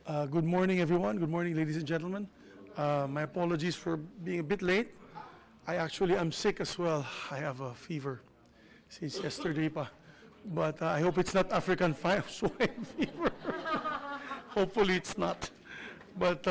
Good morning, everyone. Good morning, ladies and gentlemen. My apologies for being a bit late. I actually am sick as well. I have a fever since yesterday pa. But I hope it's not African swine fever. Hopefully it's not. But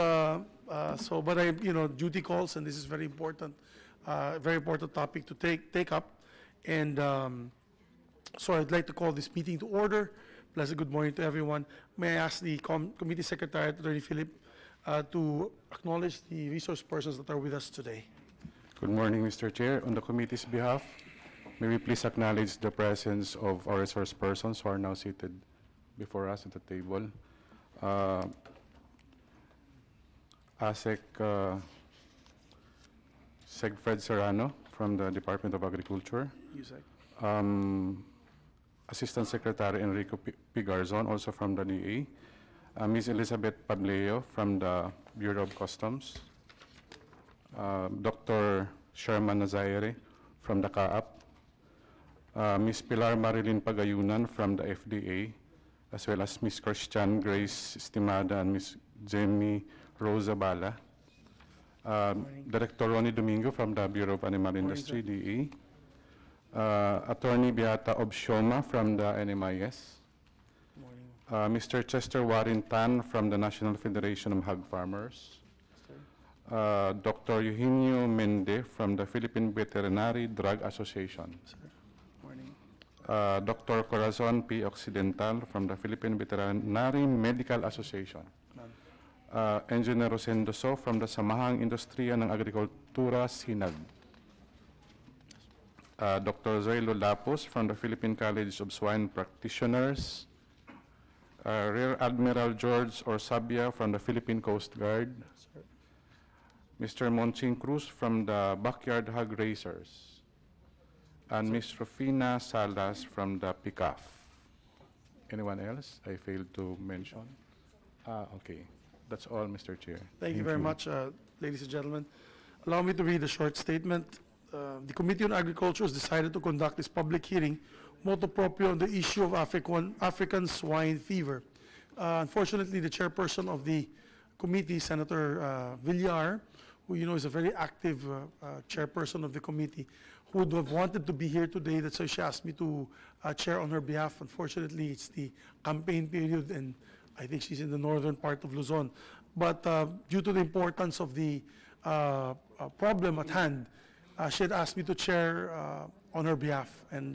duty calls, and this is very important topic to take up. And so I'd like to call this meeting to order. Pleasant good morning to everyone. May I ask the Committee Secretary, Attorney Philip, to acknowledge the resource persons that are with us today. Good morning, Mr. Chair. On the committee's behalf, may we please acknowledge the presence of our resource persons who are now seated before us at the table. ASEC Segfred Serrano from the Department of Agriculture. Assistant Secretary Enrico P. Garzon, also from the DA. Ms. Elizabeth Pableo from the Bureau of Customs. Dr. Sherman Nazaire from the CAAP. Ms. Pilar Marilyn Pagayunan from the FDA, as well as Ms. Christian Grace Estimada and Ms. Jamie Rosa Bala. Director Ronnie Domingo from the Bureau of Animal Industry, DA. Attorney Beata Obshoma from the NMIS. Mr. Chester Warren Tan from the National Federation of Hog Farmers. Dr. Eugenio Mende from the Philippine Veterinary Drug Association. Dr. Corazon P. Occidental from the Philippine Veterinary Medical Association. Engineer Rosendo So from the Samahang Industriya ng Agrikultura, SINAG. Dr. Zoilo Lapos from the Philippine College of Swine Practitioners. Rear Admiral George Orsabia from the Philippine Coast Guard. Mr. Monching Cruz from the Backyard Hog Racers. And Ms. Rufina Salas from the PICAF. Anyone else I failed to mention? Okay. That's all, Mr. Chair. Thank you very much, ladies and gentlemen. Allow me to read a short statement. The Committee on Agriculture has decided to conduct this public hearing motu proprio on the issue of African swine fever. Unfortunately, the chairperson of the committee, Senator Villar, who you know is a very active chairperson of the committee, who would have wanted to be here today. That's why she asked me to chair on her behalf. Unfortunately, it's the campaign period, and I think she's in the northern part of Luzon. But due to the importance of the problem at hand, she had asked me to chair on her behalf. And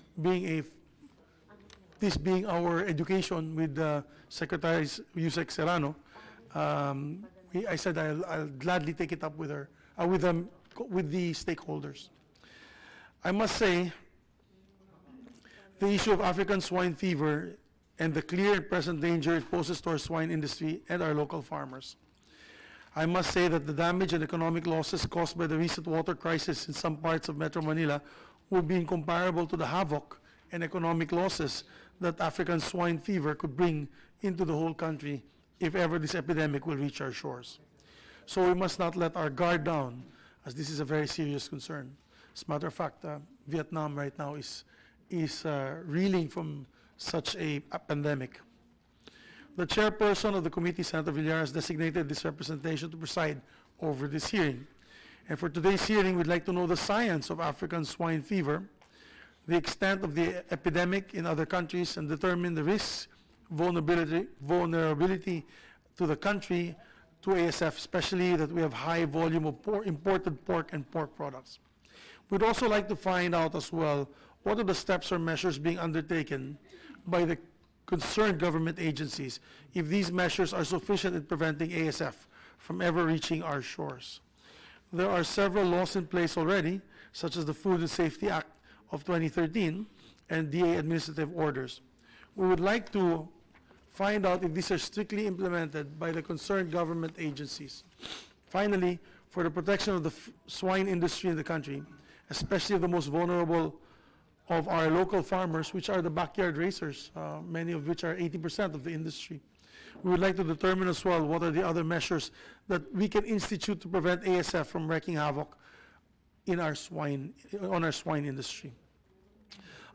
this being our education with Secretary Yusek Serrano, I said I'll gladly take it up with her, with the stakeholders. I must say, the issue of African swine fever and the clear and present danger it poses to our swine industry and our local farmers. I must say that the damage and economic losses caused by the recent water crisis in some parts of Metro Manila would be incomparable to the havoc and economic losses that African swine fever could bring into the whole country if ever this epidemic will reach our shores. So we must not let our guard down, as this is a very serious concern. As a matter of fact, Vietnam right now is reeling from such a pandemic. The chairperson of the committee, Senator Villar, has designated this representation to preside over this hearing. And for today's hearing, we'd like to know the science of African swine fever, the extent of the epidemic in other countries, and determine the risks, vulnerability to the country, to ASF, especially that we have high volume of imported pork and pork products. We'd also like to find out as well what are the steps or measures being undertaken by the concerned government agencies if these measures are sufficient in preventing ASF from ever reaching our shores. There are several laws in place already, such as the Food and Safety Act of 2013 and DA administrative orders. We would like to find out if these are strictly implemented by the concerned government agencies. Finally, for the protection of the swine industry in the country, especially of the most vulnerable of our local farmers, which are the backyard racers, many of which are 80% of the industry. We would like to determine as well what are the other measures that we can institute to prevent ASF from wreaking havoc in our swine industry.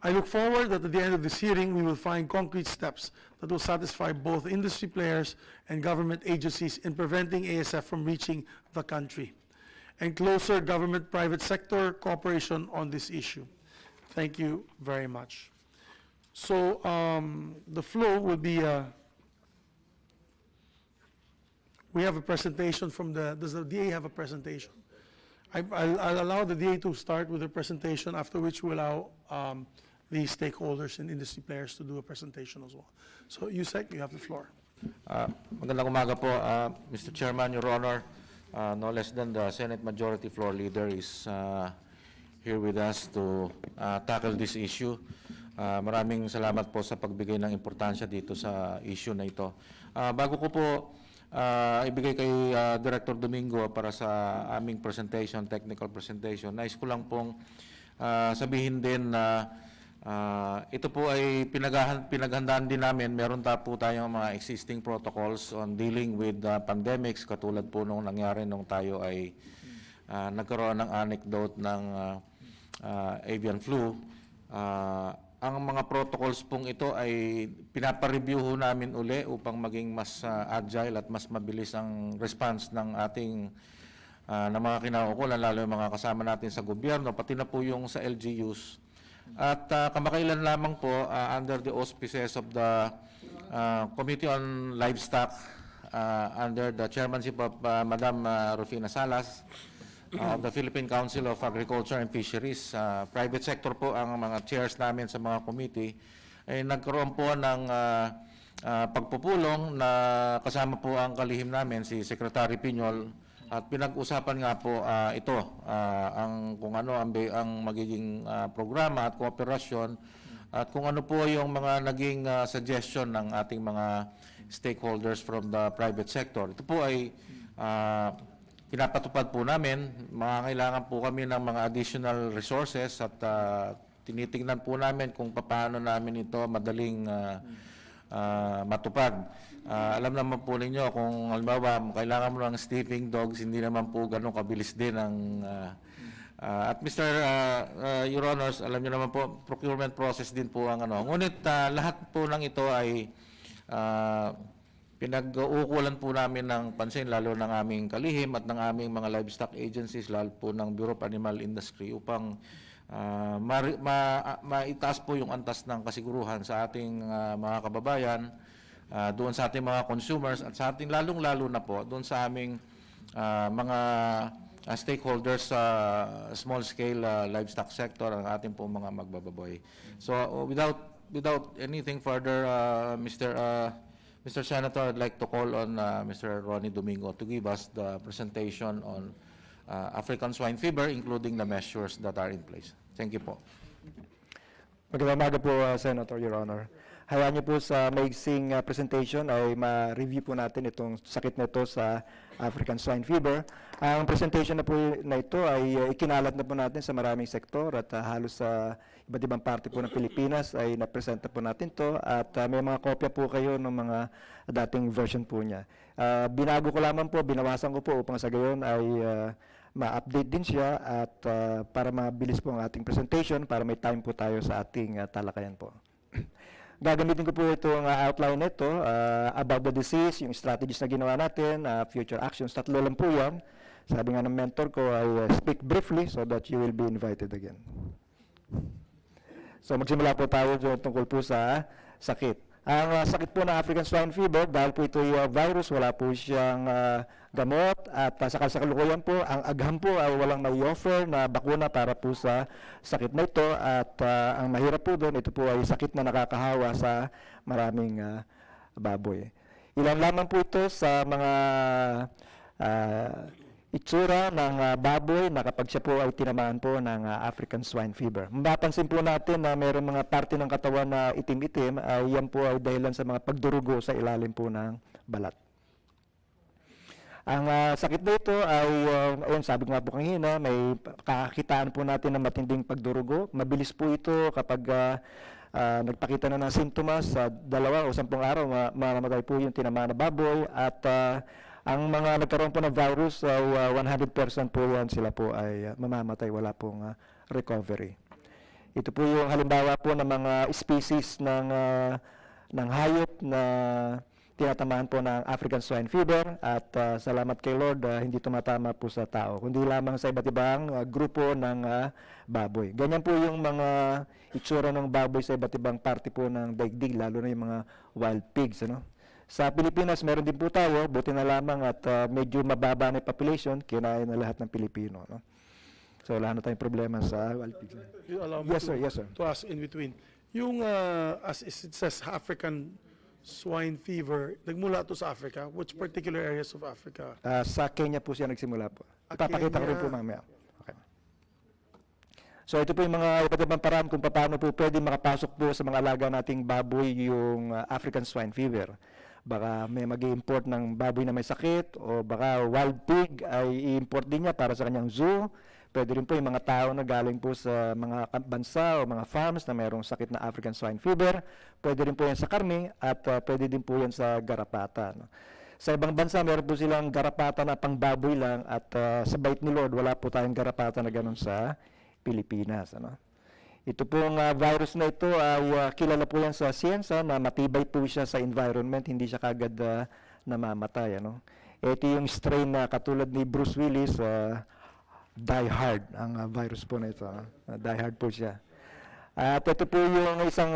I look forward that at the end of this hearing, we will find concrete steps that will satisfy both industry players and government agencies in preventing ASF from reaching the country, and closer government-private sector cooperation on this issue. Thank you very much. So the flow will be, we have a presentation from does the DA have a presentation? I'll allow the DA to start with a presentation, after which we allow the stakeholders and industry players to do a presentation as well. So Yusek, you have the floor. Magandang umaga po, Mr. Chairman, Your Honor. No less than the Senate Majority Floor Leader is here with us to tackle this issue. Maraming salamat po sa pagbigay ng importansya dito sa issue na ito. Bago ko po ibigay kay Director Domingo para sa aming presentation, technical presentation, nais ko lang pong sabihin din na ito po ay pinaghandaan din namin. Meron po tayong mga existing protocols on dealing with pandemics, katulad po nung nangyari nung tayo ay nagkaroon ng anecdote ng avian flu. Ang mga protocols pong ito ay pinapareview namin uli upang maging mas agile at mas mabilis ang response ng ating ng mga kinaukulan, lalo yung mga kasama natin sa gobyerno, pati na po yung sa LGUs. At kamakailan lamang po, under the auspices of the Committee on Livestock, under the chairmanship of Madam Rufina Salas, of the Philippine Council of Agriculture and Fisheries, private sector po ang mga chairs namin sa mga committee, ay nagkaroon po ng pagpupulong na kasama po ang kalihim namin, si Secretary Piñol, at pinag-usapan nga po ito, ang kung ano ang magiging programa at kooperasyon, at kung ano po yung mga naging suggestion ng ating mga stakeholders from the private sector. Ito po ay pinapatupad po namin. Kailangan po kami ng mga additional resources at tinitingnan po namin kung paano namin ito madaling matupad. Alam naman po ninyo kung halimbawa kailangan mo ng sleeping dogs, hindi naman po ganun kabilis din ang at Mr. Your Honors, alam niyo naman po procurement process din po ang ano. Ngunit lahat po ng ito ay pinag-uukulan po namin ng pansin, lalo ng aming kalihim at ng aming mga livestock agencies, lalo po ng Bureau of Animal Industry, upang maitaas po yung antas ng kasiguruhan sa ating mga kababayan, doon sa ating mga consumers, at sa ating lalong-lalo na po doon sa aming mga stakeholders sa small-scale livestock sector, ang ating po mga magbababoy. So without anything further, Mr. Senator, I'd like to call on Mr. Ronnie Domingo to give us the presentation on African swine fever, including the measures that are in place. Thank you po. Magandang umaga po, Senator, Your Honor. Hayaan niyo po sa maigsing presentation ay ma-review po natin itong sakit na ito sa African swine fever. Ang presentation na po na ito ay ikinalat na po natin sa maraming sektor at halos sa iba't ibang parte po ng Pilipinas ay napresenta po natin ito, at may mga kopya po kayo ng mga dating version po niya. Binago ko lamang po, binawasan ko po upang sa gayon ay ma-update din siya, at para mabilis po ang ating presentation, para may time po tayo sa ating talakayan po. Gagamitin ko po ito ang outline nito about the disease, yung strategies na ginawa natin, future actions. Tatlo lang po yan. Sabi nga ng mentor ko, I speak briefly so that you will be invited again. So magsimula po tayo tungkol po sa sakit. Ang sakit po ng African swine fever, dahil po ito yung virus, wala po siyang gamot, at sa kasalukuyan po, ang agham po ay walang mai-offer na bakuna para po sa sakit na ito, at ang mahirap po doon, ito po ay sakit na nakakahawa sa maraming baboy. Ilan lamang po ito sa mga itsura ng baboy na kapag siya po ay tinamaan po ng African swine fever. Mapapansin po natin na mayroong mga parte ng katawan na itim-itim, yan po ay dahilan sa mga pagdurugo sa ilalim po ng balat. Ang sakit nito ay, ayun, sabi ko nga po kanina, may kakakitaan po natin ng matinding pagdurugo. Mabilis po ito kapag nagpakita na ng sintomas sa 2 o 10 araw, mamamatay po yung tinamaan na baboy, at ang mga nagkaroon po ng virus, 100% po yan, sila po ay mamamatay, wala pong recovery. Ito po yung halimbawa po ng mga species ng hayop na tinatamaan po ng African swine fever at salamat kay Lord, hindi tumatama po sa tao, kundi lamang sa iba't ibang grupo ng baboy. Ganyan po yung mga itsura ng baboy sa iba't ibang parte po ng daigdig, lalo na yung mga wild pigs. Ano? Sa Pilipinas, meron din po tayo, buti na lamang at medyo mababa na yung population, kinain na lahat ng Pilipino. No? So wala na tayong problema sa wild pigs. You allow me Yes, sir. Yes, sir. to ask in between. Yung, as it says, African swine fever, nagmula to sa Africa. Which particular areas of Africa? Sa Kenya po siya nagsimula po. Ipapakita ko rin po Kenya. mamaya. Okay. So ito po yung mga iba't ibang paraan kung paano po pwede makapasok po sa mga alaga nating baboy yung African swine fever. Baka may mag-i-import ng baboy na may sakit o baka wild pig ay i-import din niya para sa kanyang zoo. Pwede rin po yung mga tao na galing po sa mga bansa o mga farms na mayroong sakit na African swine fever. Pwede rin po yan sa karne at pwede din po yan sa garapata. No? Sa ibang bansa, meron po silang garapata na pangbaboy lang at sa bait ni Lord, wala po tayong garapata na ganun sa Pilipinas. Ano? Ito pong virus na ito ay kilala po yan sa siyensa na matibay po siya sa environment, hindi siya kagad namamatay. Ano? Ito yung strain na katulad ni Bruce Willis, Die Hard, ang virus po na ito. Die Hard po siya. At ito po yung isang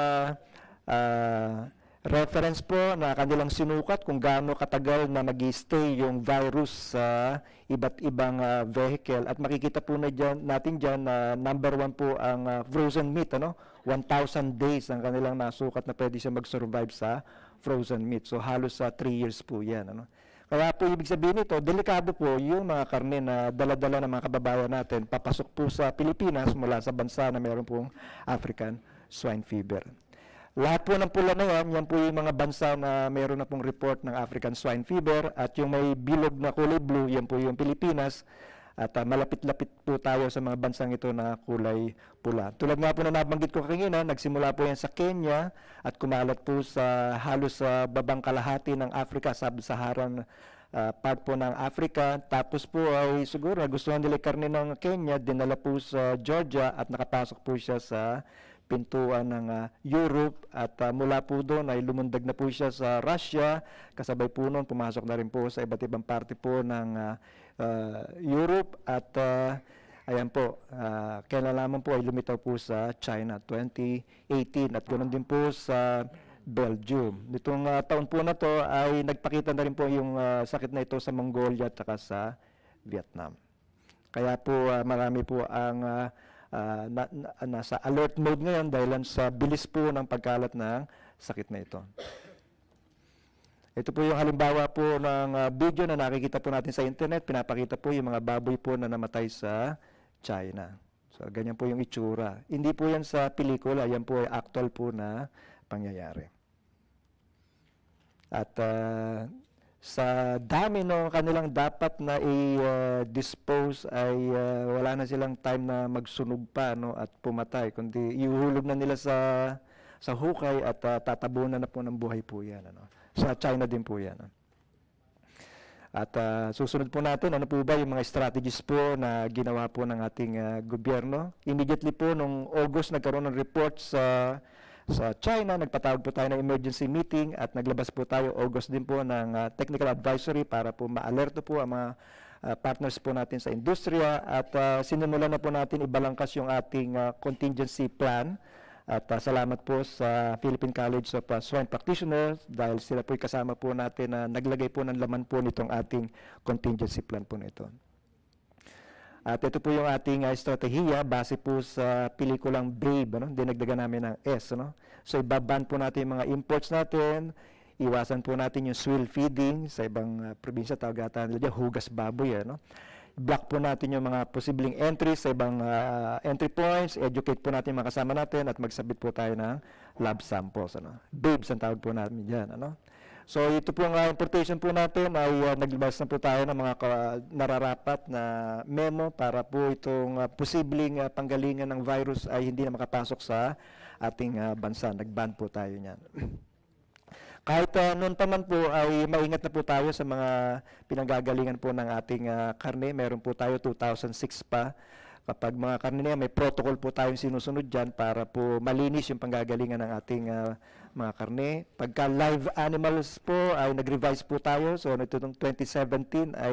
reference po na kanilang sinukat kung gaano katagal na mag-stay yung virus sa iba't ibang vehicle. At makikita po na natin dyan na number 1 po ang frozen meat. 1,000 days ang kanilang nasukat na pwede siya mag-survive sa frozen meat. So halos 3 years po yan. Kaya po ibig sabihin nito, delikado po yung mga karne na dala-dala ng mga kababayan natin papasok po sa Pilipinas mula sa bansa na mayroon pong African swine fever. Lahat po ng pula na yan po yung mga bansa na mayroon na pong report ng African swine fever at yung may bilog na kulay blue, yan po yung Pilipinas. At malapit-lapit po tayo sa mga bansang ito na kulay pula. Tulad nga po na nabanggit ko kanina, nagsimula po yan sa Kenya at kumalat po sa halos sa babang kalahati ng Africa, sub-Saharan part po ng Africa. Tapos po ay siguro nagustuhan nila karne ng Kenya, dinala po sa Georgia at nakapasok po siya sa pintuan ng Europe at mula po doon ay lumundag na po siya sa Russia. Kasabay po noon, pumasok na rin po sa iba't ibang parte po ng Europe at ayan po, kailan lamang po ay lumitaw po sa China 2018 at ganoon din po sa Belgium. Nitong taon po na to ay nagpakita na rin po yung sakit na ito sa Mongolia at saka sa Vietnam. Kaya po marami po ang nasa alert mode ngayon dahil sa bilis po ng pagkalat ng sakit na ito. Ito po yung halimbawa po ng video na nakikita po natin sa internet. Pinapakita po yung mga baboy po na namatay sa China. So, ganyan po yung itsura. Hindi po yan sa pelikula, yan po ay actual po na pangyayari. At sa dami ng kanilang dapat na i-dispose ay wala na silang time na magsunog pa at pumatay. Kundi iuhulog na nila sa hukay at tatabunan na po ng buhay po yan. Sa China din po yan. At susunod po natin, ano po ba yung mga strategies po na ginawa po ng ating gobyerno. Immediately po, nung August, nagkaroon ng report sa China, nagpatawag po tayo ng emergency meeting at naglabas po tayo August din po ng technical advisory para po ma-alerto po ang mga partners po natin sa industriya at sinimulan na po natin ibalangkas yung ating contingency plan. At salamat po sa Philippine College of Swine Practitioners dahil sila po'y kasama po natin na naglagay po ng laman po nitong ating contingency plan po nito. At ito po yung ating estratehiya base po sa pelikulang Brave, dinagdagan namin ng S. So ibaban po natin yung mga imports natin, iwasan po natin yung swill feeding sa ibang probinsya, tawag ata nila dyan, hugas baboy. Block po natin yung mga posibleng entries sa ibang entry points, educate po natin yung mga kasama natin at magsabit po tayo ng lab samples. Babes ang tawag po namin dyan. So ito po ang importation po natin ay naglabas na po tayo ng mga nararapat na memo para po itong posibleng panggalingan ng virus ay hindi na makapasok sa ating bansa. Nag-ban po tayo niyan. Kahit noon pa man po ay maingat na po tayo sa mga pinanggagalingan po ng ating karne. Meron po tayo 2006 pa Kapag mga karne na yan, may protocol po tayong sinusunod dyan para po malinis yung panggagalingan ng ating mga karne. Pagka live animals po ay nag-revise po tayo. So nitong 2017 ay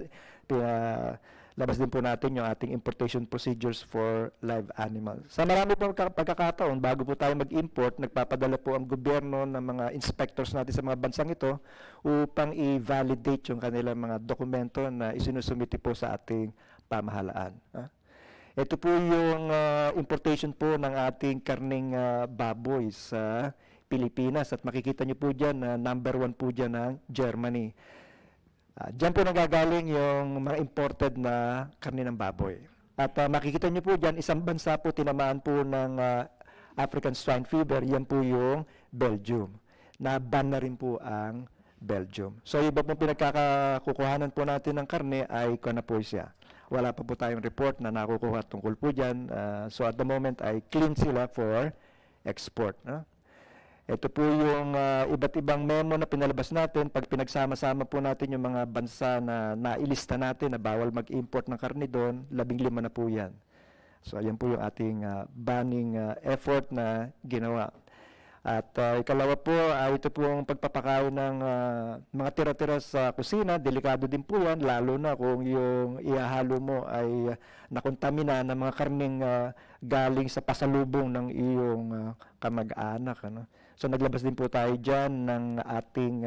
labas din po natin yung ating importation procedures for live animals. Sa marami po pagkakataon, bago po tayo mag-import, nagpapadala po ang gobyerno ng mga inspectors natin sa mga bansang ito upang i-validate yung kanilang mga dokumento na isinusumiti po sa ating pamahalaan. Ito po yung importation po ng ating karning baboy sa Pilipinas at makikita nyo po dyan na number 1 po dyan ng Germany. Diyan po nagagaling yung mga imported na karne ng baboy. At makikita nyo po dyan, isang bansa po tinamaan po ng African swine fever, yan po yung Belgium. Na-ban na rin po ang Belgium. So iba pong pinagkakakukuhanan po natin ng karne ay Conapoisia. Wala pa po tayong report na nakukuha tungkol po dyan. So at the moment ay clean sila for export. Ito po yung iba't ibang memo na pinalabas natin. Pag pinagsama-sama po natin yung mga bansa na nailista natin na bawal mag-import ng karne doon, 15 na po yan. So ayan po yung ating banning effort na ginawa. At ikalawa po, ito po ang pagpapakain ng mga tira-tira sa kusina. Delikado din po yan, lalo na kung yung ihahalo mo ay nakontamina ng mga karneng galing sa pasalubong ng iyong kamag-anak. So naglabas din po tayo dyan ng ating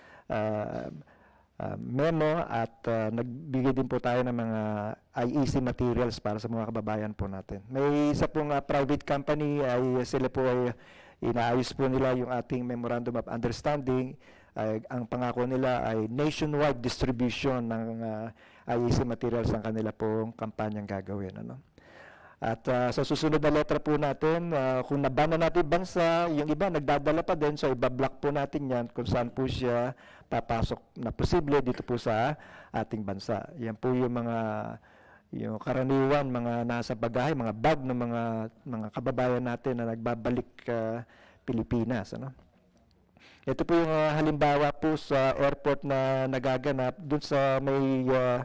memo at nagbigay din po tayo ng mga IEC materials para sa mga kababayan po natin. May isa pong private company ay sila po ay inaayos po nila yung ating Memorandum of Understanding. Ang pangako nila ay nationwide distribution ng IEC materials ang kanila pong kampanyang gagawin. At sa susunod na letra po natin, kung naban na natin bansa, yung iba nagdadala pa din, so ibablock po natin yan kung saan po siya papasok na posible dito po sa ating bansa. Yan po yung yung karaniwan, mga nasa bagahe, mga bag ng mga kababayan natin na nagbabalik Pilipinas. Ito po yung halimbawa po sa airport na nagaganap, dun sa may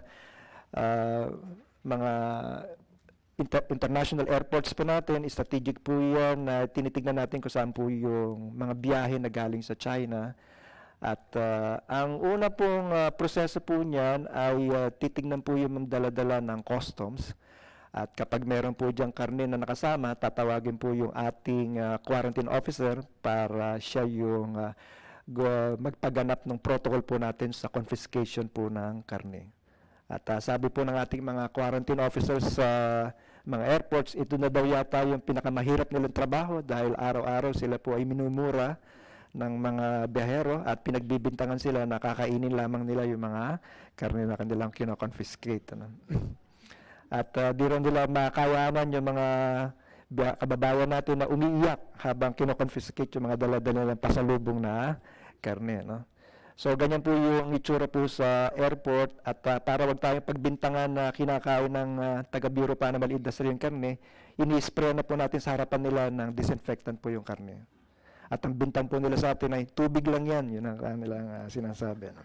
mga international airports po natin, strategic po yan na tinitignan natin kung saan po yung mga biyahe na galing sa China. At ang una pong proseso po niyan ay titignan po yung dala-dala ng customs. At kapag meron po diyang karne na nakasama, tatawagin po yung ating quarantine officer para siya yung magpaganap ng protocol po natin sa confiscation po ng karne. At sabi po ng ating mga quarantine officers sa mga airports, ito na daw yata yung pinakamahirap nilang trabaho dahil araw-araw sila po ay minumura ng mga biyahero at pinagbibintangan sila na kakainin lamang nila yung mga karne na kanilang kino-confiscate. At di rin nila makayanan yung mga kababayan natin na umiiyak habang kino-confiscate yung mga dala-dala ng pasalubong na karne. So ganyan po yung itsura po sa airport at para wag tayong pagbintangan na kinakain ng taga-Bureau pa na maliit na yung karne, ini-spray na po natin sa harapan nila ng disinfectant po yung karne. At ang bintang po nila sa atin ay tubig lang yan, yun ang kanilang sinasabi.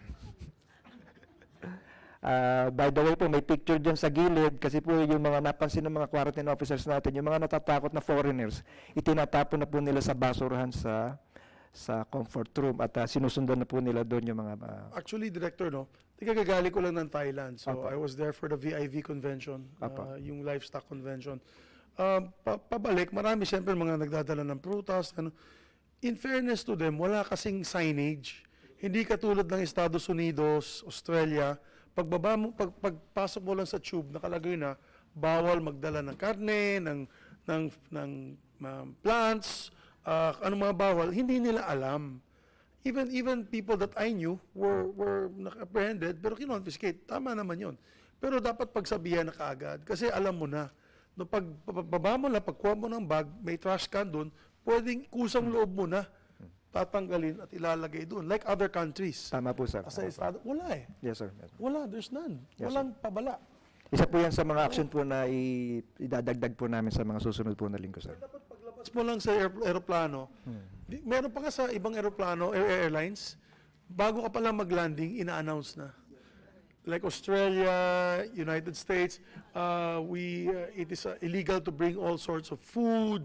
By the way po, may picture dyan sa gilid kasi po yung mga napansin ng mga quarantine officers natin, yung mga natatakot na foreigners, itinatapon na po nila sa basurahan sa comfort room at sinusundan na po nila doon yung mga... Actually, Director, kagagali ko lang ng Thailand. So, I was there for the VIV convention, yung livestock convention. Pabalik, marami siyempre mga nagdadala ng prutas. In fairness to them, wala kasing signage. Hindi katulad ng Estados Unidos, Australia, pagpasok mo lang sa tube, nakalagay na, bawal magdala ng karne, ng plants, anong mga bawal, hindi nila alam. Even people that I knew were apprehended, pero kinonfiscate. Tama naman yun. Pero dapat pagsabihan na kaagad, kasi alam mo na, no, pagbaba mo na, pagkuha mo ng bag, may trash can doon, pwedeng kusang loob mo na, tatanggalin at ilalagay doon. Like other countries. Tama po, sir. Wala eh. Yes, sir. Wala, there's none. Yes, Walang pabala. Isa po yan sa mga action po na idadagdag po namin sa mga susunod po na linggo, sir. Dapat paglabas mo lang sa aeroplano, meron pa nga sa ibang aeroplano, airlines, bago ka pa lang mag-landing, ina-announce na. like Australia, United States, it is illegal to bring all sorts of food,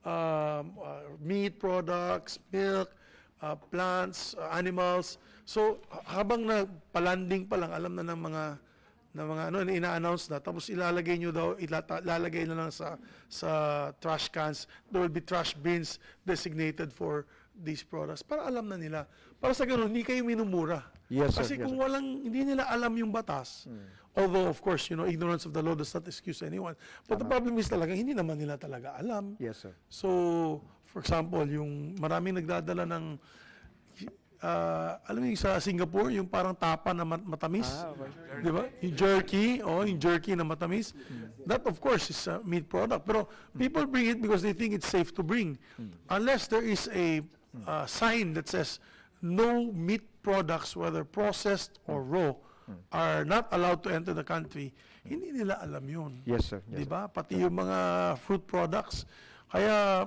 meat products, milk, plants, animals. So habang nagpalanding pa lang, alam na ng mga ina-announce na, tapos ilalagay na lang sa trash cans. There will be trash bins designated for these products para alam na nila. Para sa ganun, hindi kayo minumura. Yes, sir. Kasi Yes, kung sir. hindi nila alam yung batas, although of course, ignorance of the law does not excuse anyone. But the problem is talaga, hindi naman nila talaga alam. Yes, sir. So, for example, yung maraming nagdadala ng, alam mo yung sa Singapore, yung parang tapa na matamis. Okay. Di ba? Yung jerky na matamis. That, of course, is a meat product. Pero people bring it because they think it's safe to bring. Unless there is a sign that says, no meat products, whether processed or raw, are not allowed to enter the country, hindi nila alam yun. Yes, sir. Yes, Di ba? Pati yung mga fruit products. Kaya,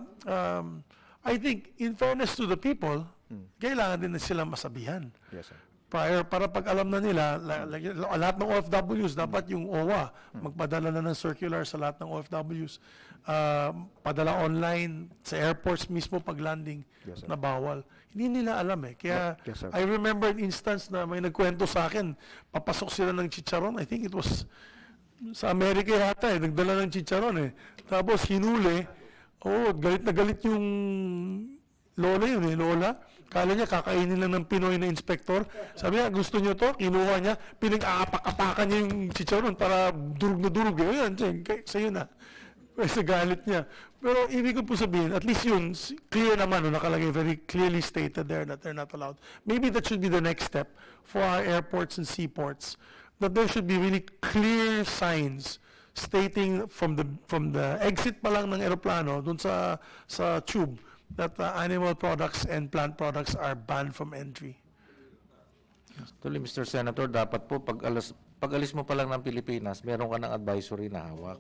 I think, in fairness to the people, kailangan din na sila masabihan. Yes, sir. Para pag alam na nila, lahat ng OFWs, dapat yung OWA, magpadala na ng circular sa lahat ng OFWs, padala online, sa airports mismo pag landing, Yes, sir. na bawal. Hindi nila alam eh. Kaya, Yes, sir. I remember an instance na may nagkwento sa akin, papasok sila ng chicharon, I think it was sa Amerika yata eh, nagdala ng chicharon eh. Tapos hinuli, galit na galit yung lola yun eh, lola. Kala niya kakainin lang ng Pinoy na inspector. Sabi niya, gusto niyo to? Kinuha niya, pinag-aapak-apakan niya yung chicharon para durug na durug. Ayan, sa'yo na. Kasi galit niya. Pero ibig ko po sabihin, at least yun, clear naman, nakalagay, very clearly stated there that they're not allowed. Maybe that should be the next step for our airports and seaports, that there should be really clear signs stating from the exit pa lang ng aeroplano, dun sa tube, that animal products and plant products are banned from entry. Actually, Mr. Senator, dapat po pag-alis mo pa lang ng Pilipinas, meron ka ng advisory na hawak.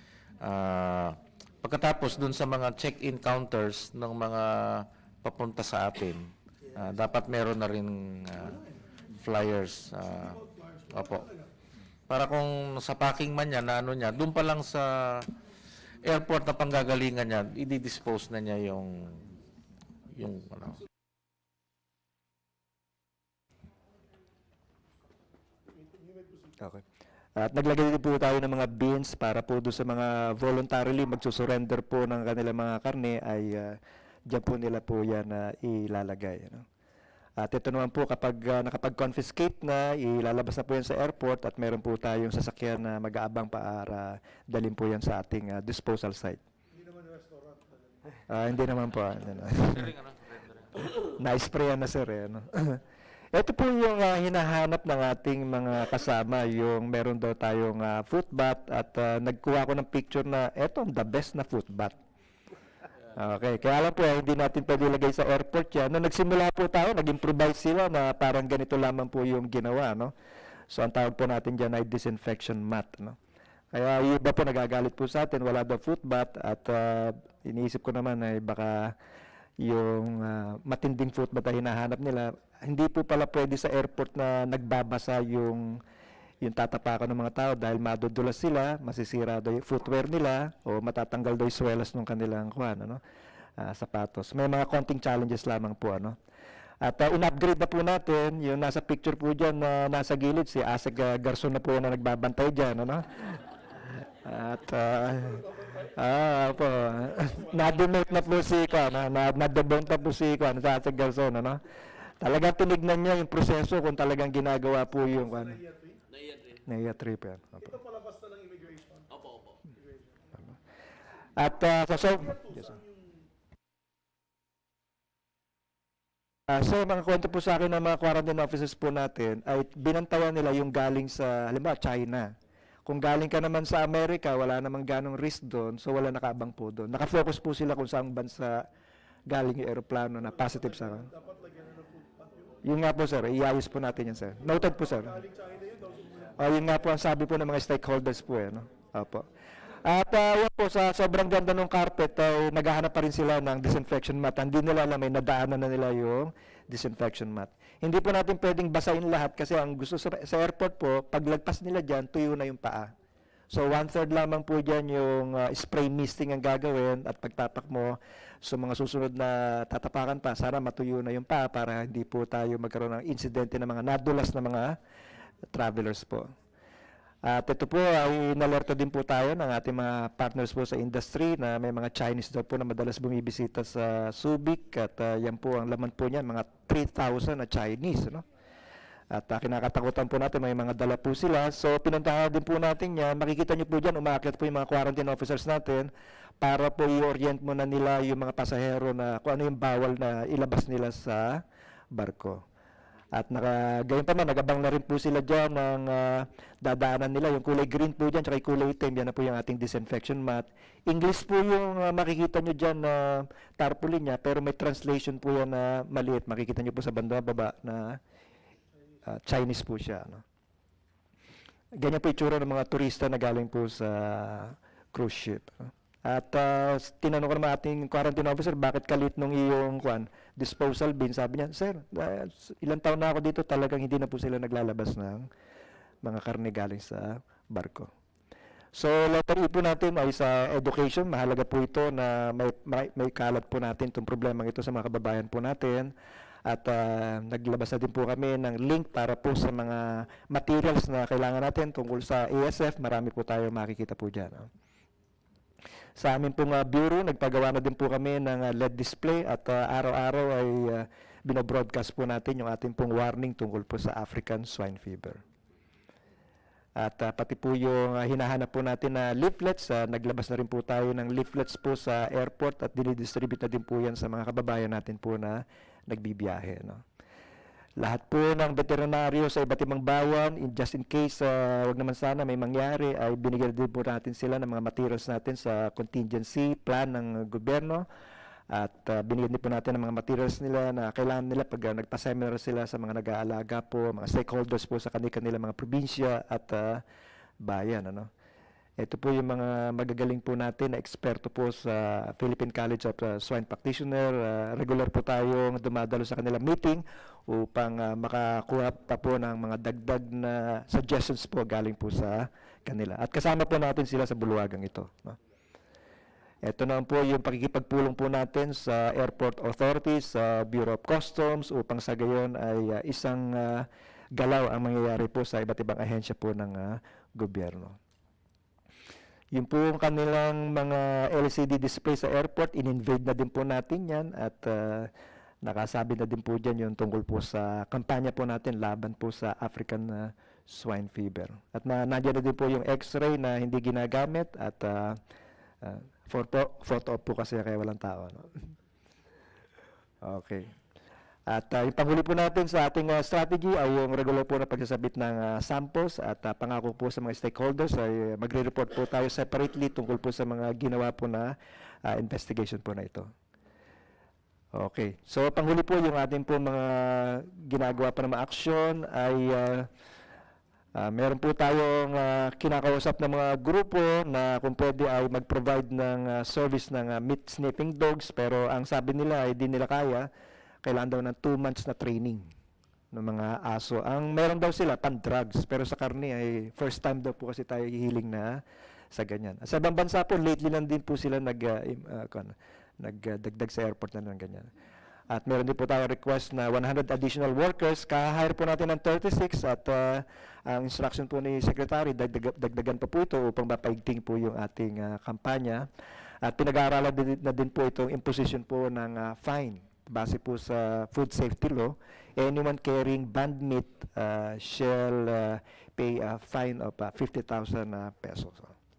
Pagkatapos dun sa mga check-in counters ng mga papunta sa atin, dapat meron na rin flyers. Opo. Para kung sa packing man niya, doon pa lang sa airport na panggagalingan niya, i-dispose na niya yung ano. Okay. At naglagay din po tayo ng mga bins para po doon sa mga voluntarily magsusurrender po ng kanilang mga karne ay diyan po nila po yan ilalagay. Ano? At ito naman po kapag nakapag-confiscate na, ilalabas na po yan sa airport at meron po tayong sasakyan na mag-aabang para dalhin po yan sa ating disposal site. Hindi naman restaurant. Hindi naman po. Na-sprayan na sir. Ano? Ito po yung hinahanap ng ating mga kasama, yung meron daw tayong foot bath at nagkuha ko ng picture na ito the best na foot bath. Okay, kaya lang po hindi natin pwede ilagay sa airport yan. Nung nagsimula po tayo, nag-improvise sila na parang ganito lamang po yung ginawa, no? So ang tawag po natin dyan ay disinfection mat, no? Kaya yung iba po nagagalit po sa atin, wala daw foot bath at iniisip ko naman ay baka yung matinding foot bath na hinahanap nila, hindi po pala pwede sa airport na nagbabasa yung tatapakan ng mga tao dahil madudulas sila, masisira daw yung footwear nila o matatanggal daw yung swelas ng kanilang sapatos. May mga konting challenges lamang po. Ano? At in-upgrade na po natin, yung nasa picture po dyan na nasa gilid, si Aseg Garson na po na nagbabantay dyan. Ano? At po, na-donate na po si na-debunk na po si Aseg Garson. Ano? Talagang tinignan niya yung proseso kung talagang ginagawa po yung NAIA trip yan. Ito palabas na ng immigration. Opo. At so mga kwento po sa akin ng mga quarantine officers po natin ay binantayan nila yung galing sa halimbawa China. Kung galing ka naman sa Amerika, wala namang ganong risk doon, so wala nakaabang po doon. Nakafocus po sila kung saan bansa galing yung aeroplano na positive sa akin. Yun nga po sir, iayos po natin yan sir. Noted po sir. Yun nga po ang sabi po ng mga stakeholders po. No? Opo. At yan po, sa sobrang ganda ng carpet, ay naghahanap pa rin sila ng disinfection mat. Hindi nila alam, may nadaanan na nila yung disinfection mat. Hindi po natin pwedeng basahin lahat kasi ang gusto sa airport po, paglagpas nila dyan, tuyo na yung paa. So 1/3 lamang po dyan yung spray misting ang gagawin at pagtapak mo sa mga susunod na tatapakan pa, sana matuyo na yung paa para hindi po tayo magkaroon ng insidente ng mga nadulas na mga travelers po. At ito po ay inalerto din po tayo ng ating mga partners po sa industry na may mga Chinese daw po na madalas bumibisita sa Subic at yan po ang laman po niyan, mga 3,000 na Chinese. No? At kinakatakutan po natin, may mga dala po sila. So pinuntahan din po natin yan. Makikita nyo po dyan, umaakyat po yung mga quarantine officers natin para po i-orient mo na nila yung mga pasahero na kung ano yung bawal na ilabas nila sa barko. At gayon pa man, nagabang na rin po sila dyan ng dadaanan nila. Yung kulay green po dyan, tsaka yung kulay itim, yan na po yung ating disinfection mat. English po yung makikita nyo dyan na tarpaulin niya, pero may translation po yan na maliit. Makikita nyo po sa banda baba na Chinese po siya. No? Ganyan po itsura ng mga turista na galing po sa cruise ship. No? At tinanong ko naman ating quarantine officer, bakit kalit nung iyong disposal bin? Sabi niya, sir, ilang taon na ako dito, talagang hindi na po sila naglalabas ng mga karne galing sa barko. So, letter E po natin ay sa education. Mahalaga po ito na may kalat po natin itong problema ito sa mga kababayan po natin. At naglabas na din po kami ng link para po sa mga materials na kailangan natin tungkol sa ASF. Marami po tayo makikita po dyan. No? Sa amin pong bureau, nagpagawa na din po kami ng LED display at araw-araw ay binobroadcast po natin yung ating pong warning tungkol po sa African swine fever. At pati po yung hinahanap po natin na leaflets, naglabas na rin po tayo ng leaflets po sa airport at dinidistribute na din po yan sa mga kababayan natin po na nagbibiyahe. No? Lahat po ng veterinaryo sa iba't ibang bayan, just in case wag naman sana may mangyari, ay binigyan din po natin sila ng mga materials natin sa contingency plan ng gobyerno. At binigyan din po natin ng mga materials nila na kailangan nila pag nagpa-seminar sila sa mga nag-aalaga po, mga stakeholders po sa kanila mga probinsya at bayan. Ano? Ito po yung mga magagaling po natin na eksperto po sa Philippine College of Swine Practitioner. Regular po tayong dumadalo sa kanila meeting upang makakuha pa po ng mga dagdag na suggestions po galing po sa kanila. At kasama po natin sila sa bulwagang ito. No? Ito na po yung pakikipagpulong po natin sa airport authorities, sa Bureau of Customs, upang sa gayon ay isang galaw ang mangyayari po sa iba't ibang ahensya po ng gobyerno. Yung po kanilang mga LCD display sa airport, in-invade na din po natin yan at nakasabi na din po dyan yung tungkol po sa kampanya po natin laban po sa African swine fever. At nandiyan na din po yung x-ray na hindi ginagamit at photo op po kasi kaya walang tao. No? Okay. At yung panghuli po natin sa ating strategy ay yung regular po na pagsasabit ng samples at pangako po sa mga stakeholders ay magre-report po tayo separately tungkol po sa mga ginawa po na investigation po na ito. Okay. So panghuli po yung ating po mga ginagawa pa na mga aksyon ay meron po tayong kinakausap ng mga grupo na kung pwede ay mag-provide ng service ng meat sniffing dogs, pero ang sabi nila ay di nila kaya. Kailangan daw ng 2 months na training ng mga aso. Ang meron daw sila pan-drugs, pero sa karne ay first time daw po kasi tayo hihiling na sa ganyan. Sa ibang bansa po, lately lang din po sila nagdagdag sa airport na ng ganyan. At meron din po tayo request na 100 additional workers. Kaka-hire po natin ng 36 at ang instruction po ni Secretary, dagdagan pa po ito upang mapaigting po yung ating kampanya. At pinag-aaralan na din po itong imposition po ng fine. Base po sa food safety law, anyone carrying banned meat shall pay a fine of 50,000 pesos.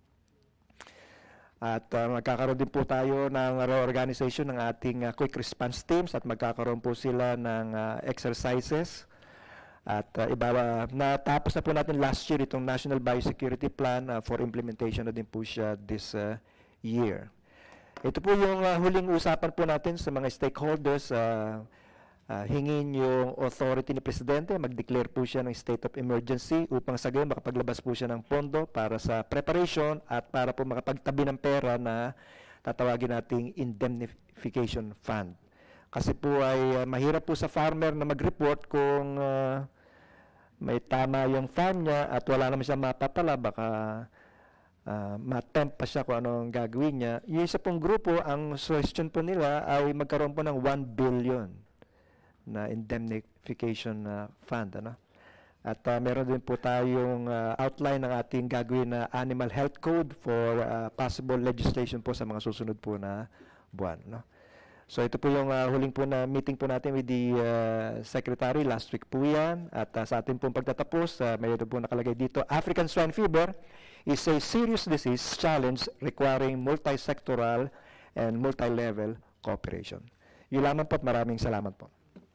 At magkakaroon din po tayo ng reorganization ng ating quick response teams at magkakaroon po sila ng exercises. At natapos na po natin last year itong National Biosecurity Plan for implementation na din po siya this year. Ito po yung huling usapan po natin sa mga stakeholders. hingin yung authority ni Presidente, mag-declare po siya ng state of emergency upang sa gayon makapaglabas po siya ng pondo para sa preparation at para po makapagtabi ng pera na tatawagin nating indemnification fund. Kasi po ay mahirap po sa farmer na mag-report kung may tama yung farm niya at wala naman siya mapapala, baka matempt pa siya kung anong gagawin niya. Yung isa pong grupo, ang suggestion po nila ay magkaroon po ng 1 billion na indemnification fund. Ano? At meron din po tayong outline ng ating gagawin na animal health code for possible legislation po sa mga susunod po na buwan. No? So ito po yung huling po na meeting po natin with the Secretary. Last week po yan. At sa ating pong pagtatapos, mayroon po nakalagay dito, African swine fever is a serious disease challenge requiring multi-sectoral and multi-level cooperation. Yun lamang po at maraming salamat po.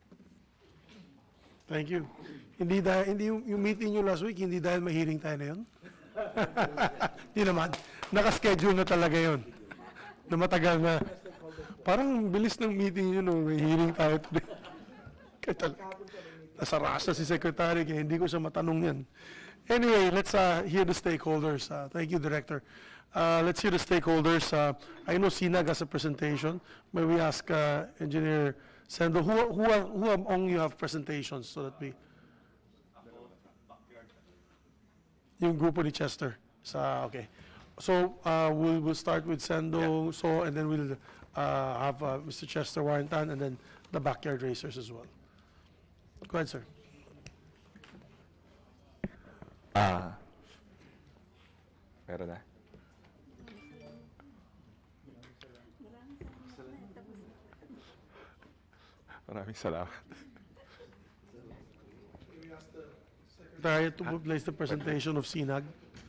Thank you. Hindi yung meeting nyo last week, hindi dahil may hearing tayo na yun? Hindi naman. Nakaschedule na talaga yun. Na matagal na. Parang bilis ng meeting nyo nung may hearing tayo today. Nasa rasa si Secretary, kaya hindi ko siya matanong yan. Anyway, let's hear the stakeholders. Thank you, Director. Let's hear the stakeholders. I know SINAG has a presentation. May we ask Engineer Sendo, who among you have presentations so that we... Yung grupo ni Chester. Okay. So we'll start with Sendo, and then we'll have Mr. Chester Warrenton, and then the backyard racers as well. Go ahead, sir. Meron na. Maraming salamat. Secretary to place the presentation of SINAG.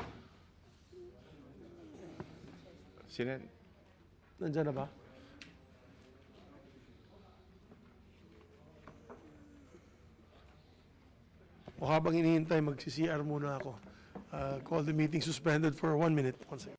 Sino? Nandiyan na ba? O habang hinihintay, magsi-CR muna ako. Call the meeting suspended for 1 minute. 1 second.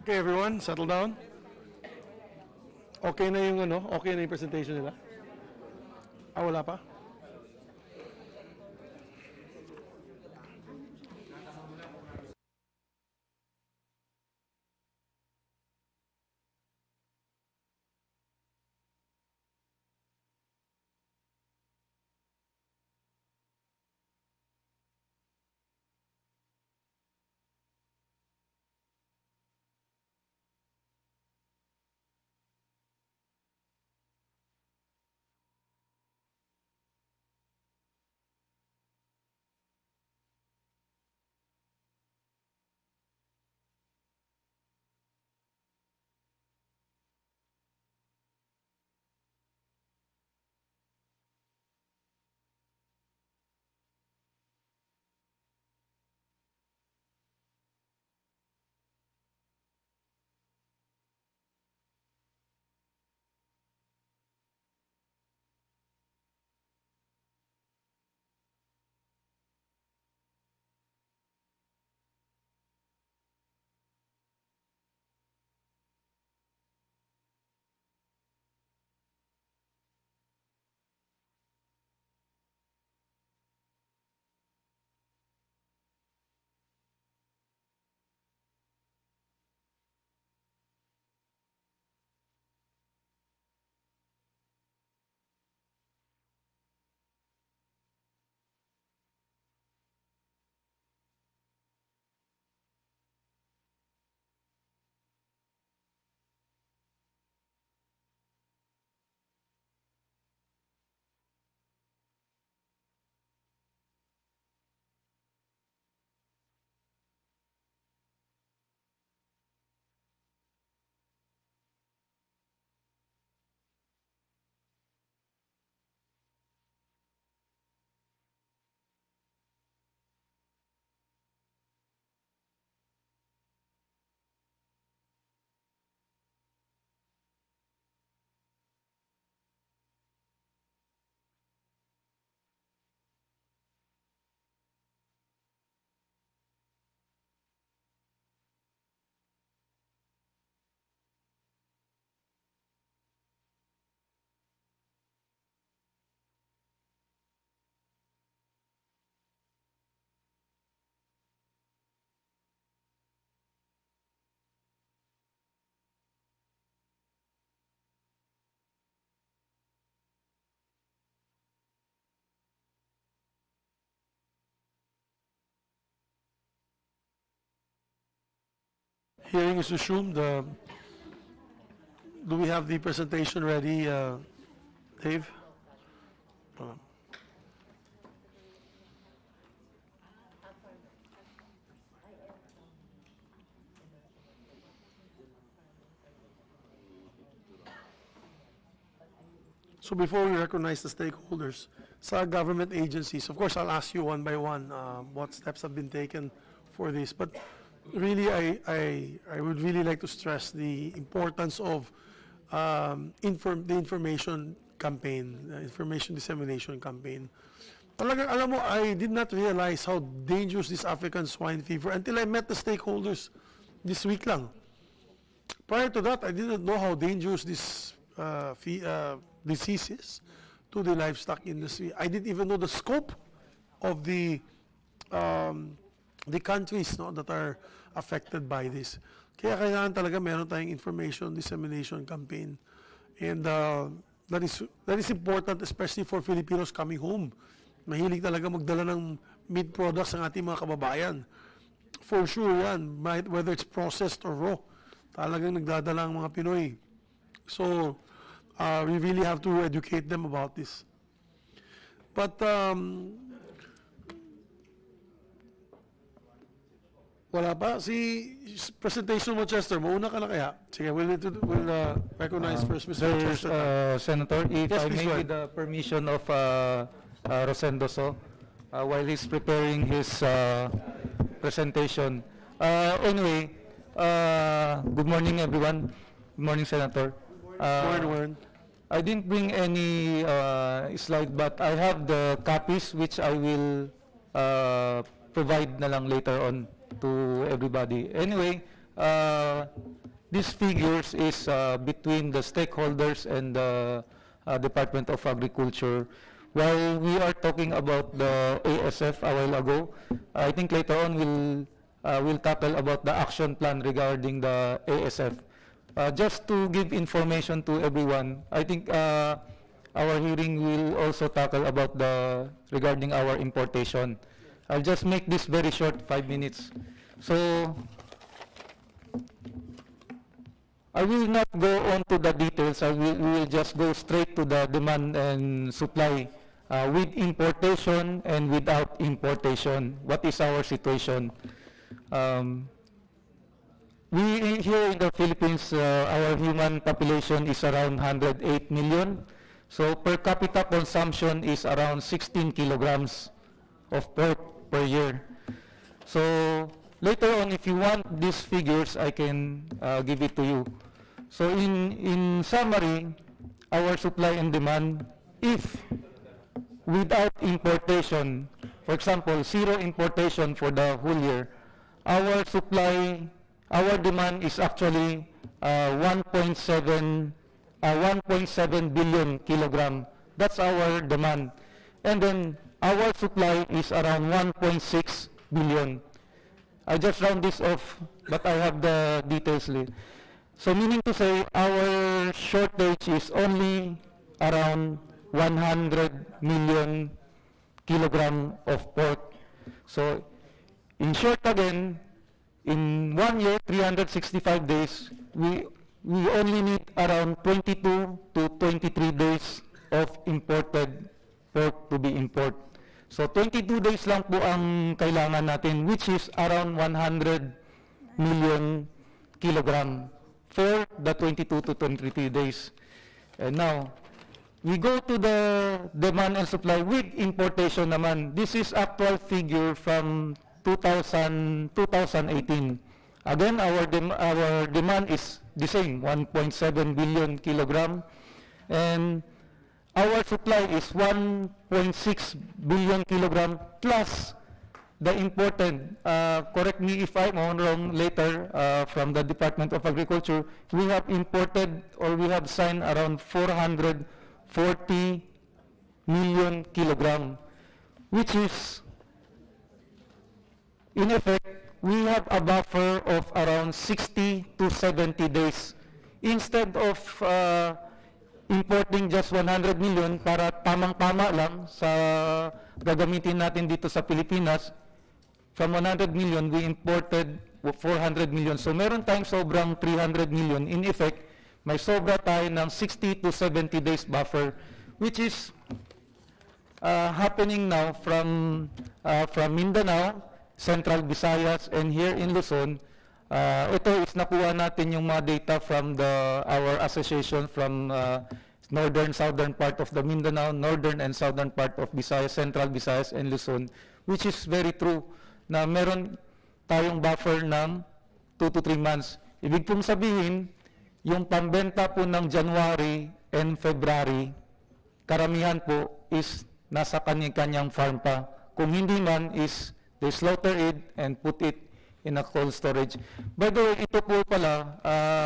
Okay, everyone, settle down. Okay na yung okay na yung presentation nila? Wala pa? Hearing is resumed. Do we have the presentation ready, Dave? So before we recognize the stakeholders, sa government agencies, of course, I'll ask you one by one what steps have been taken for this. But really, I would really like to stress the importance of the information campaign, information dissemination campaign. Talagang, alam mo, I did not realize how dangerous this African swine fever until I met the stakeholders this week lang. Prior to that, I didn't know how dangerous this disease is to the livestock industry. I didn't even know the scope of the countries that are affected by this. Kaya kailangan talaga meron tayong information dissemination campaign. And that is important, especially for Filipinos coming home. Mahilig talaga magdala ng meat products ang ating mga kababayan. For sure yan, whether it's processed or raw. Talagang nagdadala ang mga Pinoy. So, we really have to educate them about this. But, wala pa. Si presentation mo, Chester, mauna ka na kaya? Sige, we'll recognize first Mr. Chester. Senator, if Yes, I please may, go ahead. with the permission of Rosendo So, while he's preparing his presentation. Anyway, good morning, everyone. Good morning, Senator. Warren. I didn't bring any slide, but I have the copies which I will provide na lang later on to everybody. Anyway, these figures is between the stakeholders and the Department of Agriculture. While we are talking about the ASF a while ago, I think later on we'll tackle about the action plan regarding the ASF. Just to give information to everyone, I think our hearing will also tackle about regarding our importation. I'll just make this very short, 5 minutes. So, I will not go on to the details. We will just go straight to the demand and supply with importation and without importation. What is our situation? We here in the Philippines, our human population is around 108 million. So per capita consumption is around 16 kilograms of pork per year. So later on, if you want these figures, I can give it to you. So in summary, our supply and demand, if without importation, for example, zero importation for the whole year, our demand is actually 1.7 billion kilogram. That's our demand. And then our supply is around 1.6 billion. I just round this off, but I have the details. So meaning to say, our shortage is only around 100 million kilogram of pork. So in short again, in 1 year, 365 days, we only need around 22 to 23 days of imported pork to be imported. So 22 days lang po ang kailangan natin, which is around 100 million kilogram for the 22 to 23 days. And now, we go to the demand and supply with importation naman. This is actual figure from 2018. Again, our demand is the same, 1.7 billion kilogram, and our supply is 1.6 billion kilogram plus the imported. Correct me if I'm wrong later from the Department of Agriculture. We have imported or we have signed around 440 million kilogram, which is in effect, we have a buffer of around 60 to 70 days. Instead of importing just 100 million para tamang-tama lang sa gagamitin natin dito sa Pilipinas, from 100 million, we imported 400 million. So meron tayong sobrang 300 million. In effect, may sobra tayo ng 60 to 70 days buffer, which is happening now from Mindanao, Central Visayas, and here in Luzon. Ito is nakuha natin yung mga data from our association from northern, southern part of the Mindanao, northern and southern part of Visayas, Central Visayas, and Luzon, which is very true na meron tayong buffer ng 2 to 3 months. Ibig pong sabihin, yung pambenta po ng January and February, karamihan po is nasa kanyang farm pa. Kung hindi man is they slaughter it and put it in a cold storage. By the way, ito po pala,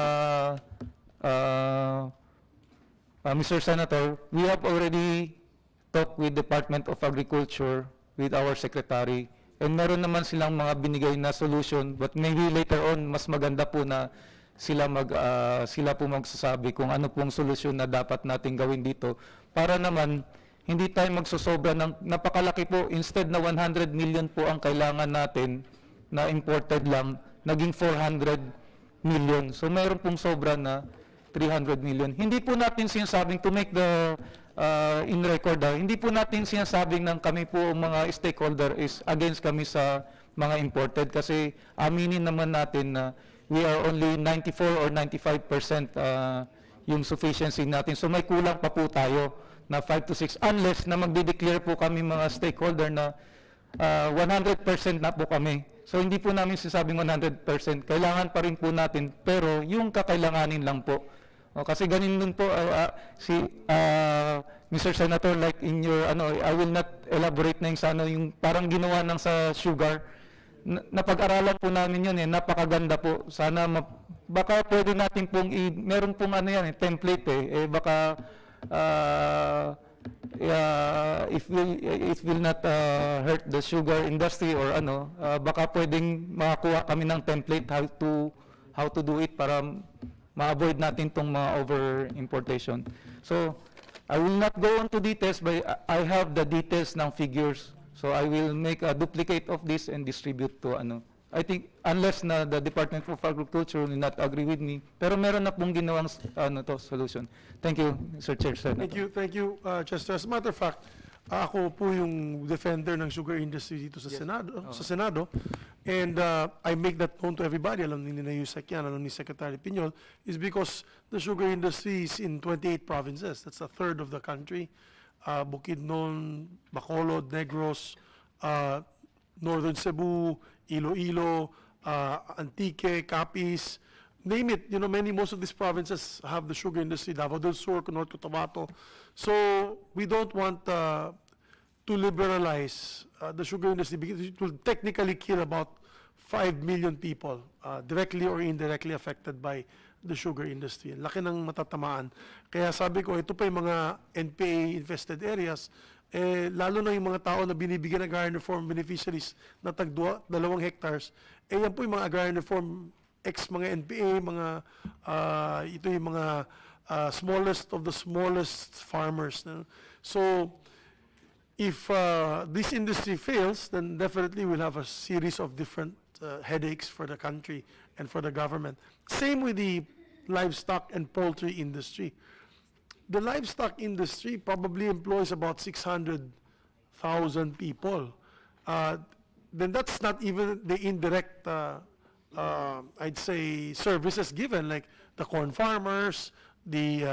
Mr. Senator, we have already talked with Department of Agriculture, with our Secretary, and meron naman silang mga binigay na solution, but maybe later on, mas maganda po na sila po magsasabi kung ano pong solusyon na dapat natin gawin dito para naman hindi tayo magsosobra ng napakalaki po. Instead na 100 million po ang kailangan natin na imported lang, naging 400 million. So mayroon pong sobra na 300 million. Hindi po natin sinasabing to make the in record, hindi po natin sinasabing ng kami po mga stakeholder is against kami sa mga imported kasi aminin naman natin na we are only 94 or 95% yung sufficiency natin. So may kulang pa po tayo na 5 to 6 unless na magde-declare po kami mga stakeholder na 100% na po kami. So hindi po namin sinasabing 100%. Kailangan pa rin po natin pero yung kakailanganin lang po. Kasi ganin nun po Mr. Senator, like in your I will not elaborate na yung sa yung parang ginawa ng sa sugar napag-aralan po namin yun napakaganda po. Sana baka pwede natin pong meron pong ano yan template baka it will not hurt the sugar industry or baka pwedeng makakuha kami ng template how to do it para ma-avoid natin tong mga over-importation. So, I will not go on to details, but I have the details ng figures. So, I will make a duplicate of this and distribute to I think, unless na the Department of Agriculture will not agree with me, pero meron na pong ginawang solution. Thank you, Mr. Chair. Senator. Thank you, Chester. As a matter of fact, ako po yung defender ng sugar industry dito sa Senado, and I make that known to everybody, alam ni Yusek yan, alam ni Secretary Piñol, is because the sugar industry is in 28 provinces. That's a third of the country. Bukidnon, Bacolod, Negros, Northern Cebu, Iloilo, Antique, Capiz, name it. Most of these provinces have the sugar industry, Davao del Sur, North Cotabato. So we don't want to liberalize the sugar industry because it will technically kill about 5 million people directly or indirectly affected by the sugar industry. Laki ng matatamaan. Kaya sabi ko, ito pa yung mga NPA-infested areas, lalo na yung mga tao na binibigyan ng agrarian reform beneficiaries na tag 2 hectares, yan po yung mga agrarian reform mga NPA, ito yung mga smallest of the smallest farmers. So, if this industry fails, then definitely we'll have a series of different headaches for the country and for the government. Same with the livestock and poultry industry. The livestock industry probably employs about 600,000 people. Then that's not even the indirect, I'd say, services given, like the corn farmers, the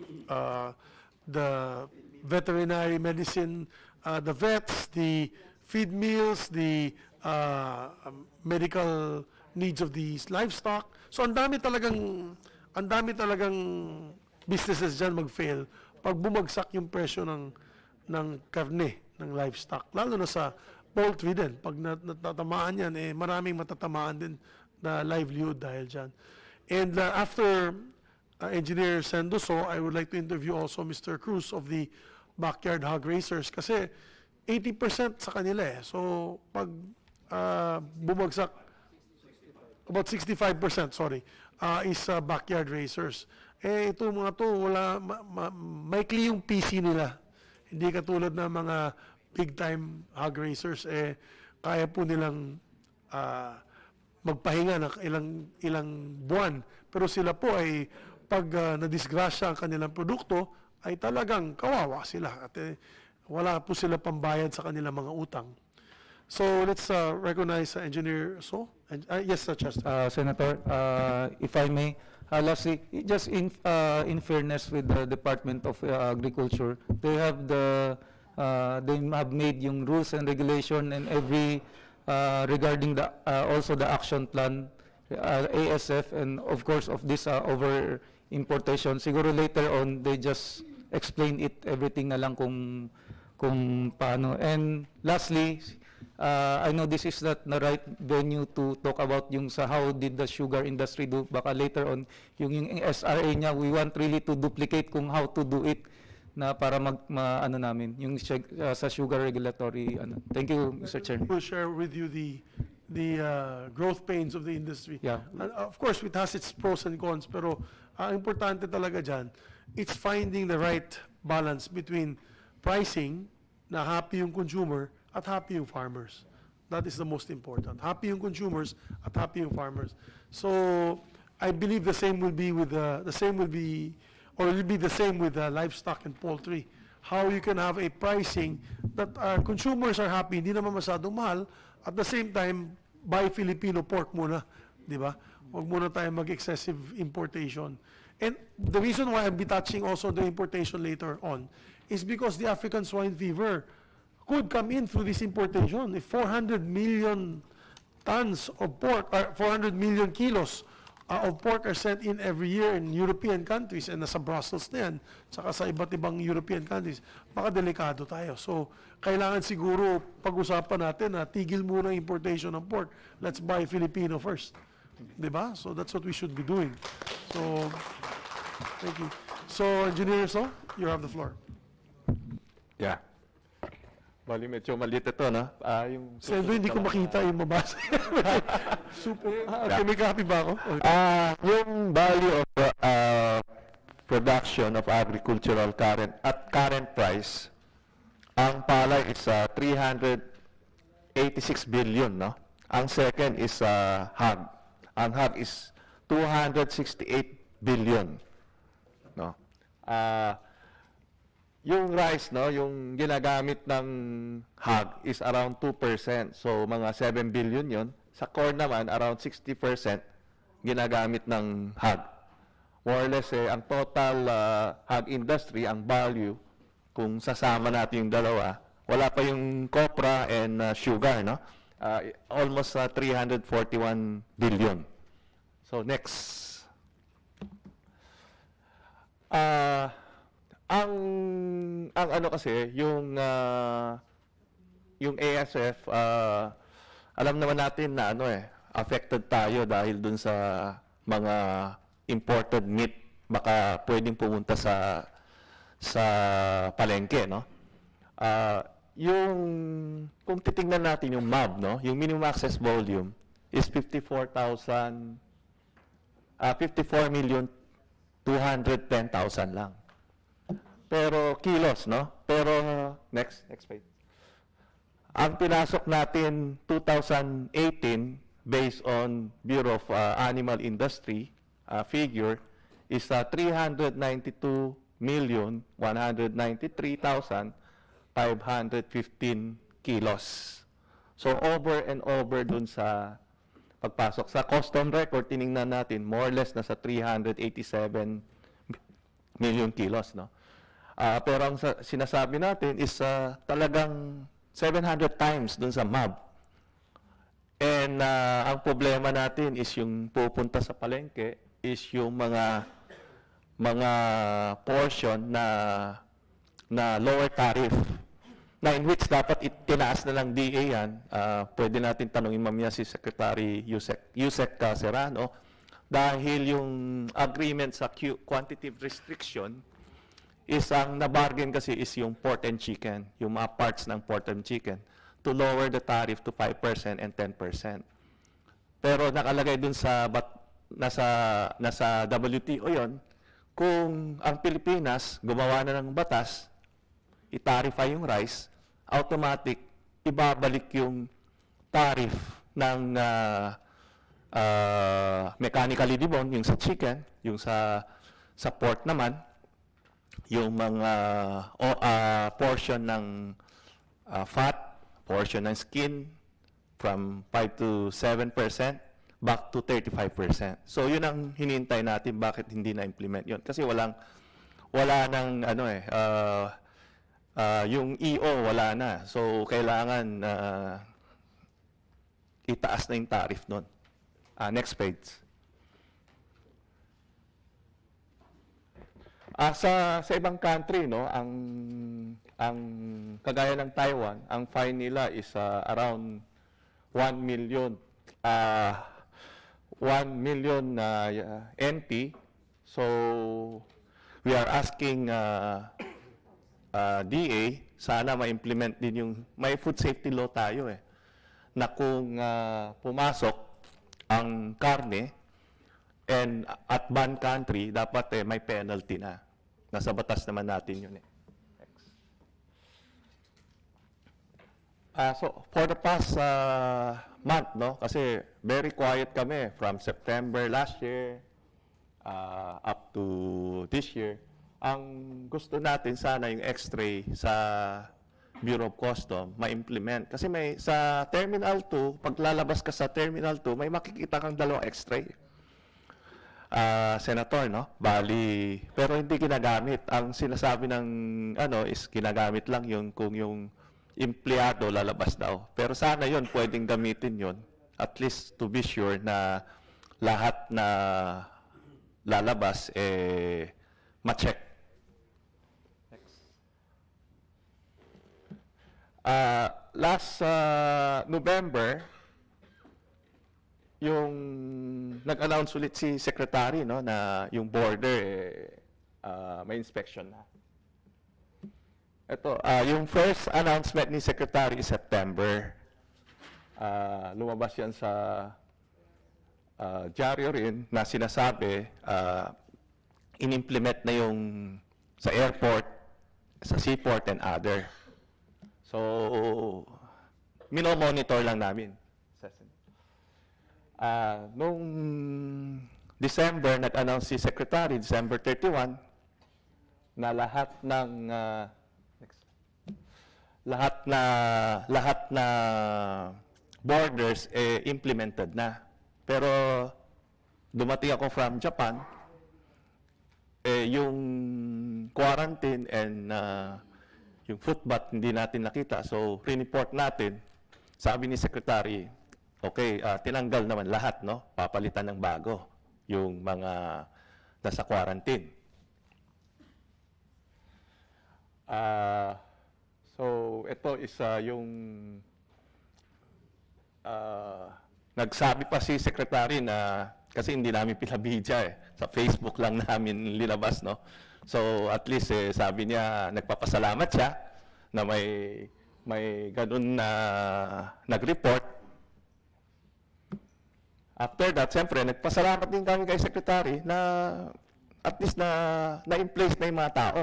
veterinary medicine, the vets, the feed mills, the medical needs of these livestock. So ang dami talagang businesses dyan mag-fail pag bumagsak yung presyo ng karne, ng livestock. Lalo na sa poultry din. Pag natatamaan yan, maraming matatamaan din na livelihood dahil dyan. And after Engineer Sendoso, I would like to interview also Mr. Cruz of the Backyard Hog Racers kasi 80% sa kanila So pag bumagsak, about 65%, sorry, is backyard racers. Ito mga to, maikli yung PC nila. Hindi katulad ng mga big-time hog racers, kaya po nilang magpahinga ng ilang buwan. Pero sila po ay, pag nadisgrasya ang kanilang produkto, ay talagang kawawa sila. At wala po sila pambayad sa kanilang mga utang. So let's recognize Engineer So. Yes, Chester. Senator, if I may, lastly, just in fairness with the Department of Agriculture, they have made yung rules and regulation and every regarding also the action plan, ASF, and of course of this over importation. Siguro later on they just explain it everything na lang kung paano. And lastly, I know this is not the right venue to talk about yung sa how did the sugar industry do. Baka later on, yung SRA niya, we want really to duplicate kung how to do it na para namin, yung sa sugar regulatory. Thank you, Mr. Chair. We'll share with you the growth pains of the industry. Yeah. And of course, it has its pros and cons, pero importante talaga dyan, it's finding the right balance between pricing na happy yung consumer at happy yung farmers. That is the most important. Happy yung consumers at happy yung farmers. So I believe the same will be with the same with livestock and poultry. How you can have a pricing that consumers are happy, hindi naman masyadong mahal, at the same time buy Filipino pork muna, di ba? Huwag muna tayo mag-excessive importation. And the reason why I'll be touching also the importation later on is because the African swine fever could come in through this importation. If 400 million tons of pork, or 400 million kilos of pork are sent in every year in European countries and nasa Brussels na yan, saka sa iba't ibang European countries, baka delikado tayo. So, kailangan siguro pag-usapan natin na tigil muna importation ng pork. Let's buy Filipino first. Diba? So, that's what we should be doing. So, thank you. So, Engineer So, you have the floor. Yeah. Bali, medyo maliit ito, no? Yung Sendo, hindi ko makita yung mabasa. Super. Okay, may copy ba ako? Okay. Yung value of production of agricultural current price, ang palay is 386 billion, no? Ang second is hog. Ang hog is 268 billion, no? Yung rice, no, yung ginagamit ng hog is around 2%. So, mga 7 billion yon. Sa corn naman, around 60% ginagamit ng hog. More or less, ang total hog industry, ang value, kung sasama natin yung dalawa, wala pa yung copra and sugar, no? Almost 341 billion. So, next. Ang ano kasi yung ASF alam naman natin na affected tayo dahil dun sa mga imported meat baka pwedeng pumunta sa palengke, no? Yung kung titingnan natin yung MAB, no, yung minimum access volume is 54,210,000 lang. Pero kilos, no? Pero next page. Ang pinasok natin 2018 based on Bureau of Animal Industry figure is 392,193,515 kilos. So over and over dun sa pagpasok. Sa custom record, tiningnan natin, more or less nasa 387 million kilos, no? Pero ang sinasabi natin is talagang 700 times dun sa MAB. And ang problema natin is yung pupunta sa palengke is yung mga portion na lower tariff na in which dapat tinaas na lang DA yan. Pwede natin tanungin mamaya si Secretary Yusek Serrano dahil yung agreement sa quantitative restriction is ang nabargain kasi is yung pork and chicken, yung mga parts ng pork and chicken, to lower the tariff to 5% and 10%. Pero nakalagay dun sa nasa WTO yon, kung ang Pilipinas gumawa na ng batas, i-tarify yung rice, automatic ibabalik yung tariff ng mechanically deboned, yung sa chicken, yung sa pork naman, yung mga portion ng fat, portion ng skin from 5 to 7% back to 35%. So yun ang hinihintay natin bakit hindi na-implement yun. Kasi wala nang yung EO wala na. So kailangan itaas na yung tariff nun. Next page. Sa ibang country, no, ang kagaya ng Taiwan, ang fine nila is around 1 million NT. So we are asking DA sana ma-implement din yung may food safety law tayo na kung pumasok ang karne and at banned country dapat may penalty na. Nasa batas naman natin yun Next. So for the past month, no, kasi very quiet kami from September last year up to this year. Ang gusto natin sana yung X-ray sa Bureau of Customs ma-implement. Kasi may sa Terminal 2, pag lalabas ka sa Terminal 2, may makikita kang dalawang X-ray. Senator, no? Bali, pero hindi ginagamit. Ang sinasabi ng is ginagamit lang yung kung yung empleyado lalabas daw. Pero sana yon pwedeng gamitin yon at least to be sure na lahat na lalabas ma-check. Last November, yung nag-announce ulit si Secretary, no, na yung border may inspection na. Ito, yung first announcement ni Secretary is September. Lumabas yan sa dyaryo rin na sinasabi in-implement na yung sa airport, sa seaport and other. So, minomonitor lang namin. Noong December, nag-announce si Secretary, December 31, na lahat na borders implemented na. Pero dumating ako from Japan, yung quarantine and yung footbath hindi natin nakita. So, report natin, sabi ni Secretary, okay, tinanggal naman lahat, no? Papalitan ng bago yung mga nasa quarantine. So, ito is yung nagsabi pa si Secretary na, kasi hindi namin pinabidya sa Facebook lang namin linabas, no? So, at least sabi niya, nagpapasalamat siya na may ganun na nag-report. After that, siyempre, nagpasalamat din kami kay Secretary na at least na-in place na yung mga tao.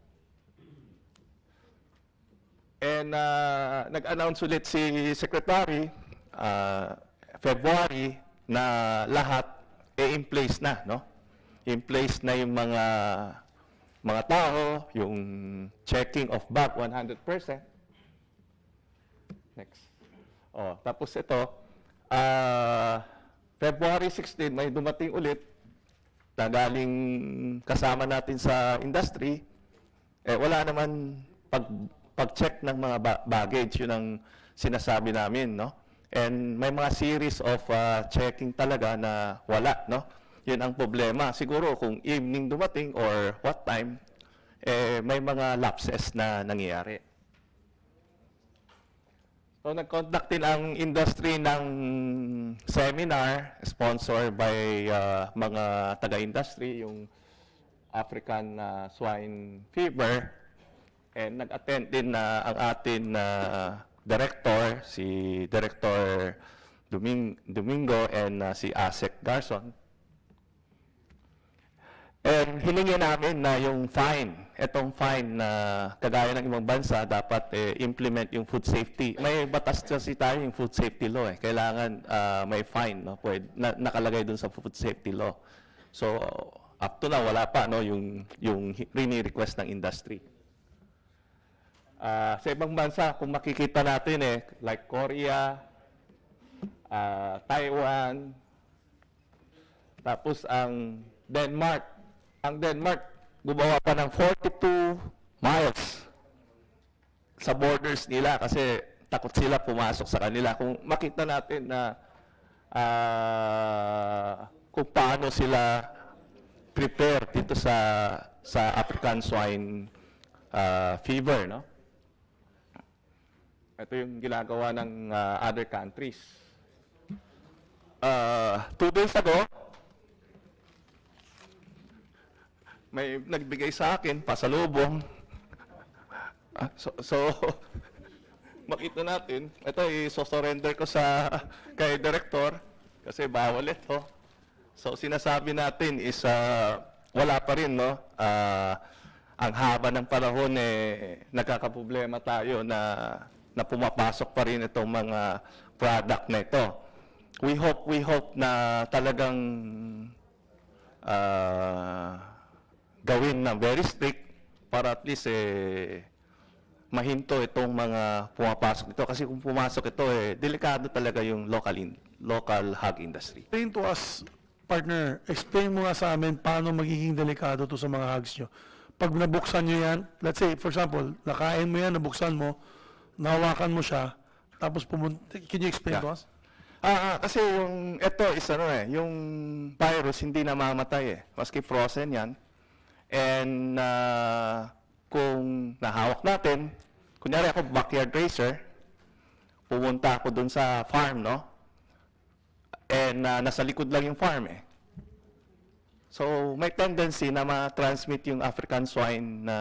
And nag-announce ulit si Secretary, February, na lahat in place na, no? In place na yung mga tao, yung checking of bag 100%. Next. Tapos ito, February 16, may dumating ulit na galing kasama natin sa industry. Wala naman pag-check ng mga baggage, yun ang sinasabi namin, no? And may mga series of checking talaga na wala, no? Yun ang problema. Siguro kung evening dumating or what time, may mga lapses na nangyayari. So, nag-conduct din ang industry ng seminar sponsored by mga taga-industry, yung African swine fever. And nag-attend din ang atin director, si Director Domingo and si Asek Garson. And hiningi namin na yung fine, itong fine na kagaya ng ibang bansa, dapat implement yung food safety. May batas kasi tayo yung food safety law. Kailangan may fine, no? Nakalagay dun sa food safety law. So, up to now, wala pa, no? yung rini-request ng industry. Sa ibang bansa, kung makikita natin like Korea, Taiwan, tapos ang Denmark. Ang Denmark, gumawa pa ng 42 miles sa borders nila kasi takot sila pumasok sa kanila. Kung makita natin na kung paano sila prepare dito sa African swine fever, no? Ito yung ginagawa ng other countries. 2 days ago, may nagbigay sa akin pasalubong. So makita natin, ito i-surrender ko kay director kasi bawal ito. So sinasabi natin is wala pa rin, no? Ang haba ng panahon nagkakaproblema tayo na pumapasok pa rin itong mga product na ito. We hope na talagang gawin na very strict para at least mahinto itong mga pumapasok ito. Kasi kung pumasok ito, delikado talaga yung local hog industry. Explain to us, partner, explain mo nga sa amin paano magiging delikado to sa mga hogs nyo. Pag nabuksan nyo yan, let's say, for example, nakain mo yan, nabuksan mo, nahawakan mo siya, tapos pumunta, can you explain to us? Kasi yung, ito is ano yung virus hindi namamatay maski frozen yan. And kung nahawak natin, kunyari ako backyard racer, pumunta ako dun sa farm, no? And nasa likod lang yung farm So may tendency na ma-transmit yung African swine na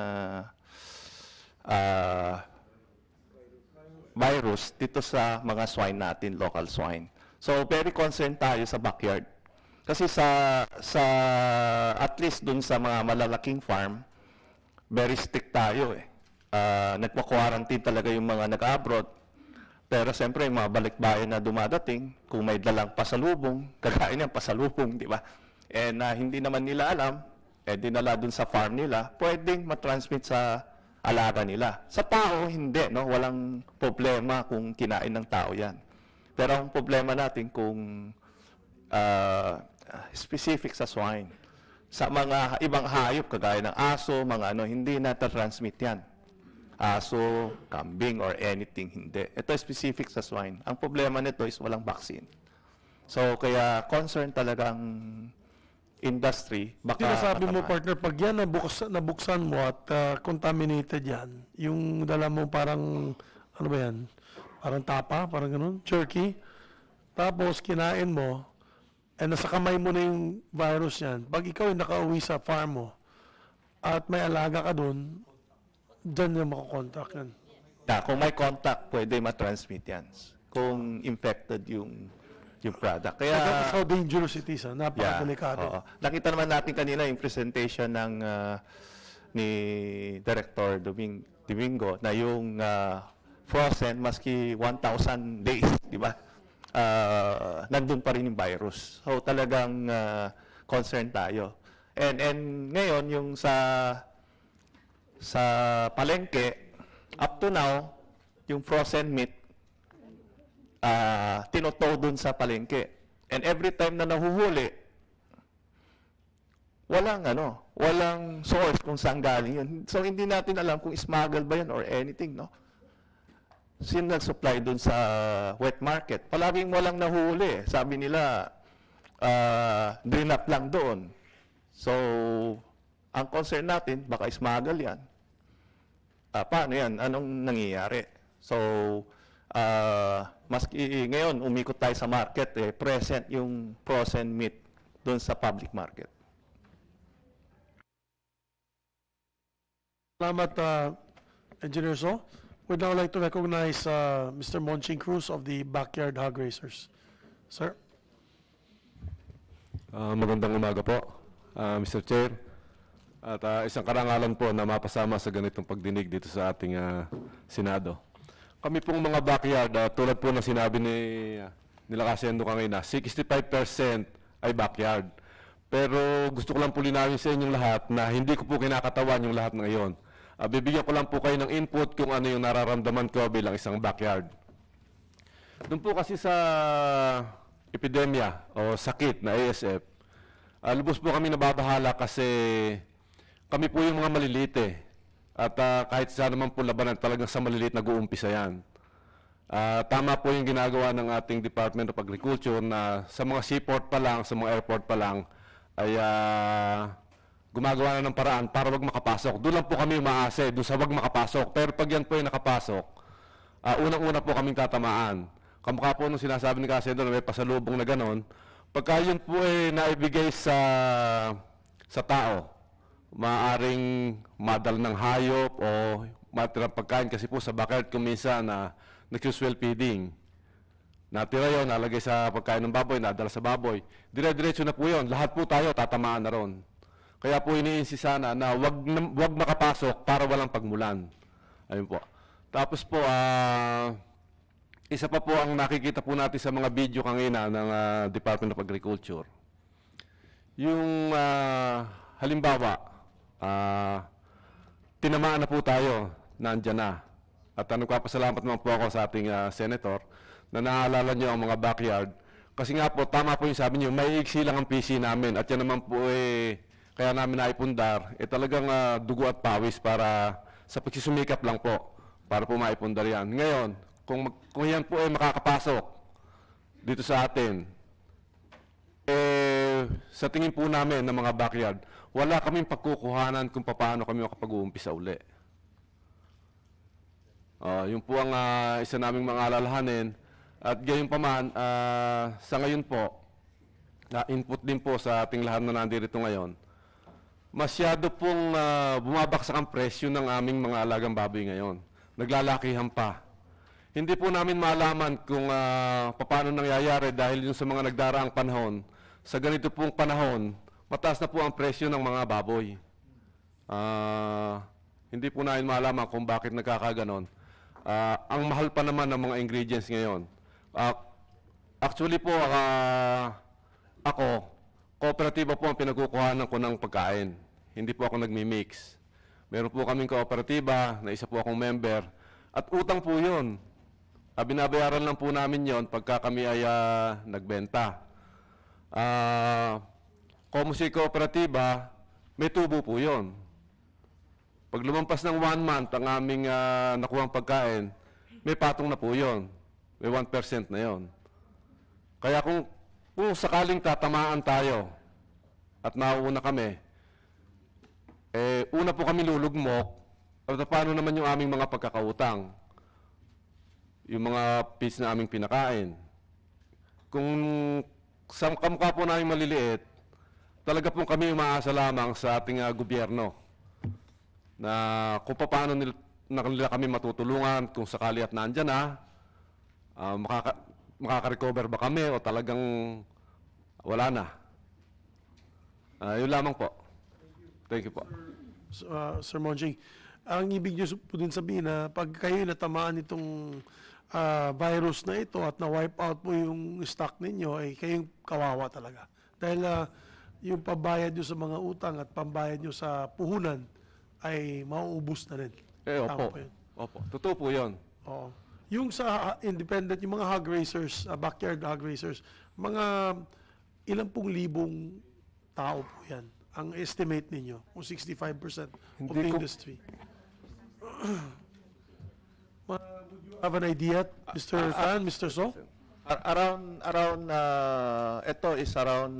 virus dito sa mga swine natin, local swine. So very concerned tayo sa backyard. Kasi sa at least dun sa mga malalaking farm, very strict tayo nagpa-quarantine talaga yung mga nag-abroad. Pero siyempre yung mga balikbayan na dumadating, kung may dalang pasalubong, kakain ng pasalubong, di ba? And hindi naman nila alam, dinala dun sa farm nila, pwedeng matransmit sa alaga nila. Sa tao, hindi, no? Walang problema kung kinain ng tao yan. Pero ang problema natin kung specific sa swine. Sa mga ibang hayop, kagaya ng aso, mga hindi na-transmit yan. Aso, kambing, or anything, hindi. Ito specific sa swine. Ang problema nito is walang vaccine. So, kaya concern talagang industry, baka Sinasabi mo, matamaan. partner, pag yan nabuksan mo at contaminated yan, yung dala mo parang, ano ba yan? Parang tapa, parang ganun, jerky. Tapos kinain mo, nasa kamay mo na yung virus yan. Pag ikaw ay nakauwi sa farm mo, at may alaga ka dun, dyan yung makakontact yan. Kung may contact, pwede matransmit yan. Kung infected yung product. Kaya, That's how dangerous it is, napakadelikado. oo. Nakita naman natin kanina yung presentation ng ni Director Domingo na yung frozen maski 1,000 days, di ba? Nandun pa rin yung virus. So talagang concerned tayo. And ngayon yung sa palengke, up to now, yung frozen meat tinotow dun sa palengke. And every time na nahuhuli, walang source kung saan galing yun. So hindi natin alam kung smuggle ba yun or anything, no? Sino nag-supply dun sa wet market? Palaging walang nahuli. Sabi nila, drain up lang doon. So, ang concern natin, baka smuggle yan. Paano yan? Anong nangyayari? So, maski ngayon, umikot tayo sa market, present yung frozen meat doon sa public market. Salamat, Engineer So. We'd now like to recognize Mr. Monching Cruz of the Backyard Hog Racers. Sir. Magandang umaga po, Mr. Chair. At isang karangalan po na mapasama sa ganitong pagdinig dito sa ating Senado. Kami pong mga backyard, tulad po na sinabi nila Kasendo kanina, 65% ay backyard. Pero gusto ko lang po linawin sa inyong lahat na hindi ko po kinakatawan yung lahat ngayon. Bibigyan ko lang po kayo ng input kung ano yung nararamdaman ko bilang isang backyard. Doon po kasi sa epidemya o sakit na ASF, lubos po kami nababahala kasi kami po yung mga maliliit At kahit saan naman po labanan, talagang sa maliliit nag-uumpisa yan. Tama po yung ginagawa ng ating Department of Agriculture na sa mga seaport pa lang, sa mga airport pa lang, ay gumagawa na ng paraan para wag makapasok. Doon lang po kami umaase, doon sa wag makapasok. Pero pag yan po ay nakapasok, unang-una po kaming tatamaan. Kamukha po nung sinasabi ni Kasendo na may pasalubong na ganon, pagka yun po ay naibigay sa tao, maaaring madal ng hayop o matirang pagkain kasi po sa backyard kung minsan na nag-usual feeding. Natira yun, nalagay sa pagkain ng baboy, nadala sa baboy. Dire-diretso na po yun. Lahat po tayo tatamaan na ron. Kaya po iniinsi sana na wag makapasok para walang pagmulan. Ayun po. Tapos po, isa pa po ang nakikita po natin sa mga video kanina ng Department of Agriculture. Yung halimbawa, tinamaan na po tayo, nandyan na. At nagpapasalamat naman po ako sa ating senator na naalala niyo ang mga backyard. Kasi nga po, tama po yung sabi niyo, may iksi lang ang PC namin. At yan naman po kaya namin naipundar, talagang dugo at pawis para sa pagsusumikap lang po, para po maipundar yan. Ngayon, kung yan po makakapasok dito sa atin, sa tingin po namin ng mga backyard, wala kaming pagkukuhanan kung paano kami makapag-uumpisa uli. Yun po ang isa naming mga alalahanin. At gayon pa man, sa ngayon po, input din po sa ating lahat na nandito ngayon, masyado pong bumabaksak ang presyo ng aming mga alagang baboy ngayon. Naglalakihan pa. Hindi po namin malaman kung paano nangyayari dahil yung sa mga nagdaraang panahon, sa ganito pong panahon, mataas na po ang presyo ng mga baboy. Hindi po namin malaman kung bakit nagkakaganon. Ang mahal pa naman ng mga ingredients ngayon. Actually po, ako, kooperatiba po ang pinagkukuhanan ko ng pagkain. Hindi po ako nagmi-mix. Meron po kaming kooperatiba na isa po akong member. At utang po yun. Binabayaran lang po namin yon pagka kami ay nagbenta. Komusi kooperatiba, may tubo po yun. Pag lumampas ng 1 month ang aming nakuhang pagkain, may patong na po yun. May 1% na yon. Kaya kung sakaling tatamaan tayo at nauuna kami, una po kami lulugmok, at paano naman yung aming mga pagkakautang? Yung mga fees na aming pinakain. Kung sa kamukha po namin maliliit, talaga po kami umaasa lamang sa ating gobyerno na kung paano nila kami matutulungan kung sakali at nandyan na, makaka-recover ba kami o talagang wala na. Yun lamang po. Thank you po. Sir Monjing, ang ibig niyo po din sabihin na pag kayo natamaan itong virus na ito at na-wipe out po yung stock ninyo, ay kayong kawawa talaga. Dahil yung pambayad nyo sa mga utang at pambayad nyo sa puhunan ay mauubos na rin. Tama Opo. po yun. Opo. Totoo po yun. Oo. Yung sa independent, yung mga hog raisers, backyard hog raisers, mga ilang pong libong tao po yan. Ang estimate ninyo, kung 65% of the industry. Would you have an idea, Mr. Tan, Mr. So? Ito is around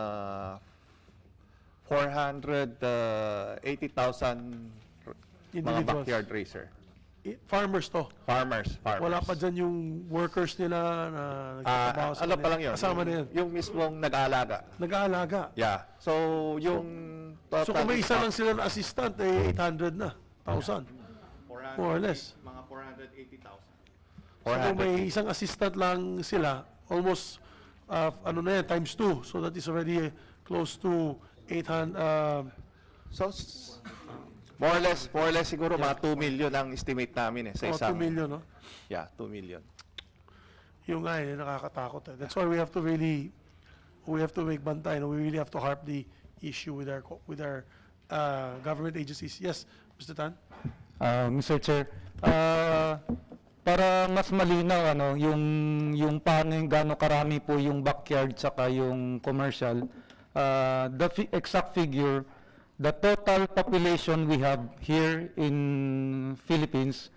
480,000 mga Individuals. backyard racer. Farmers to. Farmers. Wala pa dyan yung workers nila na nagtatrabaho sa Ano pa lang yun? Kasama na yan. Yung mismong nag-aalaga. Nag-aalaga. Yeah. So, yung So kung may isa lang sila na assistant, 800 na. 1,000. More or less. Mga 480,000. So kung may isang assistant lang sila, almost, times 2. So that is already close to 800, So, more or less siguro mga 2 million ang estimate namin sa 2 isang. million, no? Yeah, 2 million. Yung nga, nakakatakot. That's why we have to make bantay. We really have to harp the issue with our government agencies. Yes, Mr. Tan? Mr. Chair, para mas malinaw yung paano yung gaano karami po yung backyard tsaka yung commercial, the exact figure, the total population we have here in Philippines,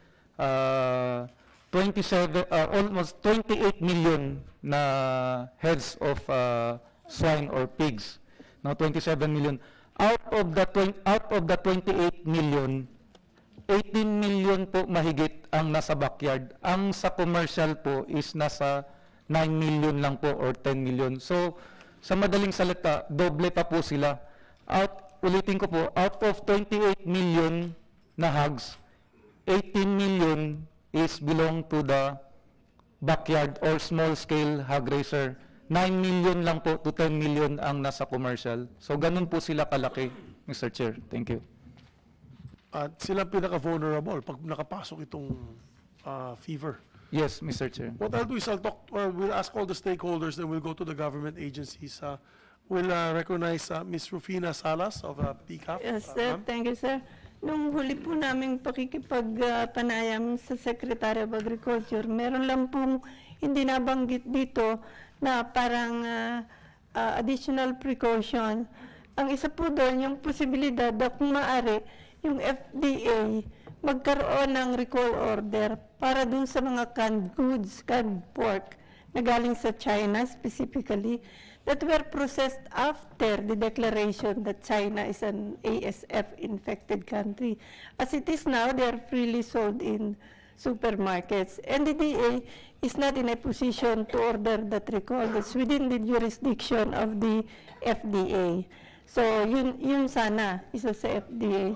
almost 28 million na heads of swine or pigs. Now 27 million. Out of the 28 million, 18 million po mahigit ang nasa backyard. Ang sa commercial po is nasa 9 million lang po or 10 million. So, sa madaling salita, doble pa po sila. Ulitin ko po, out of 28 million na hogs, 18 million is belong to the backyard or small-scale hog raiser. 9 million lang po to 10 million ang nasa commercial. So, ganun po sila kalaki, Mr. Chair. Thank you. At sila pinaka-vulnerable pag nakapasok itong fever. Yes, Mr. Chair. What I'll do is we'll ask all the stakeholders, then we'll go to the government agencies. We'll recognize Ms. Rufina Salas of PCAF. Yes, sir. Ma'am. Thank you, sir. Nung huli po namin pakikipagpanayam sa Secretary of Agriculture, meron lang pong hindi nabanggit dito na parang additional precaution. Ang isa po doon, yung posibilidad na kung maaari, yung FDA magkaroon ng recall order para dun sa mga canned goods, canned pork na galing sa China specifically that were processed after the declaration that China is an ASF-infected country. As it is now, they are freely sold in supermarkets. And the DA is not in a position to order that recall. That's within the jurisdiction of the FDA. So, yun sana, isa sa FDA.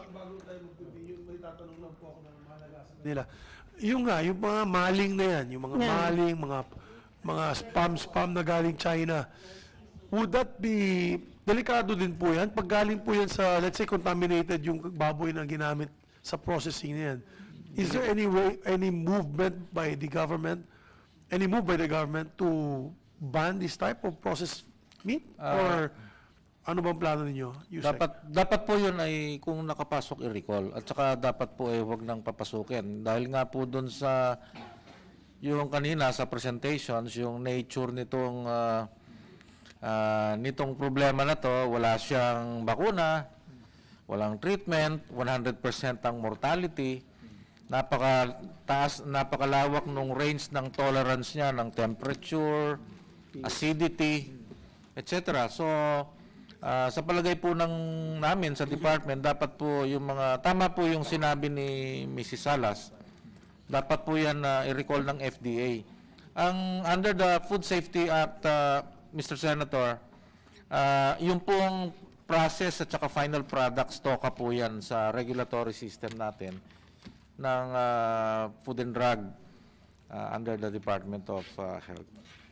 Nila. Yung nga, yung mga maling na yan, yung mga maling, mga spam na galing China, would that be, delikado din po yan? Pag galing po yan sa, let's say, contaminated yung baboy na ginamit sa processing na yan, is there any way, any movement by the government to ban this type of processed meat? Or ano bang plano ninyo? Yusek? Dapat po yun ay kung nakapasok i-recall at saka dapat po ay huwag nang papasukin dahil nga po doon sa yung kanina sa presentations yung nature nitong problema na to, wala siyang bakuna, walang treatment, 100% ang mortality, napakalawak nung range ng tolerance niya ng temperature, acidity, etc. So sa palagay po namin sa department, dapat po yung tama po yung sinabi ni Mrs. Salas, dapat po yan i-recall ng FDA. Under the Food Safety Act, Mr. Senator, yung pong process at saka final products, TOCA po yan sa regulatory system natin ng Food and Drug under the Department of Health.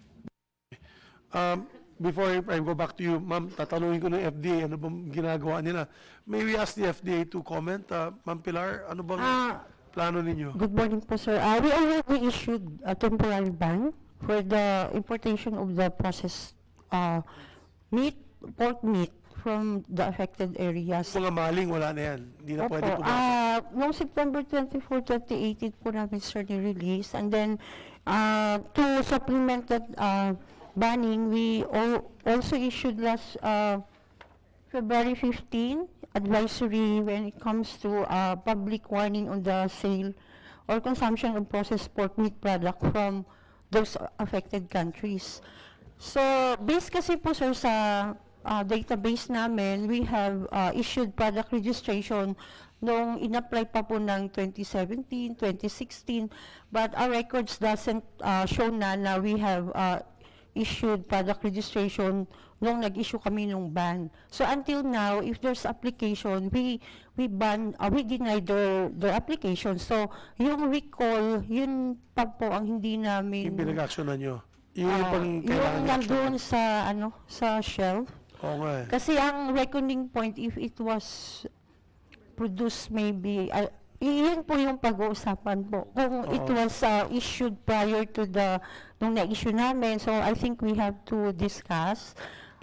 Before I go back to you, ma'am, tatanungin ko ng FDA, ano bang ginagawa nila? May we ask the FDA to comment? Ma'am Pilar, ano bang plano ninyo? Good morning po, sir. We already issued a temporary ban for the importation of the processed meat, pork meat from the affected areas. Mga maling, wala na yan. Hindi na pwede pumasok. Noong September 24, 2018 po namin, sir, ni-release. And then, to supplement that banning, we also issued last February 15 advisory when it comes to public warning on the sale or consumption of processed pork meat product from those affected countries. So, based kasi po, sir, sa database namin, we have issued product registration nung in-apply pa po ng 2017, 2016, but our records doesn't show na we have issued product registration nung nag-issue kami nung ban. So until now, if there's application, we deny their application. So yung recall, yun pa po ang hindi namin. Yung pinag-actionan nyo? Yung nandun sa shelf. Oo nga. Kasi ang reckoning point, if it was produced maybe, yun po yung pag-uusapan po. Kung it was issued prior to nung na-issue namin, so I think we have to discuss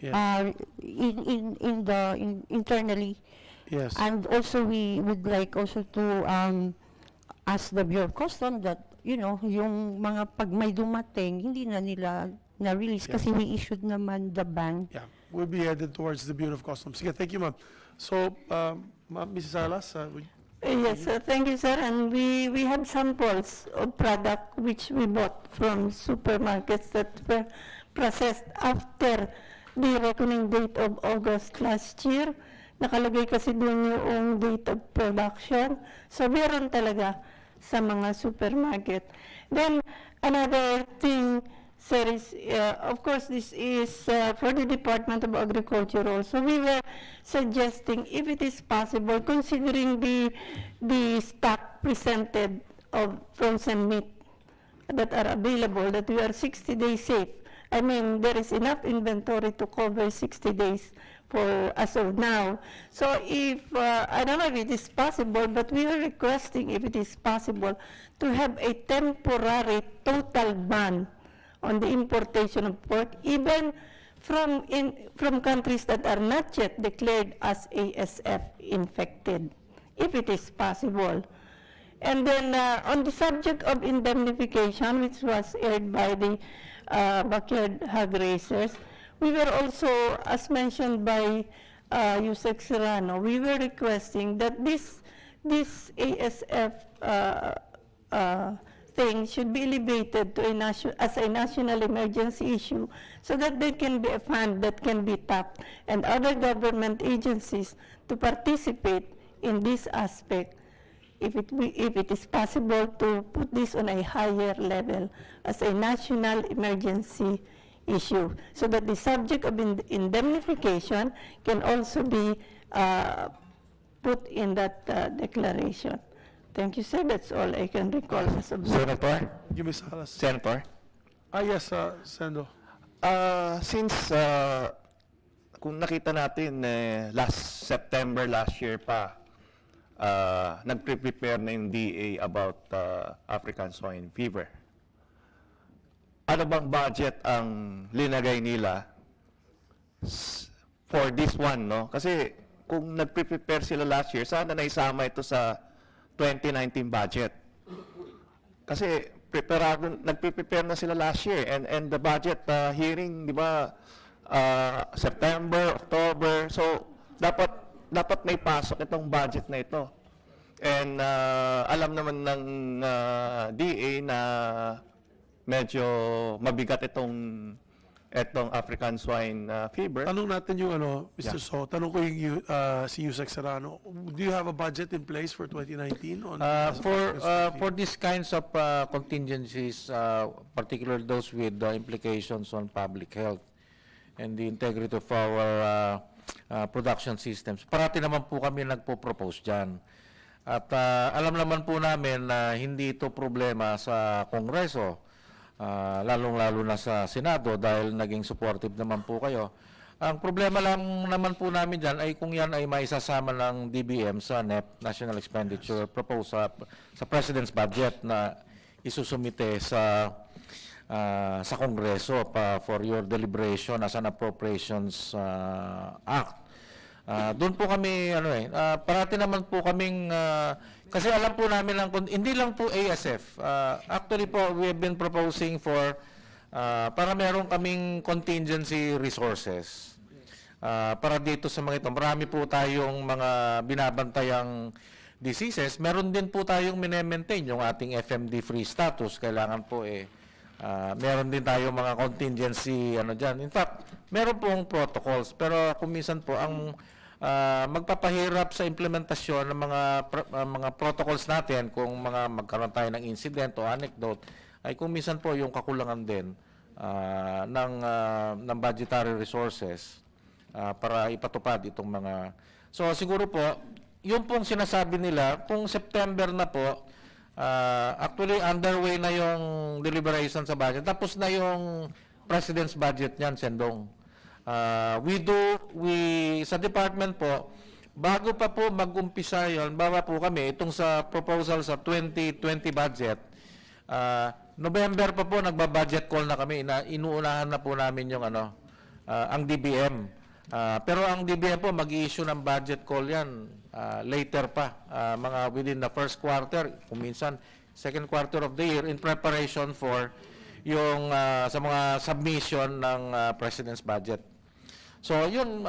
internally. Yes. And also we would like also to ask the Bureau of Customs that, yung mga pag may dumating, hindi na nila na-release kasi we issued naman the ban. Yeah, we'll be headed towards the Bureau of Customs. Sige, thank you, ma'am. So, ma'am, Mrs. Salas, Yes, thank you, sir. And we have samples of product which we bought from supermarkets that were processed after the reckoning date of August last year. Nakalagay kasi doon yung date of production. So, meron talaga sa mga supermarket. Then, another thing, sir, is, of course, this is for the Department of Agriculture also. We were suggesting, if it is possible, considering the stock presented of frozen meat that are available, that we are 60 days safe. I mean, there is enough inventory to cover 60 days for as of now. So if, I don't know if it is possible, but we are requesting, if it is possible, to have a temporary total ban on the importation of pork, even from countries that are not yet declared as ASF infected, if it is possible. And then on the subject of indemnification, which was aired by the backyard hog raisers, we were also, as mentioned by Yusek Serrano, we were requesting that this ASF things should be elevated to as a national emergency issue so that there can be a fund that can be tapped and other government agencies to participate in this aspect if it is possible to put this on a higher level as a national emergency issue so that the subject of indemnification can also be put in that declaration. Thank you, sir. That's all I can recall as of now. Senator? You, Ms. Salas. Senator? Yes, Sendo. Since kung nakita natin last September last year pa, nagpre-prepare na yung DA about African swine fever. Ano bang budget ang linagay nila for this one, no? Kasi kung nagpre-prepare sila last year, sana naisama ito sa 2019 budget. Kasi nagpre-prepare na sila last year and the budget hearing, di ba, September, October. So dapat may pasok itong budget na ito. And alam naman ng DA na medyo mabigat itong African swine fever. Tanong natin yung Mr. So, tanong ko yung si Yusek Serrano. Do you have a budget in place for 2019 on For these kinds of contingencies, particularly those with implications on public health and the integrity of our production systems, parati naman po kami nagpo-propose dyan. At alam naman po namin na hindi ito problema sa Kongreso, lalong-lalo na sa Senado dahil naging supportive naman po kayo. Ang problema lang naman po namin dyan ay kung yan ay maisasama ng DBM sa NEP, National Expenditure Proposal, sa President's Budget na isusumite sa Kongreso for your deliberation as an Appropriations Act. Doon po kami, parati naman po kaming, kasi alam po namin lang, hindi lang po ASF. Actually po, we have been proposing for, para meron kaming contingency resources. Para dito sa mga ito, marami po tayong mga binabantayang diseases. Meron din po tayong minemaintain yung ating FMD-free status. Kailangan po meron din tayong mga contingency, dyan. In fact, meron pong protocols. Pero kung minsan po, ang magpapahirap sa implementasyon ng mga protocols natin kung magkaroon tayo ng incident o anecdote ay kung minsan po yung kakulangan din ng budgetary resources para ipatupad itong mga. So siguro po, yung pong sinasabi nila, kung September na po, actually underway na yung deliberation sa budget. Tapos na yung President's budget niyan, Sendong. Sa department po, bago pa po mag-umpisa yun, bawa po kami, itong sa proposal sa 2020 budget, November pa po, nagbabudget call na kami, inuunahan na po namin yung ang DBM. Pero ang DBM po, mag-i-issue ng budget call yan later pa, mga within the first quarter, kung minsan, second quarter of the year, in preparation for yung sa mga submission ng President's budget. So yun,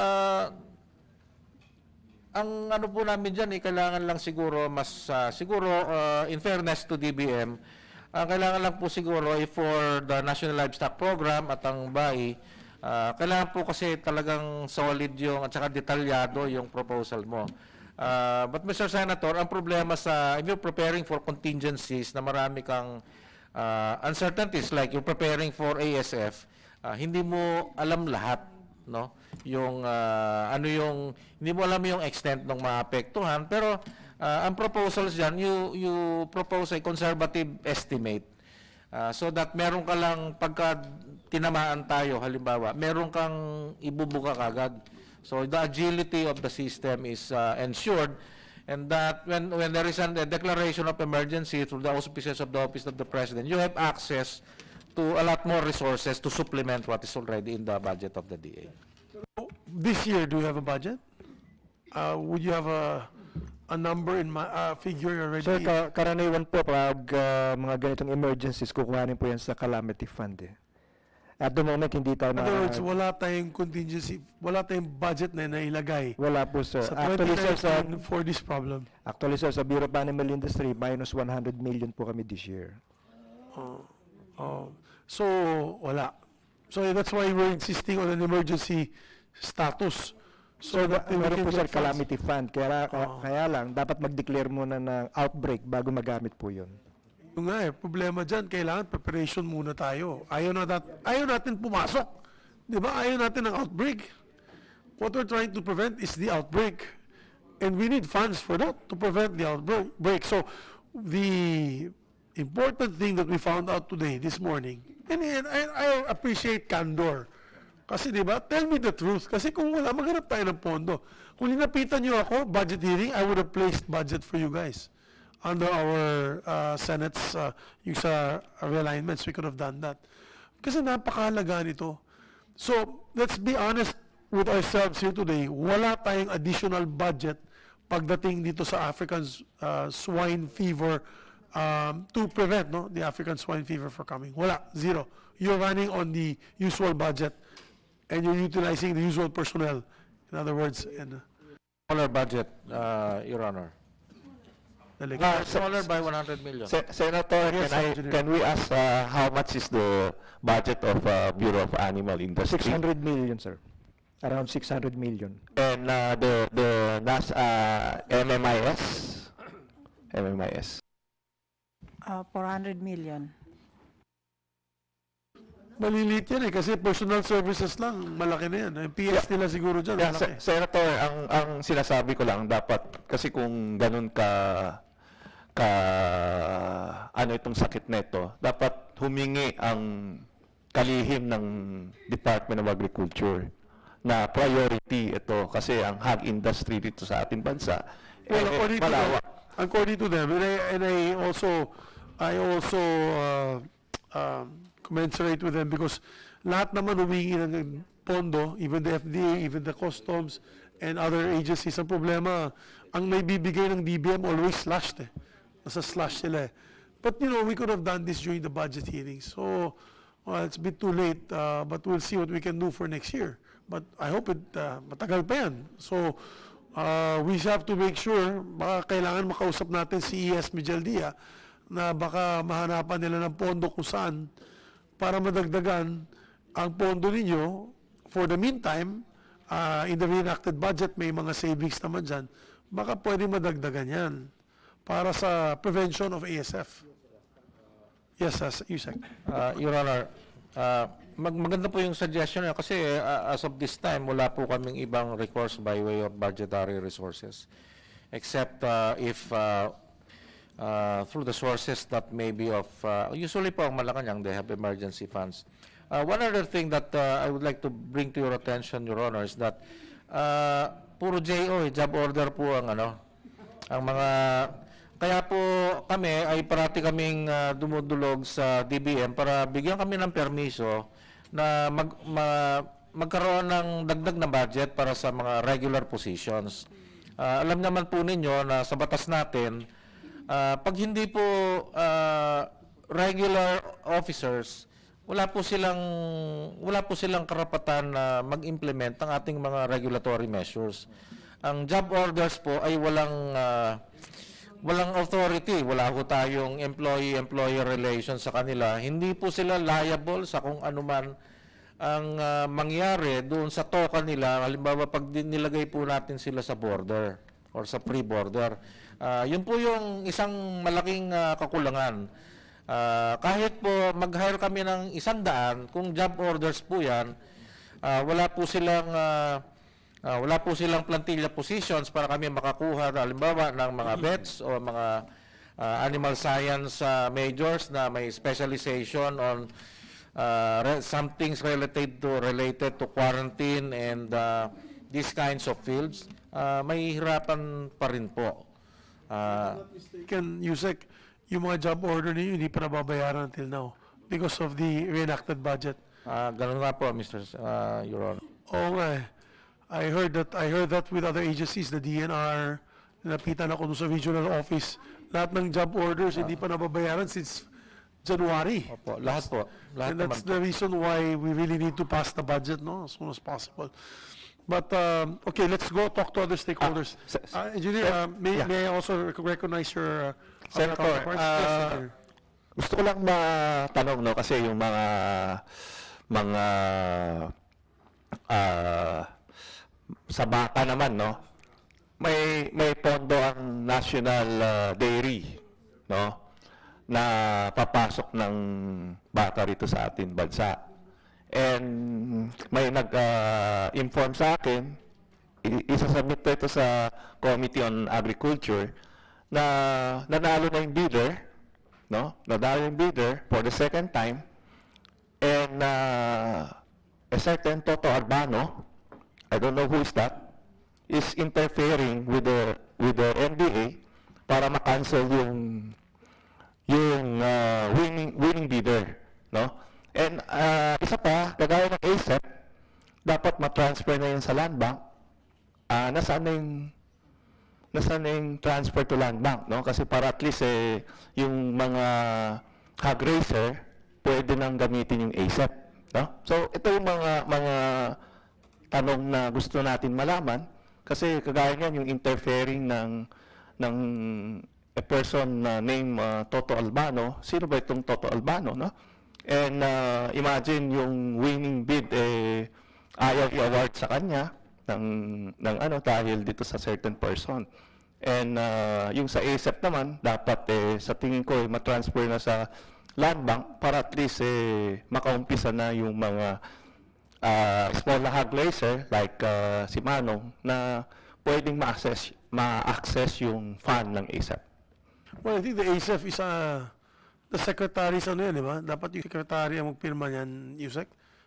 ang po namin dyan, kailangan lang siguro in fairness to DBM, kailangan lang po siguro for the National Livestock Program at ang BAI, kailangan po kasi talagang solid yung at saka detalyado yung proposal mo. But Mr. Senator, ang problema if you're preparing for contingencies na marami kang uncertainties, like you're preparing for ASF, hindi mo alam lahat, no? Yung hindi mo alam yung extent ng maapektuhan, pero ang proposals diyan, you propose a conservative estimate so that meron ka lang pagka tinamaan tayo, halimbawa, meron kang ibubuka kagad. So the agility of the system is ensured. And that when there is a declaration of emergency through the auspices of the Office of the President, you have access to a lot more resources to supplement what is already in the budget of the DA. This year, do you have a budget? Would you have a number in figure already? Sir, karaniwan po pag mga ganitong emergencies, kukuhanin po yan sa calamity fund. At the moment, hindi tayo In other words, wala tayong contingency, wala tayong budget na nailagay. Wala po, sir. Sa Actually, sir, 2019 for this problem. Actually, sir, sa Bureau of Animal Industry, minus 100 million po kami this year. So, wala. So, that's why we're insisting on an emergency status. So that we Meron can po sir get funds. calamity fund, kaya lang dapat mag-declare muna ng outbreak bago magamit po yun. Yung nga problema dyan, kailangan preparation muna tayo. Ayaw natin pumasok. Di ba? Ayaw natin ng outbreak. What we're trying to prevent is the outbreak. And we need funds for that, to prevent the outbreak. So, the important thing that we found out today, this morning, and I appreciate candor. Kasi di ba, tell me the truth. Kasi kung wala, maghanap tayo ng pondo. Kung linapitan niyo ako, budget hearing, I would have placed budget for you guys. Under our Senate's, yung sa realignments, we could have done that. Kasi napakahalaga nito. So, let's be honest with ourselves here today. Wala tayong additional budget pagdating dito sa African swine fever to prevent the African swine fever from coming. Wala, zero. You're running on the usual budget and you're utilizing the usual personnel. In other words, Smaller budget, Your Honor. Smaller by 100 million. Senator, Yes, Engineer. can we ask how much is the budget of Bureau of Animal Industry? 600 million, sir. Around 600 million. And the MMIS? 400 million. maliliit yan kasi personal services lang, malaki na yan. Yung PS nila siguro dyan, malaki. Senator, ang sinasabi ko lang, dapat, kasi kung ganun ano itong sakit neto, dapat humingi ang kalihim ng Department of Agriculture na priority ito kasi ang hog industry dito sa ating bansa. Well, according to them, and I also commensurate with them because lahat naman humingi ng pondo, even the FDA, even the customs, and other agencies. Ang problema, ang may bibigay ng DBM always slashed Nasa slash sila But, we could have done this during the budget hearings. So, it's a bit too late, but we'll see what we can do for next year. But I hope matagal pa yan. So, we have to make sure, baka kailangan makausap natin si ES Mejaldia na baka mahanapan nila ng pondo kung saan para madagdagan ang pondo ninyo. For the meantime, in the reenacted budget, may mga savings naman dyan. Baka pwede madagdagan yan para sa prevention of ASF. Yes, Yusek. Your Honor, maganda po yung suggestion niya kasi as of this time, wala po kaming ibang recourse by way of budgetary resources. Except if through the sources that may be of, usually po ang Malacanang, they have emergency funds. One other thing that I would like to bring to your attention, Your Honor, is that puro JO, job order po ang ang mga, kaya po kami ay parati kaming dumudulog sa DBM para bigyan kami ng permiso na magkaroon ng dagdag na budget para sa mga regular positions. Alam naman po ninyo na sa batas natin, pag hindi po regular officers, wala po silang karapatan na mag-implement ng ating mga regulatory measures. Ang job orders po ay walang authority, wala po tayong employee-employer relations sa kanila. Hindi po sila liable sa kung ano man ang mangyari doon sa token nila. Halimbawa, pag nilagay po natin sila sa border or sa pre-border. Yun po yung isang malaking kakulangan. Kahit po mag-hire kami ng 100, kung job orders po yan, wala po silang plantilla positions para kami makakuha halimbawa ng mga vets o mga animal science majors na may specialization on some things related to quarantine and these kinds of fields. May hirapan pa rin po. Yusek, yung mga job order niyo hindi pa nababayaran until now because of the reenacted budget. Ganun nga po, Mr. Your Honor. Oo nga I heard that with other agencies, the DNR, napitan ako doon sa regional office. Lahat ng job orders hindi pa nababayaran since January. Opo, lahat po. Lahat And that's the reason why we really need to pass the budget as soon as possible. But, okay, let's go talk to other stakeholders. Engineer, may I also recognize your Senator, counterparts? Yes, Engineer. Gusto ko lang matanong, no, kasi yung mga sa baka naman, no, may pondo ang National Dairy, no, na papasok ng baka rito sa ating bansa. And may nag-inform sa akin, isasubmit ito sa Committee on Agriculture, na nanalo na yung bidder, no? Nanalo yung bidder for the second time, and a certain Toto Albano, I don't know who is that, is interfering with the NDA para ma-cancel yung winning bidder, no? And isa pa, kagaya ng ASEP, dapat ma-transfer na yun sa land bank. Nasaan na yung transfer to land bank, no? Kasi para at least yung mga hog raiser pwede nang gamitin yung ASEP, no? So ito yung mga tanong na gusto natin malaman, kasi kagaya niyan yung interfering ng a person named Toto Albano. Sino ba itong Toto Albano, no? And imagine yung winning bid ayaw i-award sa kanya ng dahil dito sa certain person. And yung sa ASEP naman, dapat sa tingin ko ma-transfer na sa land bank para at least makaumpisa na yung mga small hog raiser like si Manong na pwedeng ma-access yung fund ng ASEP. Well, I think the ASEF is the secretary's ano yan, di ba? Dapat yung secretary ang magpirma niyan, Yusek.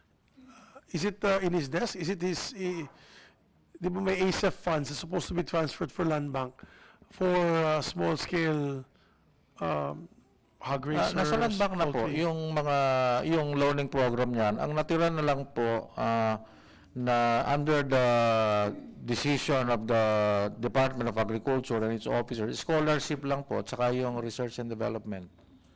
Is it in his desk? Is it his... Di ba may ASEF funds is supposed to be transferred for land bank for small-scale hog raisers? Nasa land bank na po yung loaning program niyan. Ang natira na lang po na under the decision of the Department of Agriculture and its officers, scholarship lang po, tsaka yung research and development.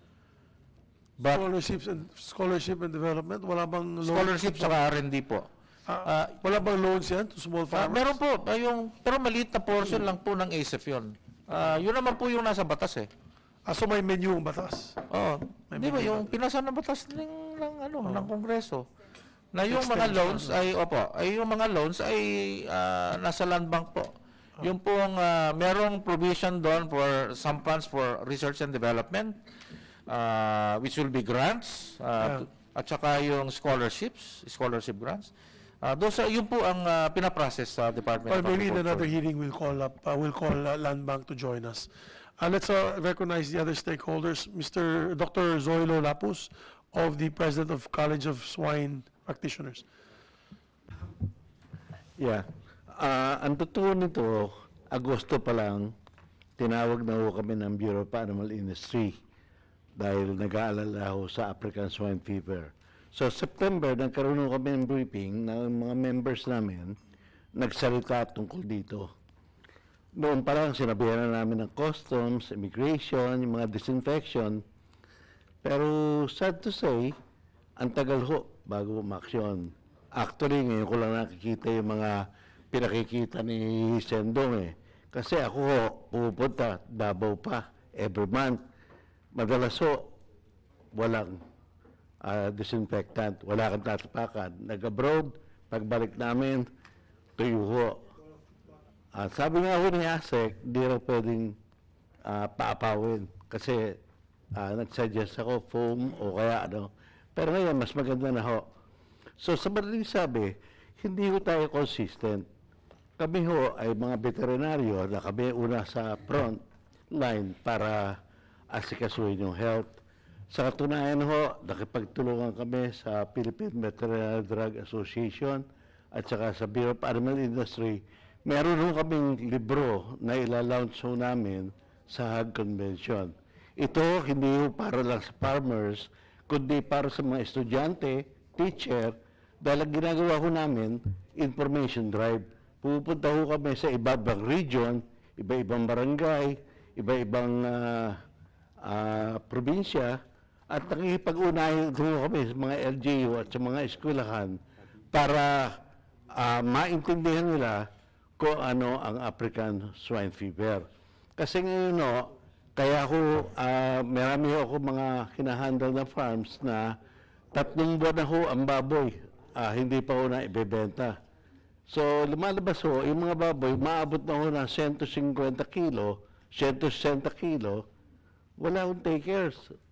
But scholarship and development, wala bang loan? Scholarship tsaka R&D po. Wala bang loans yan to small farmers? Meron po, pero maliit na portion lang po ng ASEF yun. Yun naman po yung nasa batas So may menu ang batas? Oo. Di ba, yung pinasa ng batas ng Kongreso. Na yung mga loans yung mga loans ay nasa land bank po. Yung pong merong provision doon for some funds for research and development, which will be grants, at saka yung scholarship grants. Yun po ang pinaprocess sa Department of Maybe in Agriculture. another hearing we'll call Land Bank to join us. Let's recognize the other stakeholders. Dr. Zoilo Lapus of the President of College of Swine Practitioners. Yeah. Ang totoo nito, Agosto pa lang, tinawag na ho kami ng Bureau of Animal Industry dahil nag-aalala ho sa African Swine Fever. So September, nagkaroon ho kami ng briefing ng mga members namin, nagsalita tungkol dito. Noon pa lang, sinabihan na namin ng customs, immigration, yung mga disinfection. Pero sad to say, ang tagal ho bago umaksyon. Actually, ngayon ko lang nakikita yung mga pinakikita ni Sendong Kasi ako ho, pupunta, Davao pa, every month. Madalas ho, walang disinfectant, wala kang tatapakan. Nag-abroad, pagbalik namin, tuyo ho. Sabi nga ho ni Asek, di raw pwedeng paapawin. Kasi nag-suggest ako foam o kaya ano. Pero ngayon, mas maganda na ho. So sa madaling sabi, hindi ho tayo consistent. Kami ho ay mga veterinaryo na kami una sa front line para asikasuhin yung health. Sa katunayan ho, nakipagtulungan kami sa Philippine Veterinary Drug Association at saka sa Bureau of Animal Industry. Meron ho kaming libro na ilalaunch ho namin sa Hague Convention. Ito hindi ho para lang sa farmers, kundi para sa mga estudyante, teacher, dahil ang ginagawa ho namin, information drive. Pupunta ho kami sa iba-ibang region, iba-ibang barangay, iba-ibang probinsya, at nakikipag-unahin ho kami sa mga LGU at sa mga eskwelahan para maintindihan nila kung ano ang African Swine Fever. Kasi ngayon Kaya ako, marami ako mga hinahandle na farms na 3 buwan na ho ang baboy, hindi pa ho na ibebenta. So, lumalabas ho, yung mga baboy, maabot na ho ng 150 kilo, 160 kilo, wala akong takers.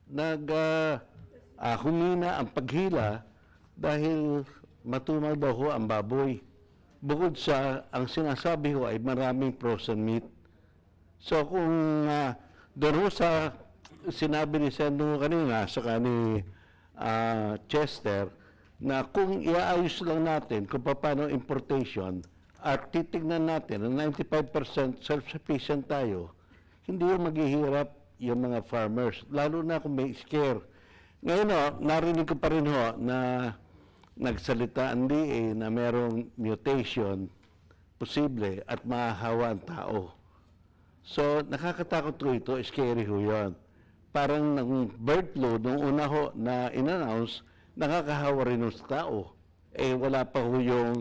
Humina ang paghila dahil matumal daw ho ang baboy. Bukod sa, ang sinasabi ho ay maraming frozen meat. So, kung doon ho sa sinabi ni Sendo kanina, saka ni Chester, na kung iaayos lang natin kung paano importation at titignan natin na 95% self-sufficient tayo, hindi yung maghihirap yung mga farmers, lalo na kung may scare. Ngayon narinig ko pa rin ho na nagsalita ang DA na merong mutation posible at mahahawa ang tao. So nakakatakot ko ito, scary ho yun. Parang ng bird flu, nung una ho na in-announce, nakakahawa rin sa tao. Wala pa ho yung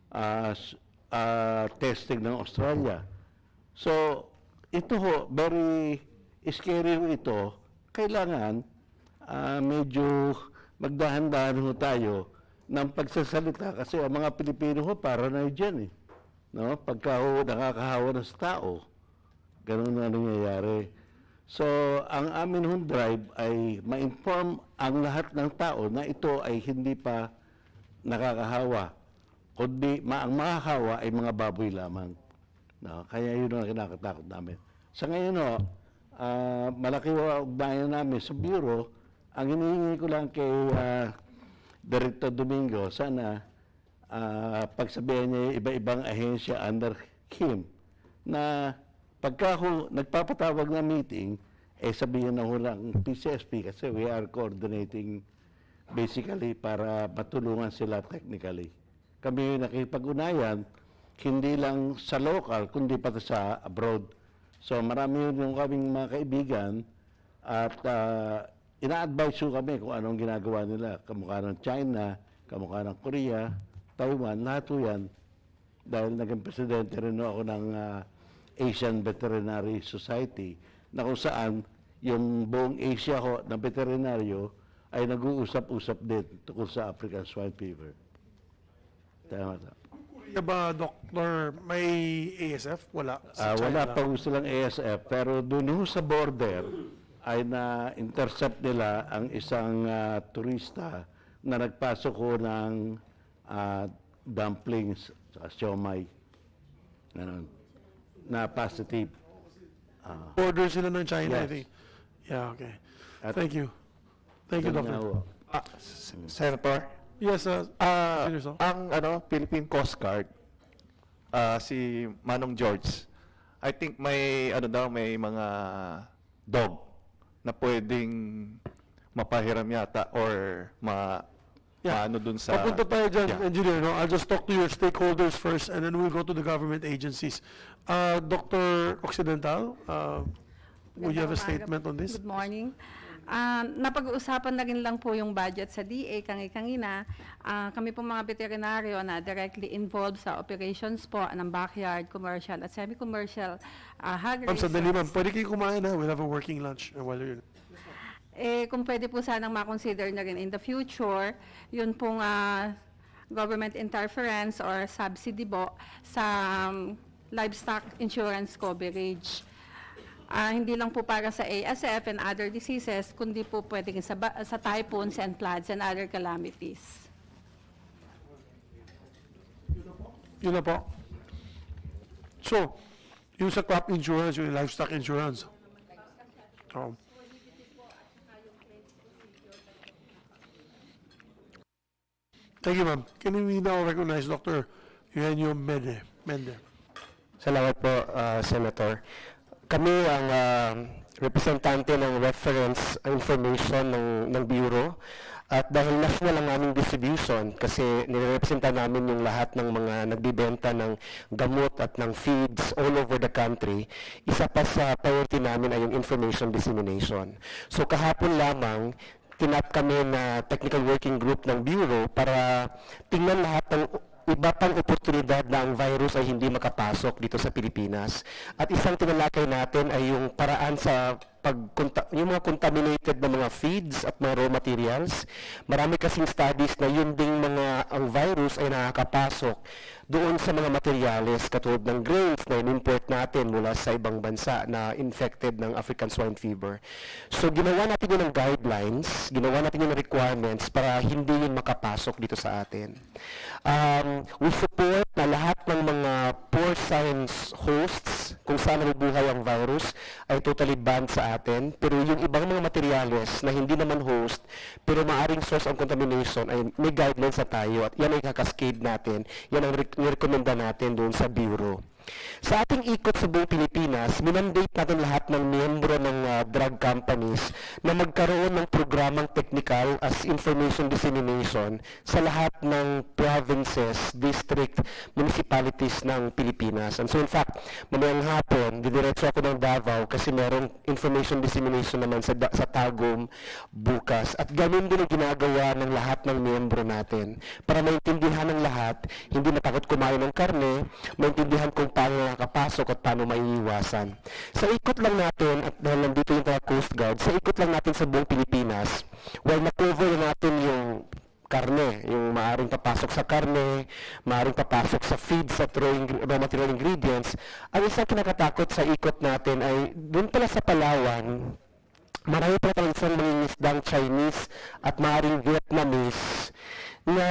testing ng Australia. So, ito ho, very scary ho ito. Kailangan medyo magdahan-dahan ho tayo ng pagsasalita kasi ang mga Pilipino ho, paranoid dyan No? Pagka ho nakakahawa na sa tao, ganun na nangyayari. So, ang amin hong drive ay ma-inform ang lahat ng tao na ito ay hindi pa nakakahawa. Kundi, ang makahawa ay mga baboy lamang. No? Kaya yun ang kinakatakot namin. Sa ngayon, malaki ugnayan namin sa Bureau. Ang hinihingi ko lang kay Director Domingo, sana pagsabihan niya yung iba-ibang ahensya under him na pagka nagpapatawag na meeting, sabihin na ho lang PCSP kasi we are coordinating basically para matulungan sila technically. Kami nakipag-unayan, hindi lang sa local, kundi pati sa abroad. So marami yung kaming mga kaibigan at ina-advise ko kami kung anong ginagawa nila. Kamukha ng China, kamukha ng Korea, Taiwan, lahat ho yan. Dahil naging presidente rin ako ng Asian Veterinary Society na kung saan yung buong Asia ho na veterinaryo ay nag-uusap-usap din tungkol sa African swine fever. Tama. Kaya ba, Doktor, may ASF? Wala. Wala pa ho silang ASF, pero doon ho sa border ay na-intercept nila ang isang turista na nagpasok ho ng dumplings sa siomai. Ganun. Na positive. Order sila ng China, Yes. I think. Yeah, okay. At Thank you. Thank you, doon nga Doctor. ho. Senator, Yes, ang Philippine Coast Guard, si Manong George, I think may may mga dog na pwedeng mapahiram yata or paano dun sa... Papunta tayo dyan, Yeah. Engineer. No? I'll just talk to your stakeholders first and then we'll go to the government agencies. Dr. Occidental, would you have a statement on this? Good morning. Napag-uusapan na rin lang po yung budget sa DA kangi-kangina. Kami po mga veterinaryo na directly involved sa operations po ng backyard, commercial at semi-commercial hog Ma'am, sandali ma'am. races. Pwede kayo kumain na. We'll have a working lunch while you're... Kung pwede po sanang makonsider na rin in the future, yun pong government interference or subsidy po sa livestock insurance coverage. Hindi lang po para sa ASF and other diseases, kundi po pwedeng sa typhoons and floods and other calamities. Yun na po. So, yung sa crop insurance, yung livestock insurance. Thank you, ma'am. Can we now recognize Dr. Eugenio Mende? Salamat po, Senator. Kami ang representante ng reference information ng Bureau at dahil national ang aming distribution kasi nirepresenta namin yung lahat ng mga nagbibenta ng gamot at ng feeds all over the country, isa pa sa priority namin ay yung information dissemination. So kahapon lamang, tinap kami na technical working group ng Bureau para tingnan lahat ng iba pang oportunidad na ang virus ay hindi makapasok dito sa Pilipinas. At isang tinalakay natin ay yung paraan sa yung mga contaminated na mga feeds at mga raw materials. Marami kasing studies na yun ding ang virus ay nakakapasok doon sa mga materyales katulad ng grains na in-import natin mula sa ibang bansa na infected ng African swine fever. So ginawa natin yun ng guidelines, ginawa natin yun ng requirements para hindi yun makapasok dito sa atin. We support na lahat ng mga porcine hosts kung saan nabubuhay ang virus ay totally banned sa atin, pero yung ibang mga materyales na hindi naman host pero maaring source of contamination ay may guidelines na tayo at yan ay kakaskade natin, yan ang nirekomenda natin doon sa Bureau. Sa ating ikot sa buong Pilipinas, minandate natin lahat ng miyembro ng drug companies na magkaroon ng programang technical as information dissemination sa lahat ng provinces, district, municipalities ng Pilipinas. And so in fact, mamayang hapon, didiretso ako ng Davao kasi merong information dissemination naman sa Tagum bukas. At ganun din ang ginagawa ng lahat ng miyembro natin para maintindihan ng lahat, hindi matakot kumain ng karne, maintindihan kung paano nakapasok at paano maiiwasan. Sa ikot lang natin, at dahil nandito yung Coast Guard, sa ikot lang natin sa buong Pilipinas, while na-cover natin yung karne, yung maaaring papasok sa karne, maaaring papasok sa feeds at raw material ingredients, ang isang kinakatakot sa ikot natin ay doon pala sa Palawan, marami pala talang isang mangingisdang Chinese at maaaring Vietnamese na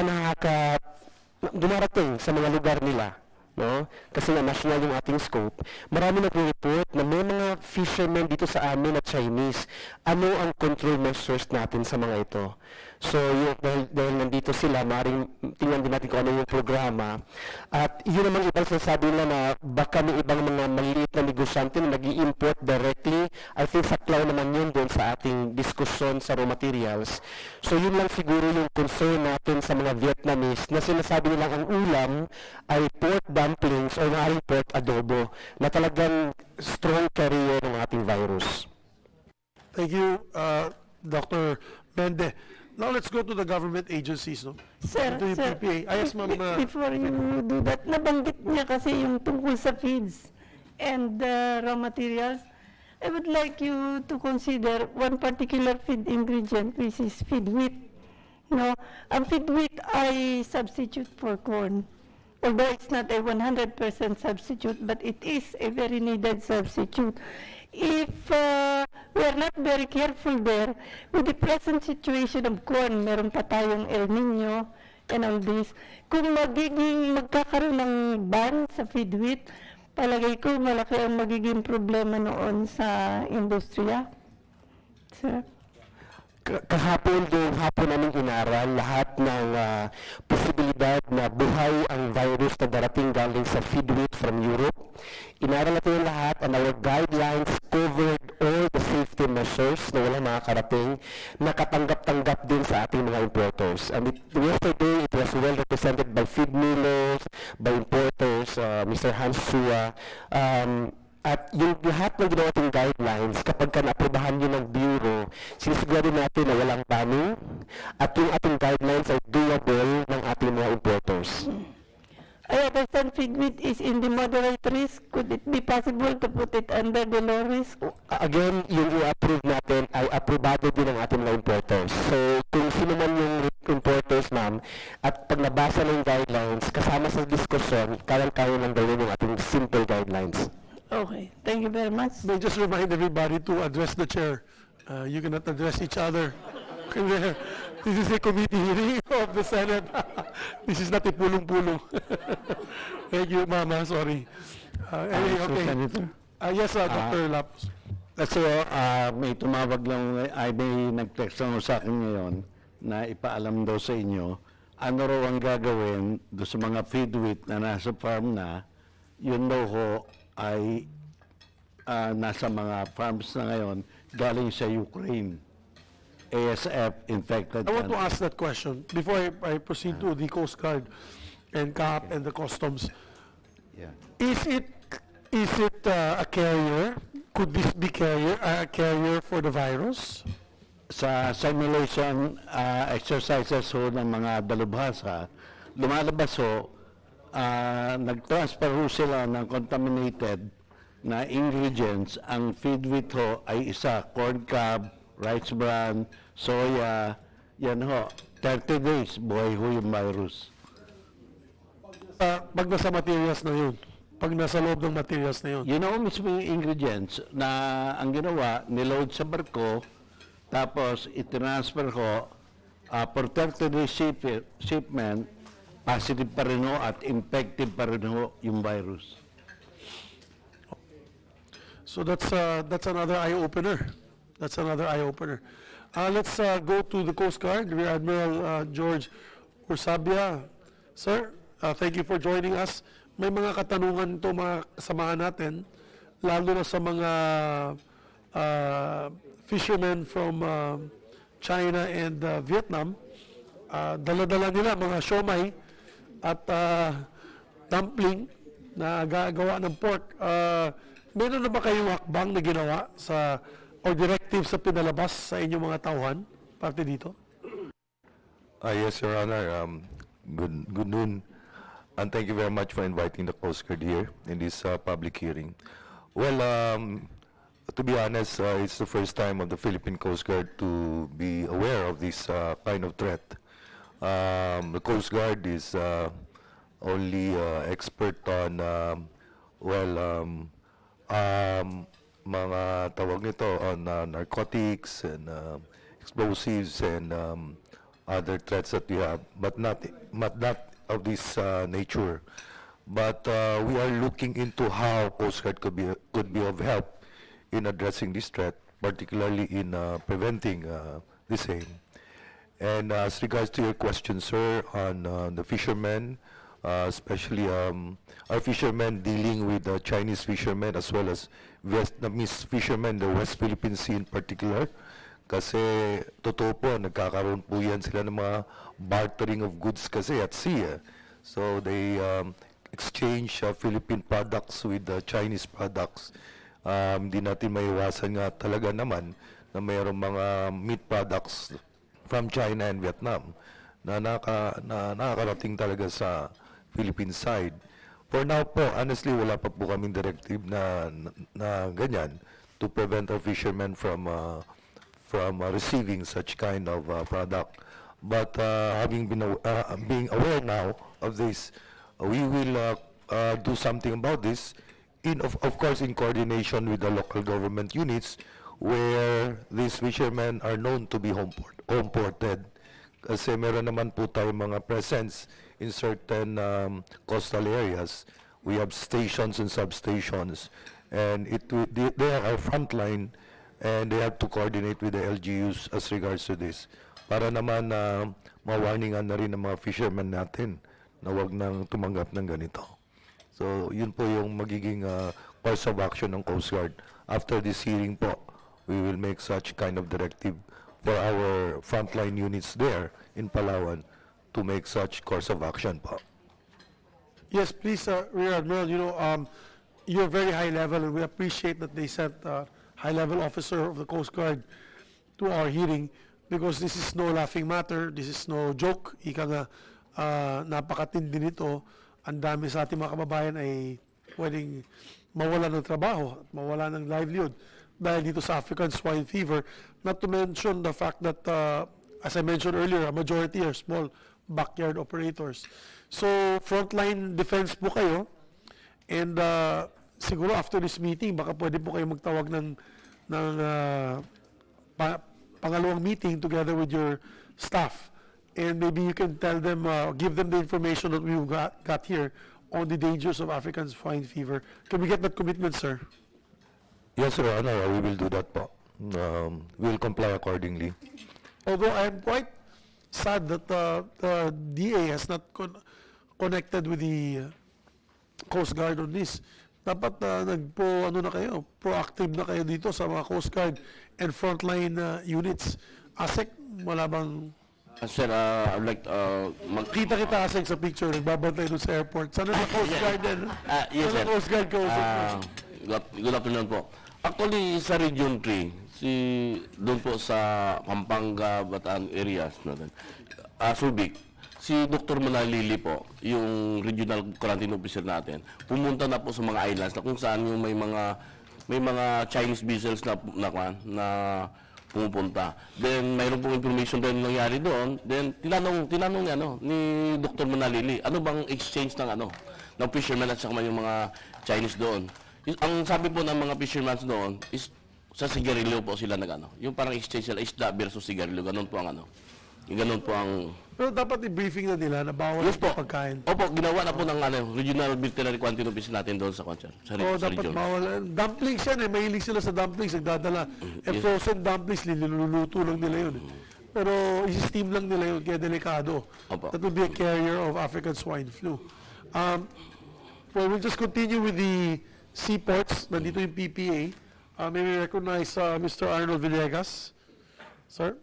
dumarating sa mga lugar nila. No? Kasi na national yung ating scope, marami nagre-report na may mga fishermen dito sa amin na Chinese. Ano ang control measures natin sa mga ito? So, dahil nandito sila, maaaring tingnan din natin kung ano yung programa. At yun naman ibang sinasabi nila na baka may ibang mga maliit na negosyante na nag-i-import directly. I think saklaw naman yun doon sa ating diskusyon sa raw materials. So, yun lang siguro yung concern natin sa mga Vietnamese na sinasabi nila ang ulam ay pork dumplings o maaaring pork adobo na talagang strong carrier ng ating virus. Thank you, Dr. Mende. Now let's go to the government agencies, no? Sir, To the sir, PPA. Yes, ma'am. before you do that, nabanggit niya kasi yung tungkol sa feeds and raw materials. I would like you to consider one particular feed ingredient, which is feed wheat. No, ang feed wheat ay substitute for corn. Although it's not a 100% substitute, but it is a very needed substitute. If we are not very careful there, with the present situation of corn, meron pa tayong El Nino and all this, kung magkakaroon ng ban sa feed wheat, palagay ko malaki ang magiging problema noon sa industriya. Sir? Kahapon namin inaral lahat ng posibilidad na buhay ang virus na darating galing sa feed wheat from Europe. Inaral natin yung lahat and our guidelines covered all the safety measures na walang makakarating na katanggap-tanggap din sa ating mga importers. And yesterday, it was well represented by feed millers, by importers, Mr. Hans Sua, at yung lahat ng ginawa nating guidelines, kapag na-aprobahan yun ng Bureau, sinisigurado natin na walang banning at yung ating guidelines ay doable ng ating mga importers. I understand feed wheat is in the moderate risk. Could it be possible to put it under the low risk? Again, yung i-approve natin ay aprobado din ng ating mga importers. So, kung sino man yung importers, ma'am, at pag nabasa ng guidelines, kasama sa diskusyon, kaya lang gawin yung ating simple guidelines. Okay, thank you very much. May just remind everybody to address the chair. You cannot address each other. This is a committee hearing of the Senate. This is not a pulong-pulong. Thank you, Mama. Sorry. Anyway, okay. Yes, Dr. Lapus. Kasi may tumawag lang, ay may nag-text lang sa akin ngayon na ipaalam daw sa inyo ano raw ang gagawin do sa mga feed wheat na nasa farm na, yun daw ho ay nasa mga farms na ngayon galing sa Ukraine. ASF infected. I want to ask that question before I proceed to the Coast Guard and CAP and the Customs. Yeah. Is it a carrier? Could this be a carrier for the virus? Sa simulation exercises ho ng mga dalubhasa, lumalabas ho nag-transfer ho sila ng contaminated na ingredients. Ang feed wheat ho ay isa, corn cob, rice bran, soya, yan ho. 30 days, buhay ho yung virus. Pag nasa materials na yun, pag nasa loob ng materials na yun. Yun ho mismo yung ingredients na ang ginawa, niload sa barko, tapos itransfer ho, for 30 days shipment, positive pa rin ho at infective pa rin ho yung virus. So that's another eye-opener. That's another eye-opener. Let's go to the Coast Guard, Rear Admiral George Ursabia. Sir, thank you for joining us. May mga katanungan to mga kasamahan natin, lalo na sa mga fishermen from China and Vietnam. Dala-dala nila mga siomai at dumpling na gagawa ng pork. Meron na ba kayong hakbang na ginawa sa or directive sa pinalabas sa inyong mga tauhan parte dito? Yes, Your Honor. Good noon. And thank you very much for inviting the Coast Guard here in this public hearing. Well, to be honest, it's the first time of the Philippine Coast Guard to be aware of this kind of threat. The Coast Guard is only expert on, mga tawag nito on narcotics and explosives and other threats that we have, but not of this nature. But we are looking into how Coast Guard could be of help in addressing this threat, particularly in preventing the same. And as regards to your question, sir, on the fishermen, especially our fishermen dealing with Chinese fishermen as well as Vietnamese fishermen, the West Philippine Sea in particular, kasi totoo po, nagkakaroon po yan sila ng mga bartering of goods kasi at sea. So they exchange Philippine products with Chinese products. Hindi natin maiwasan nga talaga naman na mayroong mga meat products from China and Vietnam na nakakarating talaga sa Philippine side. For now po, honestly, wala pa po kaming directive na ganyan to prevent our fishermen from receiving such kind of product. But being aware now of this, we will do something about this, of course in coordination with the local government units where these fishermen are known to be home ported. Kasi meron naman po tayong mga presence in certain coastal areas. We have stations and substations, and they are our front line, and they have to coordinate with the LGUs as regards to this. Para naman ma-warningan na rin ng mga fishermen natin na wag nang tumanggap ng ganito. So, yun po yung magiging course of action ng Coast Guard. After this hearing po, we will make such kind of directive for our frontline units there in Palawan to make such course of action po. Yes, please, Rear Admiral, you're very high level, and we appreciate that they sent a high-level officer of the Coast Guard to our hearing, because this is no laughing matter, this is no joke. Ika nga, napakatindi nito. Ang dami sa ating mga kababayan ay pwedeng mawala ng trabaho at mawala ng livelihood dahil dito sa African swine fever. Not to mention the fact that, as I mentioned earlier, a majority are small backyard operators. So, frontline defense po kayo, and siguro after this meeting, baka pwede po kayo magtawag ng pangalawang meeting together with your staff. And maybe you can tell them, give them the information that we've got here on the dangers of African swine fever. Can we get that commitment, sir? Yes, Sir Honor, we will do that po. We will comply accordingly. Although I am quite sad that the DA has not connected with the Coast Guard on this. Dapat proactive na kayo dito sa mga Coast Guard and frontline units. ASEC, wala bang... Sir, I'd like Kita kita ASEC sa picture, nagbabantay doon sa airport. Sana na Coast Guard din. Yes, sir. Coast Guard ka Good afternoon po. Actually, sa Region 3, doon po sa Pampanga, Bataan areas natin, Subic, si Dr. Manalili po, yung regional quarantine officer natin, pumunta na po sa mga islands na kung saan yung may mga Chinese vessels na pumupunta. Then mayroon pong information din nangyari doon. Then tinanong ni Dr. Manalili, ano bang exchange ng fishermen at saka yung mga Chinese doon. Ang sabi po ng mga fishermen doon is sa sigarilyo po sila yung parang exchange sila isda versus sigarilyo, ganun po ang ganun po ang... Pero dapat i-briefing na nila na bawal Yes po. pagkain. Opo, ginawa na po ng regional veterinary quarantine office natin doon sa Dapat region. bawal. Dumplings yan eh. Mahilig sila sa dumplings. Nagdadala. Yes. Frozen dumplings, niluluto lang nila yun. Pero isi-steam lang nila yun. Kaya delikado. Opo. That will be a carrier of African swine flu. Well, we'll just continue with the seaports. Nandito yung PPA. May we recognize Mr. Arnold Villegas. Sir?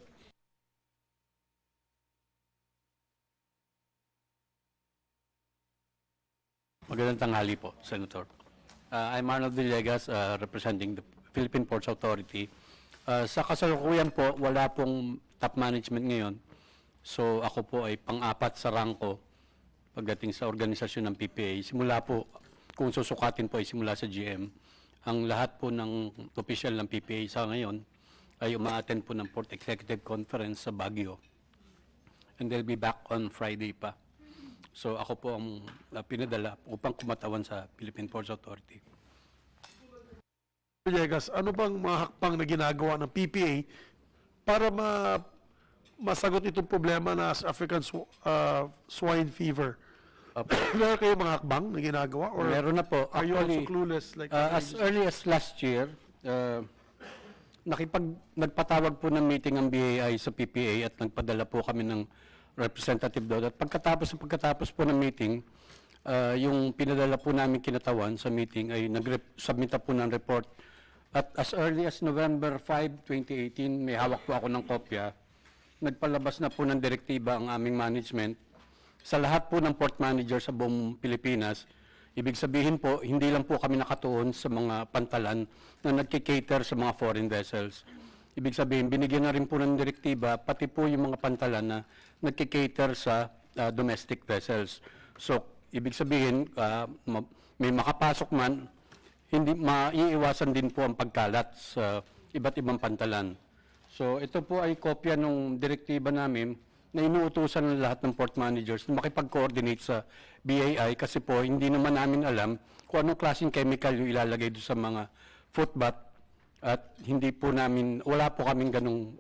Magandang tanghali po, Senator. I'm Arnold Villegas, representing the Philippine Ports Authority. Sa kasalukuyan po, wala pong top management ngayon. So ako po ay pang-apat sa rangko pagdating sa organisasyon ng PPA. Simula po, kung susukatin po ay simula sa GM. Ang lahat po ng official ng PPA sa ngayon ay uma-attend po ng Port Executive Conference sa Baguio. And they'll be back on Friday pa. So ako po ang pinadala upang kumatawan sa Philippine Ports Authority. Villegas, ano bang mga hakbang na ginagawa ng PPA para masagot itong problema na African swine fever? Meron kayo mga hakbang na ginagawa? Or meron na po. Are you also clueless? As early as last year, nagpatawag po ng meeting ang BAI sa PPA at nagpadala po kami ng representative doon. At pagkatapos po ng meeting, yung pinadala po namin kinatawan sa meeting ay nag-submit po ng report. At as early as November 5, 2018, may hawak po ako ng kopya. Nagpalabas na po ng direktiba ang aming management sa lahat po ng port manager sa buong Pilipinas. Ibig sabihin po, hindi lang po kami nakatuon sa mga pantalan na nagkikater sa mga foreign vessels. Ibig sabihin, binigyan na rin po ng direktiba, pati po yung mga pantalan na nagkikater sa domestic vessels. So, ibig sabihin, may makapasok man, hindi maiiwasan din po ang pagkalat sa iba't ibang pantalan. So, ito po ay kopya ng direktiba namin na inuutusan ng lahat ng port managers na makipag-coordinate sa BAI kasi po hindi naman namin alam kung anong klaseng chemical yung ilalagay doon sa mga footbath at hindi po namin, wala po kaming ganong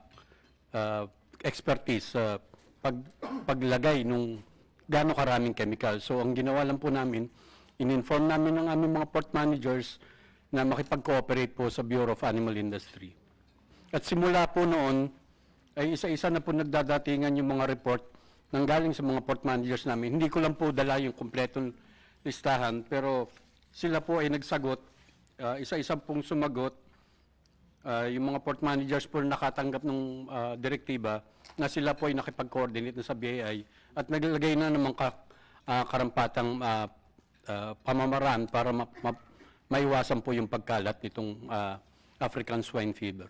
expertise sa paglagay nung gano'ng karaming chemical. So ang ginawa lang po namin, in-inform namin ng aming mga port managers na makipag-cooperate po sa Bureau of Animal Industry. At simula po noon, ay isa-isa na po nagdadatingan yung mga report nang galing sa mga port managers namin. Hindi ko lang po dala yung kompletong listahan, pero sila po ay nagsagot, isa-isa pong sumagot, yung mga port managers po nakatanggap ng direktiba na sila po ay nakipag-coordinate na sa BAI at naglagay na naman karampatang pamamaraan para maiwasan po yung pagkalat nitong African swine fever.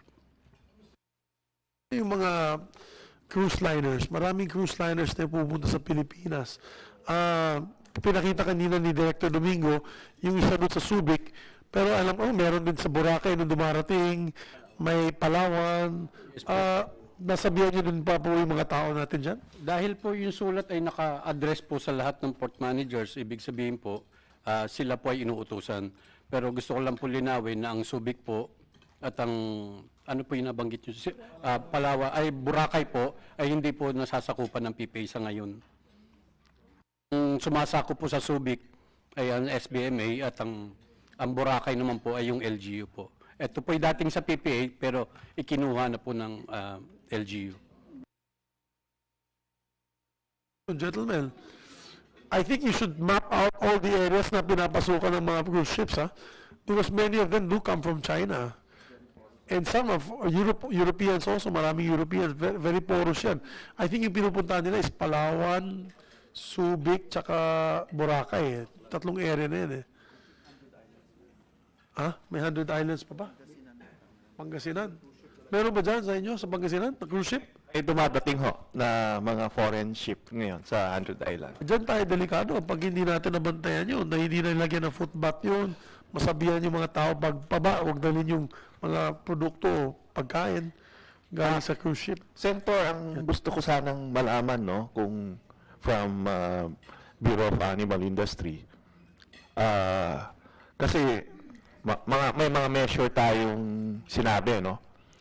Yung mga cruise liners, maraming cruise liners na pupunta sa Pilipinas. Pinakita kanina ni Director Domingo, yung isa doon sa Subic, pero alam ko, meron din sa Boracay nung dumarating, may Palawan. Nasabihan nyo din pa po yung mga tao natin dyan? Dahil po yung sulat ay naka-address po sa lahat ng port managers, ibig sabihin po, sila po ay inuutusan. Pero gusto ko lang po linawin na ang Subic po at ang ano po yung nabanggit nyo, Boracay po ay hindi po nasasakupan ng PPA sa ngayon. Ang sumasako po sa Subic ay ang SBMA at ang Boracay naman po ay yung LGU po. Ito po ay dating sa PPA pero ikinuha na po ng LGU. Gentlemen, I think you should map out all the areas na pinapasukan ng mga cruise ships, because many of them do come from China. And some of Europeans also, maraming Europeans, very, very porous yan. I think yung pinupuntahan nila is Palawan, Subic, tsaka Boracay. Tatlong area na yan May 100 islands pa ba? Pangasinan. Meron ba dyan sa inyo, sa Pangasinan, na cruise ship? May dumadating ho na mga foreign ship ngayon sa Android Island. Diyan tayo delikado pag hindi natin nabantayan yun, na hindi na ilagyan ng footbath yun, masabihan yung mga tao pagpaba, huwag dalhin yung mga produkto, pagkain, galing sa cruise ship. Senator, ang gusto ko sanang malaman, no, kung from Bureau of Animal Industry, kasi may mga measure tayong sinabi, no?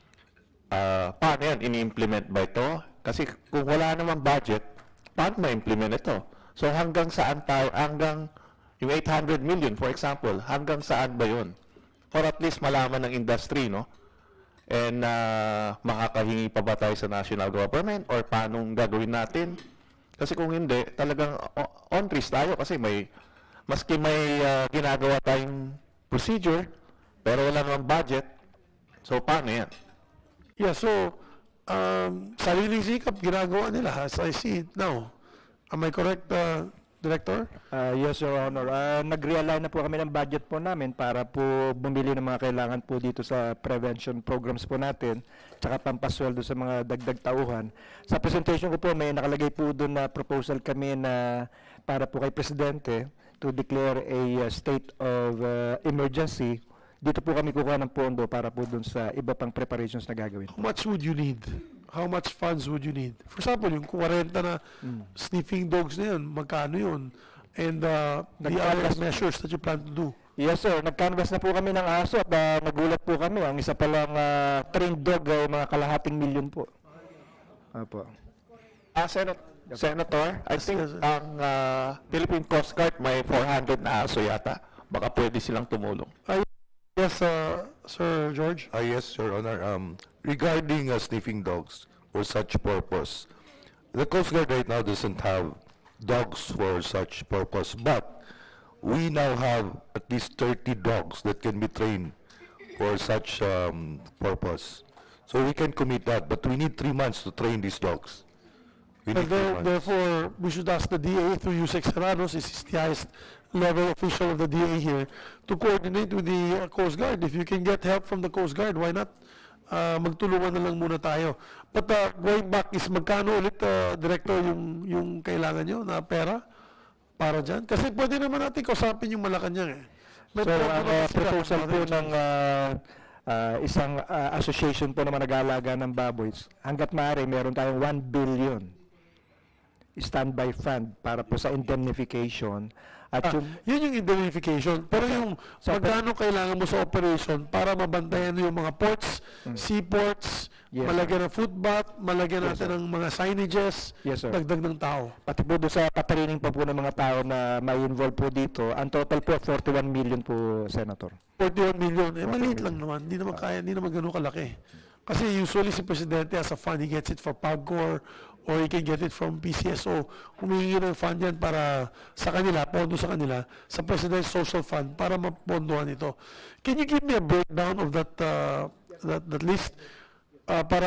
Paano yan? Ini-implement ba ito? Kasi kung wala namang budget, paano ma-implement ito? So hanggang saan tayo, hanggang yung 800 million, for example, hanggang saan ba yun? Or at least malaman ng industry, no? And makakahingi pa ba tayo sa national government? Or paano gagawin natin? Kasi kung hindi, talagang on risk tayo kasi maski may ginagawa tayong procedure, pero wala namang budget, so paano yan? Yeah, so, sariling sikap ginagawa nila as I see it now. Am I correct, Director? Yes, Your Honor. Nag-realign na po kami ng budget po namin para po bumili ng mga kailangan po dito sa prevention programs po natin, tsaka pampasweldo sa mga dagdag tauhan. Sa presentation ko po, may nakalagay po doon na proposal kami na para po kay Presidente to declare a state of emergency. Dito po kami kukuha ng pondo para po dun sa iba pang preparations na gagawin. How much would you need? How much funds would you need? For example, yung 40 na sniffing dogs na yun, magkano yun? And the other measures that you plan to do? Yes, sir. Nag-canvas na po kami ng aso at nagulat po kami. Ang isa palang trained dog ay mga kalahating milyon po. Apo. Senator, I think ang Philippine Coast Guard may 400 na aso yata. Baka pwede silang tumulong. Yes, Sir George. Yes, Your Honor. Regarding sniffing dogs for such purpose, the Coast Guard right now doesn't have dogs for such purpose, but we now have at least 30 dogs that can be trained for such purpose. So we can commit that, but we need 3 months to train these dogs. Therefore, we should ask the DA through Yusek Serrano, since he's the highest level official of the DA here, to coordinate with the Coast Guard. If you can get help from the Coast Guard, why not? Magtulungan na lang muna tayo. But going back is magkano ulit, Director, yung kailangan nyo na pera para dyan? Kasi pwede naman natin kausapin yung Malacanang eh. So, ang proposal po ng isang association po naman nag-aalaga ng baboy, hanggat maaari, meron tayong 1 billion standby fund para po sa indemnification. At yun yung indemnification. Pero yung magkano kailangan mo sa operation para mabantayan yung mga ports, seaports, malagyan ng food bath, malagyan natin ng mga signages, dagdag ng tao. Pati po doon sa patraining pa po ng mga tao na may involve po dito, ang total po 41 million po, Senator. 41 million, maliit lang naman. Hindi naman kaya, hindi naman ganun kalaki. Kasi usually si Presidente has a fund, he gets it for PAGCOR, or he can get it from PCSO. Humihingi ng fund yan para sa kanila, pondo sa kanila, sa President's Social Fund para mapondohan ito. Can you give me a breakdown of that list para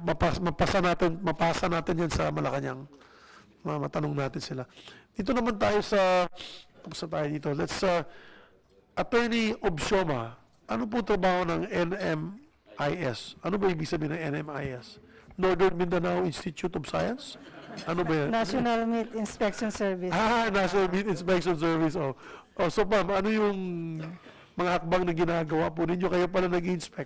mapasa natin yan sa Malacanang? Matanong natin sila. Dito naman tayo Let's, Attorney Obsioma, ano po trabaho ng NMIS? Ano ba ibig sabihin ng NMIS? Northern Mindanao Institute of Science? Ano ba yan? National Meat Inspection Service. National Meat Inspection Service. So, ma'am, ano yung mga hakbang na ginagawa po ninyo? Kayo pala nag-inspect.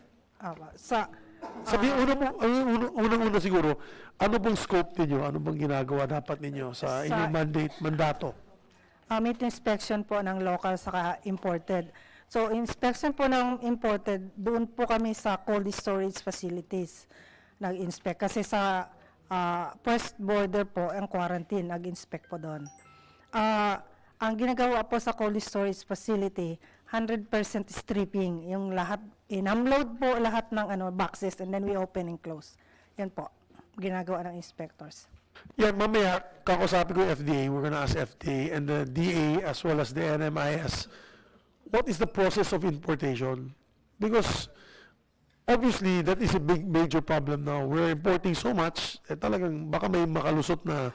Unang-una siguro, ano pong scope ninyo? Ano bang ginagawa dapat ninyo sa inyong mandato? Meat inspection po ng local saka imported. So, inspection po ng imported, doon po kami sa cold storage facilities nag-inspect. Kasi sa first border po, ang quarantine, nag-inspect po doon. Ang ginagawa po sa cold storage facility, 100% stripping. Yung lahat, in-unload po lahat ng boxes and then we open and close. Yan po, ginagawa ng inspectors. Yan, mamaya, kakusapin ko yung FDA, we're gonna ask FDA and the DA as well as the NMIS, what is the process of importation? Because obviously, that is a big major problem now. We're importing so much, talagang baka may makalusot na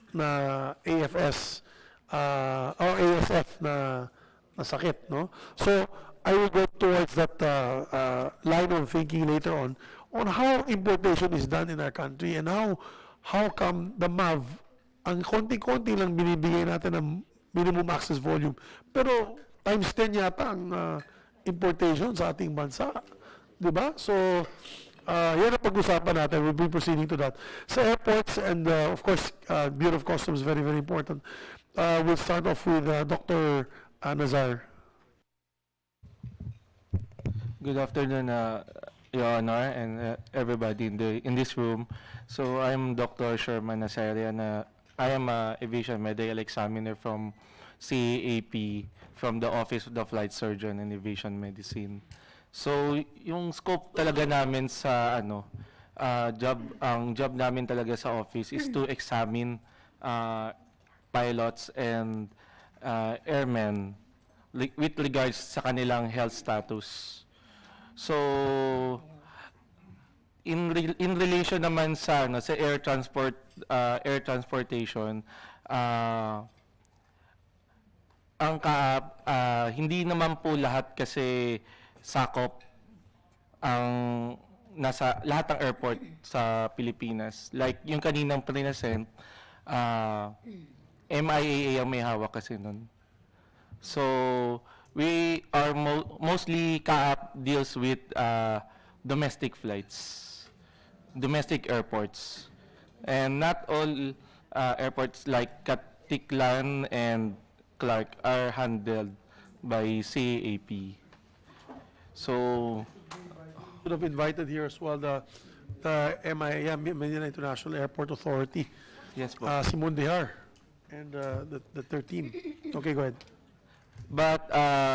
AFS or ASF na sakit, no? So, I will go towards that line of thinking later on. on how importation is done in our country and how come the MAV, ang konti-konti lang binibigay natin ng minimum access volume, pero times 10 yata ang importation sa ating bansa. Diba? So, yan ang pag-usapan natin. We'll be proceeding to that. Sa airports and, of course, Bureau of Customs, very, very important. We'll start off with Dr. Nazar. Good afternoon, Your Honor, and everybody in this room. So I'm Dr. Sherman Nasari, and I am an aviation medical examiner from CAAP, from the Office of the Flight Surgeon and Aviation Medicine. So yung scope talaga namin sa ang job namin talaga sa office is to examine pilots and airmen with regards sa kanilang health status. So in relation naman sa sa air transportation, ang hindi naman po lahat kasi sakop ang nasa lahat ng airport sa Pilipinas. Like yung kaninang present, MIAA ang may hawak kasi nun. So we are mostly CAAP deals with domestic flights, domestic airports, and not all airports like Katiklan and Clark are handled by CAAP. So, Would have invited here as well the MIA, Manila International Airport Authority. Yes, po. Simon Dehar and their team. Okay, go ahead. But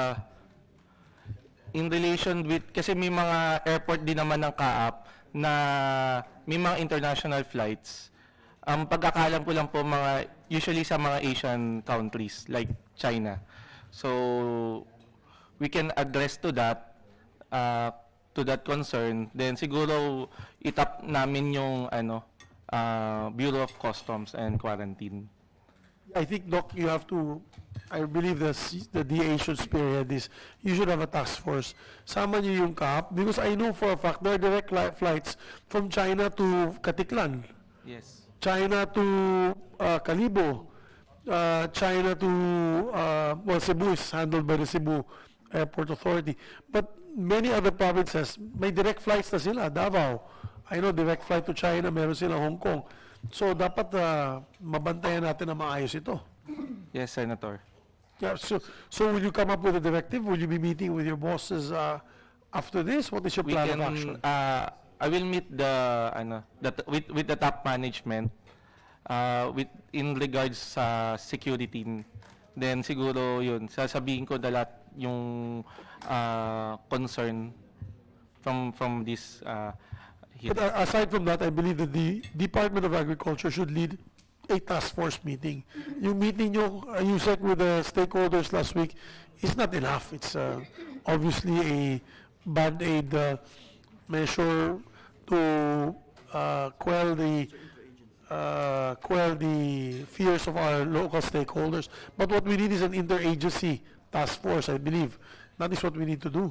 in relation with, kasi may mga airport din naman ng CAAP na may mga international flights. Ang pagkakalam ko lang po usually sa mga Asian countries like China. So we can address to that concern. Then siguro itap namin yung Bureau of Customs and Quarantine. I think, Doc, you have to, I believe the DA should spearhead this. You should have a task force. Sama niyo yung CAAP, because I know for a fact there are direct flights from China to Katiklan. Yes. China to Kalibo. China to, Cebu is handled by the Cebu Airport Authority. But many other provinces, may direct flights na sila. Davao, I know direct flight to China, meron sila Hong Kong. So dapat mabantayan natin na maayos ito. Yes, Senator. Yeah, so will you come up with a directive? Will you be meeting with your bosses after this? What is your plan of action? I will meet with the top management in regards sa security. Then siguro yun, sasabihin ko na lahat yung concern from this But aside from that, I believe that the Department of Agriculture should lead a task force meeting. Yung meeting nyo, USEC with the stakeholders last week is not enough. It's obviously a band-aid measure to quell the fears of our local stakeholders. But what we need is an interagency task force, I believe. That is what we need to do.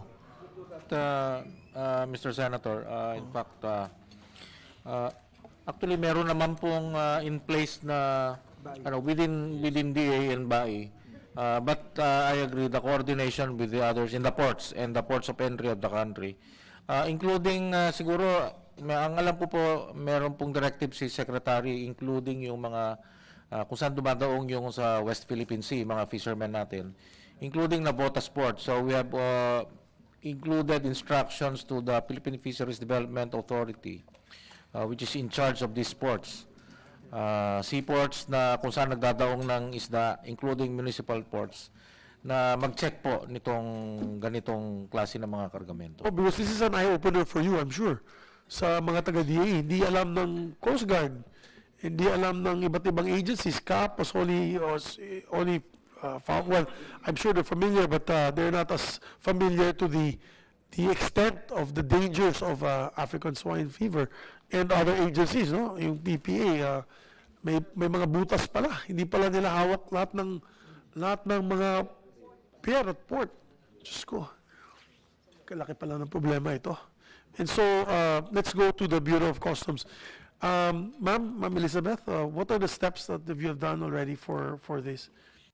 Mr. Senator, in fact, actually meron naman pong in place na within DA and BAI. But I agree, the coordination with the others in the ports and the ports of entry of the country, including siguro, ang alam po, meron pong directive si Secretary, including yung mga kung saan dumadaong yung sa West Philippine Sea, mga fishermen natin, including na Botas Port. So we have included instructions to the Philippine Fisheries Development Authority, which is in charge of these ports. Seaports na kung saan nagdadaong ng isda, including municipal ports, na mag-check po nitong ganitong klase ng mga kargamento. Oh, because this is an eye-opener for you, I'm sure. Sa mga taga-DA, hindi alam ng Coast Guard, hindi alam ng iba't ibang agencies. CAAP was only well, I'm sure they're familiar, but they're not as familiar to the extent of the dangers of African swine fever and other agencies, no? Yung PPA, may mga butas pala, hindi pala nila hawak lahat ng mga pier at port. Diyos ko, kalaki pala ng problema ito. And so let's go to the Bureau of Customs. Ma'am Elizabeth, what are the steps that you have done already for this?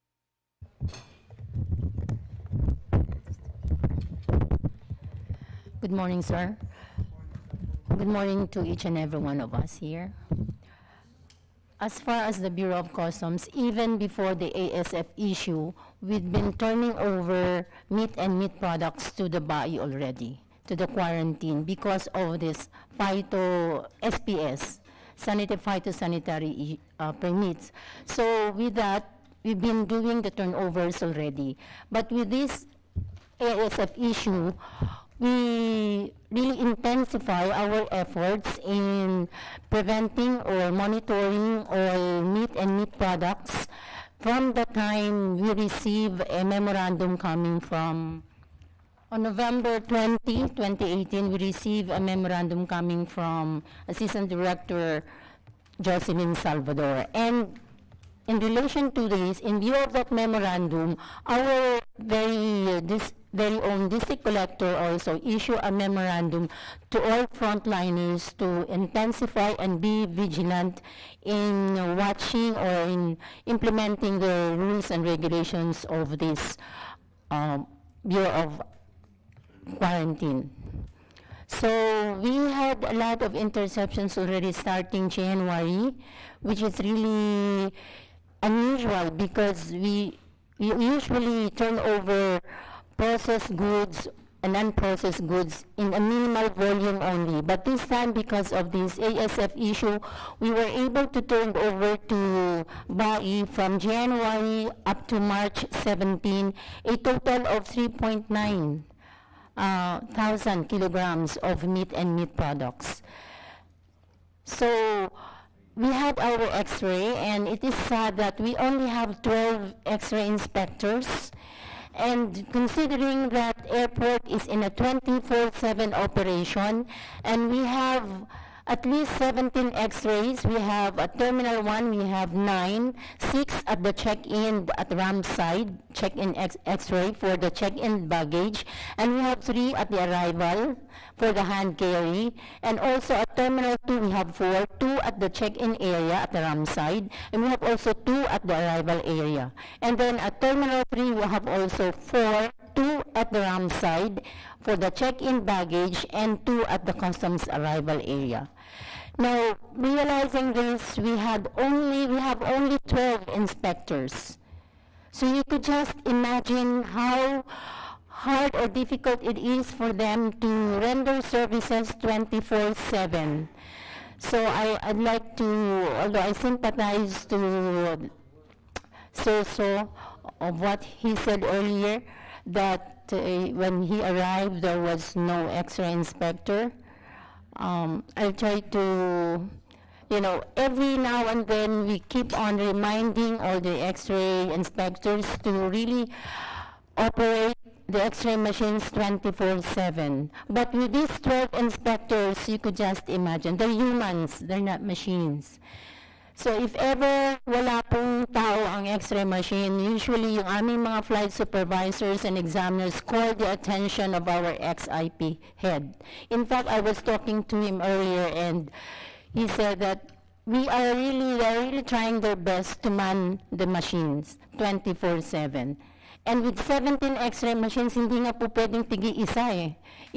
Good morning, sir. Good morning to each and every one of us here. As far as the Bureau of Customs, even before the ASF issue, we've been turning over meat and meat products to the BAI already, to the quarantine, because of this SPS, phytosanitary permits. So with that, we've been doing the turnovers already. But with this ASF issue, we really intensify our efforts in preventing or monitoring all meat and meat products from the time we receive a memorandum coming from, on November 20, 2018, we received a memorandum coming from Assistant Director Jocelyn Salvador. And in relation to this, in view of that memorandum, our very own district collector also issue a memorandum to all frontliners to intensify and be vigilant in watching or in implementing the rules and regulations of this Bureau of Quarantine. So we had a lot of interceptions already starting January, which is really unusual because we usually turn over processed goods and unprocessed goods in a minimal volume only. But this time, because of this ASF issue, we were able to turn over to BAI from January up to March 17, a total of 3.9 thousand kilograms of meat and meat products. So we had our x-ray, and it is sad that we only have 12 x-ray inspectors. And considering that airport is in a 24/7 operation, and we have at least 17 x-rays, we have at Terminal 1, we have 9, 6 at the check-in at Ramside, check-in x-ray for the check-in baggage, and we have 3 at the arrival for the hand carry, and also at Terminal 2 we have 4, 2 at the check-in area at the Ramside, and we have also 2 at the arrival area. And then at Terminal 3 we have also 4, 2 at the Ramside for the check-in baggage, and 2 at the customs arrival area. Now, realizing this, we have only 12 inspectors. So you could just imagine how hard or difficult it is for them to render services 24/7. So I'd like to, although I sympathize to Soso of what he said earlier, that when he arrived there was no x-ray inspector. I'll try to, every now and then we keep on reminding all the x-ray inspectors to really operate the x-ray machines 24/7. But with these 12 inspectors, you could just imagine, they're humans, they're not machines. So if ever wala pong tao ang x-ray machine, usually yung aming mga flight supervisors and examiners call the attention of our ex-IP head. In fact, I was talking to him earlier, and he said that they're really trying their best to man the machines 24/7. And with 17 x-ray machines, hindi nga po pwedeng tigi-isa eh.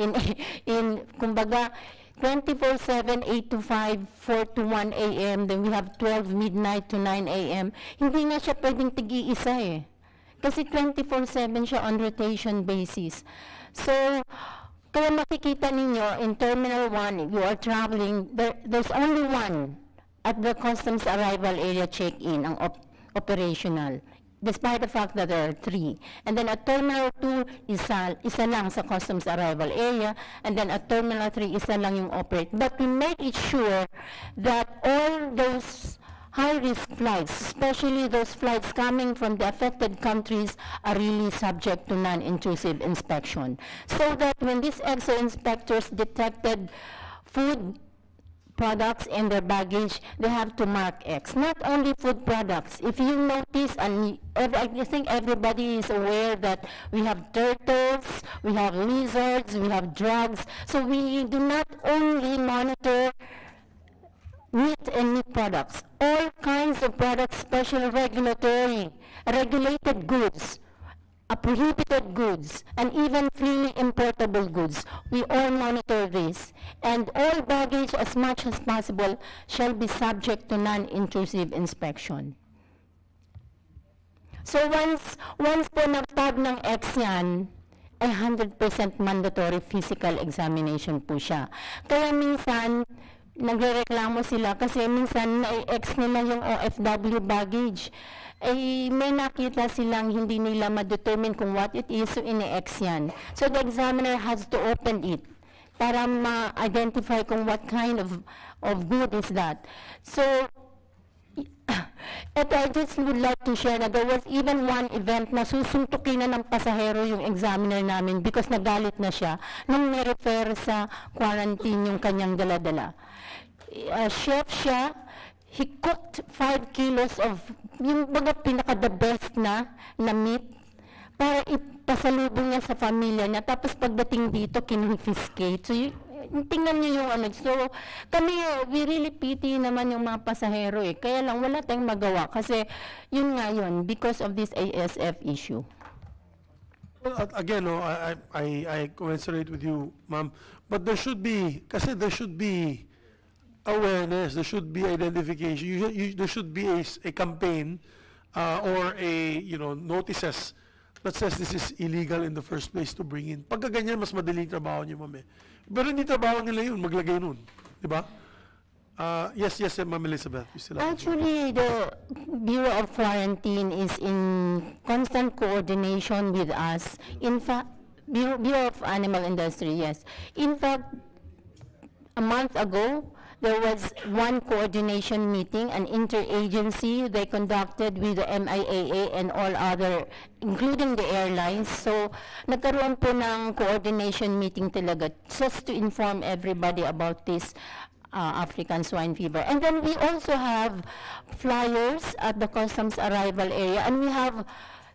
Kumbaga, 24/7, 8 to 5, 4 to 1 a.m., then we have 12 midnight to 9 a.m. Hindi nga siya pwedeng tigi-isa eh. Kasi 24/7 siya on rotation basis. So, kaya makikita ninyo, in Terminal 1, you are traveling, there's only one at the customs arrival area check-in, ang operational, despite the fact that there are 3. And then at Terminal 2, isa lang sa customs arrival area, and then at Terminal 3, isa lang yung operate. But we make it sure that all those high-risk flights, especially those flights coming from the affected countries, are really subject to non-intrusive inspection. So that when these x-ray inspectors detected food products in their baggage, they have to mark X. Not only food products. If you notice, and I think everybody is aware that we have turtles, we have lizards, we have drugs. So we do not only monitor meat and meat products. All kinds of products, special regulated goods, prohibited goods, and even freely importable goods. We all monitor this. And all baggage, as much as possible, shall be subject to non-intrusive inspection. So once po nag-tag ng X yan, ay 100% mandatory physical examination po siya. Kaya minsan, nagrereklamo sila kasi minsan na-X nila yung OFW baggage. Ay may nakita silang hindi nila ma-determine kung what it is, so ini-X yan. So the examiner has to open it para ma-identify kung what kind of good is that. So, at I just would like to share na there was even one event na susuntukin na ng pasahero yung examiner namin because nagalit na siya nung ni-refer sa quarantine yung kanyang dala-dala. Chef siya, he cooked 5 kilos of yung baga pinaka-the best na meat para ipasalubong niya sa pamilya niya. Tapos pagdating dito, kinonfiscate. So, tingnan niyo yung ano. So, kami, we really pity naman yung mga pasahero eh. Kaya lang, wala tayong magawa. Kasi, yun nga yun, because of this ASF issue. Well, again, no, I commiserate with you, ma'am. But there should be, kasi there should be awareness, there should be identification, there should be a campaign or a, notices that says this is illegal in the first place to bring in. Pagka ganyan, mas madaling trabaho niyo, ma'am. Pero hindi trabaho nila yun, maglagay nun. Di ba? Yes, Ma'am Elizabeth. Actually, the Bureau of Quarantine is in constant coordination with us. In fact, Bureau of Animal Industry, yes. In fact, a month ago, there was one coordination meeting, an interagency they conducted with the MIAA and all other, including the airlines. So, nagkaroon po ng coordination meeting talaga just to inform everybody about this African swine fever. And then we also have flyers at the customs arrival area, and we have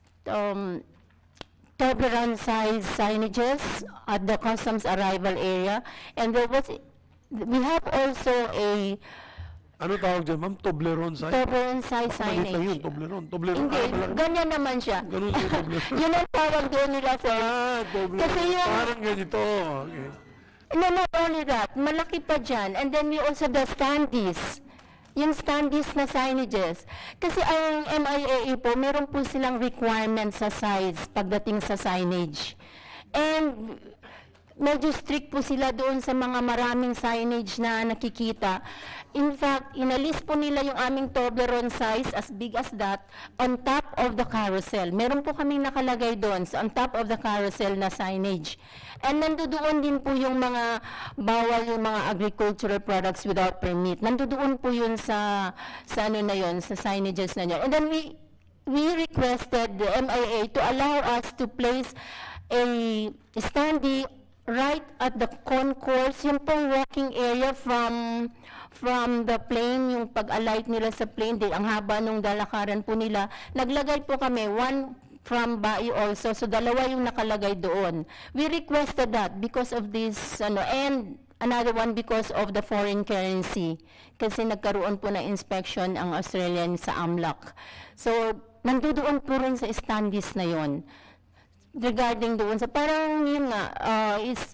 Toblerone size signages at the customs arrival area. And we have also a... Ano tawag dyan, ma'am? Toblerone size? Toblerone size signage. Yun, Toblerone. Hindi, ganyan naman siya. Ganun yung Toblerone. Yun ang tawag doon nila sa... Toblerone. Kasi yung... Parang ganito. Okay. No, not only that, malaki pa dyan. And then we also the standees. Yung standees na signages. Kasi ang MIAA po, meron po silang requirements sa size pagdating sa signage. And medyo strict po sila doon sa mga maraming signage na nakikita. In fact, inalis po nila yung aming Toblerone size as big as that on top of the carousel. Meron po kaming nakalagay doon on top of the carousel na signage. And nandoon din po yung mga bawal yung mga agricultural products without permit. Nandoon po yun sa ano na yun, sa signages na yun. And then we requested the MIA to allow us to place a standee right at the concourse, yung pong walking area from the plane, yung pag-alight nila sa plane, ang haba nung dalakaran po nila. Naglagay po kami, one from Bai also, so dalawa yung nakalagay doon. We requested that because of this, and another one because of the foreign currency. Kasi nagkaroon po na inspection ang Australian sa AMLAC. So, nandoon po rin sa standees na yon. Regarding doon sa parang yun nga is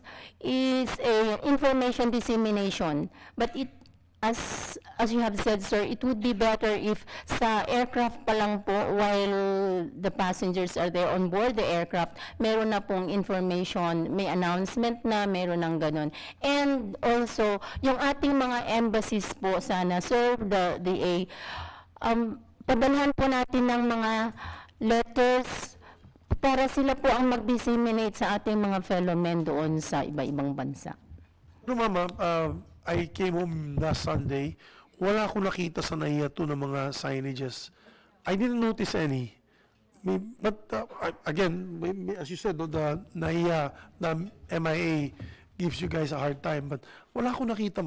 a information dissemination, but it as you have said, sir, it would be better if sa aircraft pa lang po while the passengers are there on board the aircraft, meron na pong information, may announcement na, meron ng ganun. And also yung ating mga embassies po sana, sir, the DA, padalhan po natin ng mga letters para sila po ang mag-disseminate sa ating mga fellow men doon sa iba-ibang bansa. No, Mama, I came home last Sunday. Wala akong nakita sa NAIA to ng mga signages. I didn't notice any. But again, as you said, the NAIA, the MIA gives you guys a hard time. But wala akong nakita, ma'am.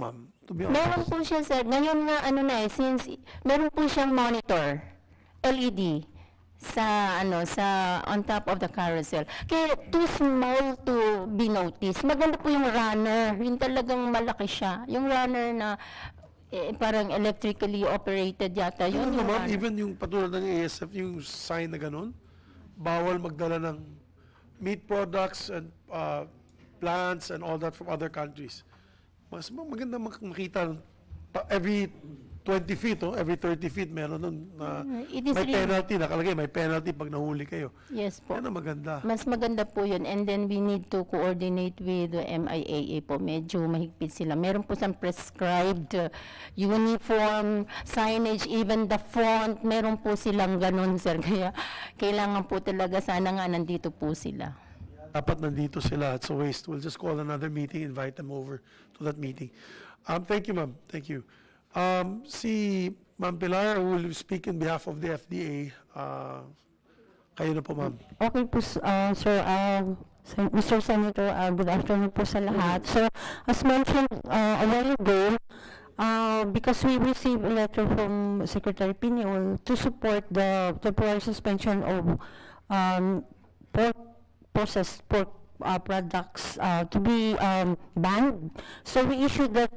to be Meron honest. po siya, sir. Ngayon nga, ano na eh, since meron po siyang monitor, LED, sa on top of the carousel. Kaya too small to be noticed. Maganda po yung runner, yung talagang malaki siya. Yung runner na parang electrically operated yata yun. Ano yung ma'am, runner. even yung patulad ng ASF, yung sign na ganun, bawal magdala ng meat products and plants and all that from other countries. Mas maganda makita every 20 feet, every 30 feet meron nun na It is may really- penalty, nakalagay may penalty pag nahuli kayo. Yes po. Yan ang maganda. Mas maganda po yun. And then we need to coordinate with the MIAA po. Medyo mahigpit sila. Meron po siyang prescribed uniform, signage, even the font. Meron po silang ganun, sir. Kaya kailangan po talaga sana nga nandito po sila. Dapat nandito sila. It's a waste. We'll just call another meeting, invite them over to that meeting. Thank you, ma'am. Thank you. Si Ma'am Pilar will speak in behalf of the FDA. Kayo na po, ma'am. Okay po, sir. Mr. Senator, good afternoon po sa lahat. So, as mentioned a while ago, because we received a letter from Secretary Piñol to support the temporary suspension of processed pork products to be banned. So, we issued that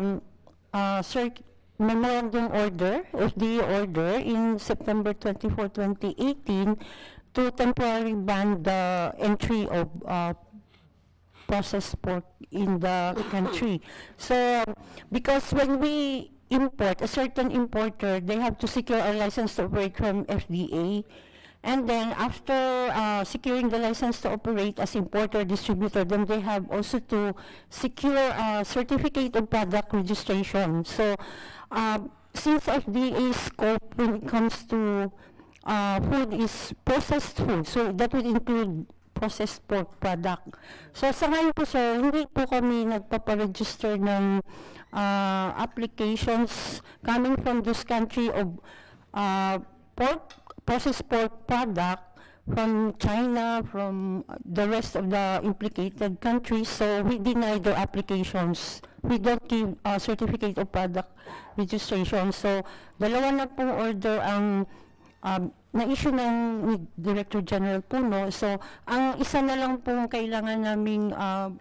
memorandum order, FDA order, in September 24, 2018 to temporarily ban the entry of processed pork in the country. So, because when we import, a certain importer, they have to secure a license to operate from FDA. And then after securing the license to operate as importer, distributor, then they have also to secure a certificate of product registration. So since FDA's scope when it comes to food is processed food, so that would include processed pork product. So sa ngayon po sir, hindi po kami nagpaparegister ng applications coming from this country of processed pork product from China, from the rest of the implicated countries. So we deny their applications. We don't give a certificate of product registration. So dalawa na pong order ang na-issue ng Director General Puno. So ang isa na lang pong kailangan naming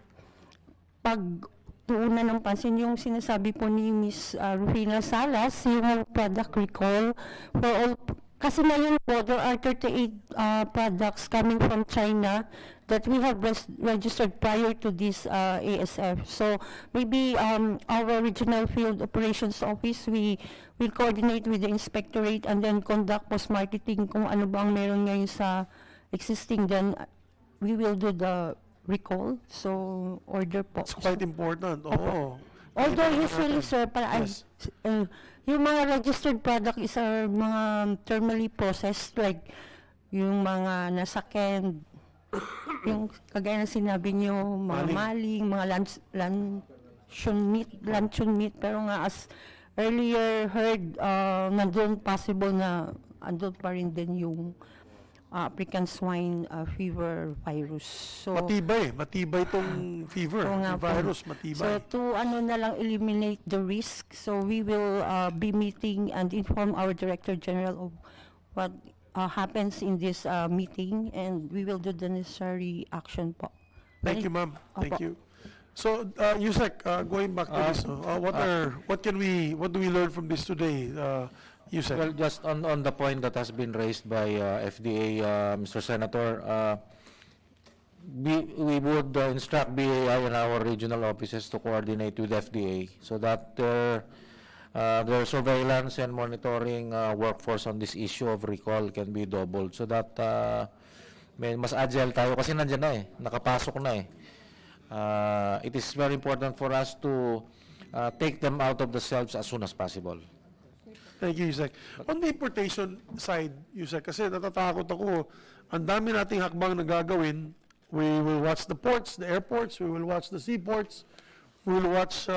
pagtuunan ng pansin yung sinasabi po ni Ms. Rufina Salas, yung product recall for all. Kasi ngayon po, there are 38 products coming from China that we have registered prior to this ASF. So maybe our regional field operations office, we will coordinate with the inspectorate and then conduct post-marketing kung ano bang meron ngayon sa existing. Then we will do the recall. So order po. It's quite important. Oo. Although usually, sir, Yes. yung mga registered product is mga thermally processed, like yung mga nasa canned, yung kagaya na sinabi niyo, mga maling, mga luncheon meat, pero nga as earlier heard, nandun possible na andun pa rin din yung African swine fever virus. So Matibay tong fever, yung virus, matibay. So to na lang eliminate the risk, so we will be meeting and inform our Director General of what happens in this meeting, and we will do the necessary action po. Thank you, ma'am. Thank you. So, Yusek, going back to this, what do we learn from this today, Yusek? Well, just on the point that has been raised by FDA, Mr. Senator, we would instruct BAI and our regional offices to coordinate with FDA so that their surveillance and monitoring workforce on this issue of recall can be doubled so that mas agile tayo kasi nandiyan na nakapasok na it is very important for us to take them out of the shelves as soon as possible. Thank you, Yusek. On the importation side, Yusek, kasi natatakot ako, ang dami nating hakbang na gagawin. We will watch the ports, the airports, we will watch the seaports, we will watch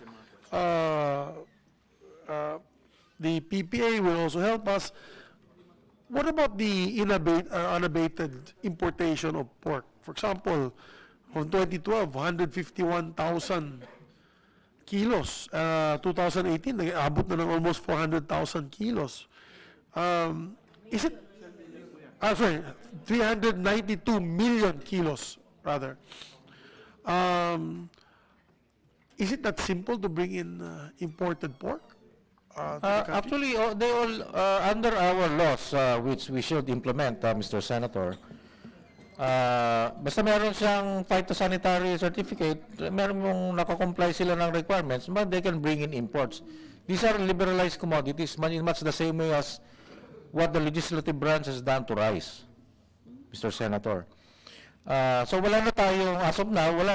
the PPA will also help us. What about the unabated importation of pork? For example, from 2012, 151,000 kilos. 2018, nag-abot na ng almost 400,000 kilos. Is it, sorry, 392 million kilos, rather. Is it that simple to bring in imported pork? Actually, they all, under our laws, which we should implement, Mr. Senator, basta meron siyang phytosanitary certificate, meron mong nakakomply sila ng requirements, but they can bring in imports. These are liberalized commodities, much the same way as what the legislative branch has done to rice, Mr. Senator. So wala na tayong, as of now, wala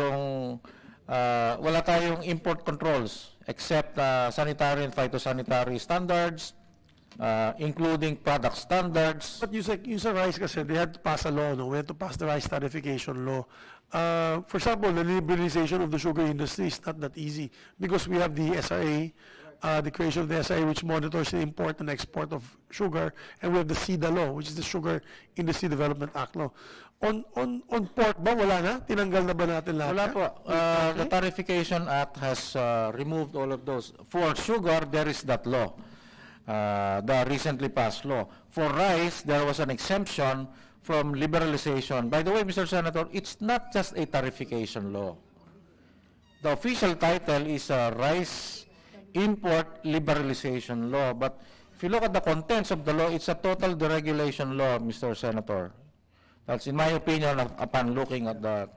tayong import controls except sanitary and phytosanitary standards, including product standards. But you sa rice kasi, they had to pass a law, no? We had to pass the rice tarification law. For example, the liberalization of the sugar industry is not that easy because we have the SRA, the creation of the SRA, which monitors the import and export of sugar, and we have the SIDA law, which is the Sugar Industry Development Act law. On pork ba, wala na? Tinanggal na ba natin lahat? Wala po. The Tarification Act has removed all of those. For sugar, there is that law, the recently passed law. For rice, there was an exemption from liberalization. By the way, Mr. Senator, it's not just a tarification law. The official title is Rice Import Liberalization Law. But if you look at the contents of the law, it's a total deregulation law, Mr. Senator. That's in my opinion upon looking at that.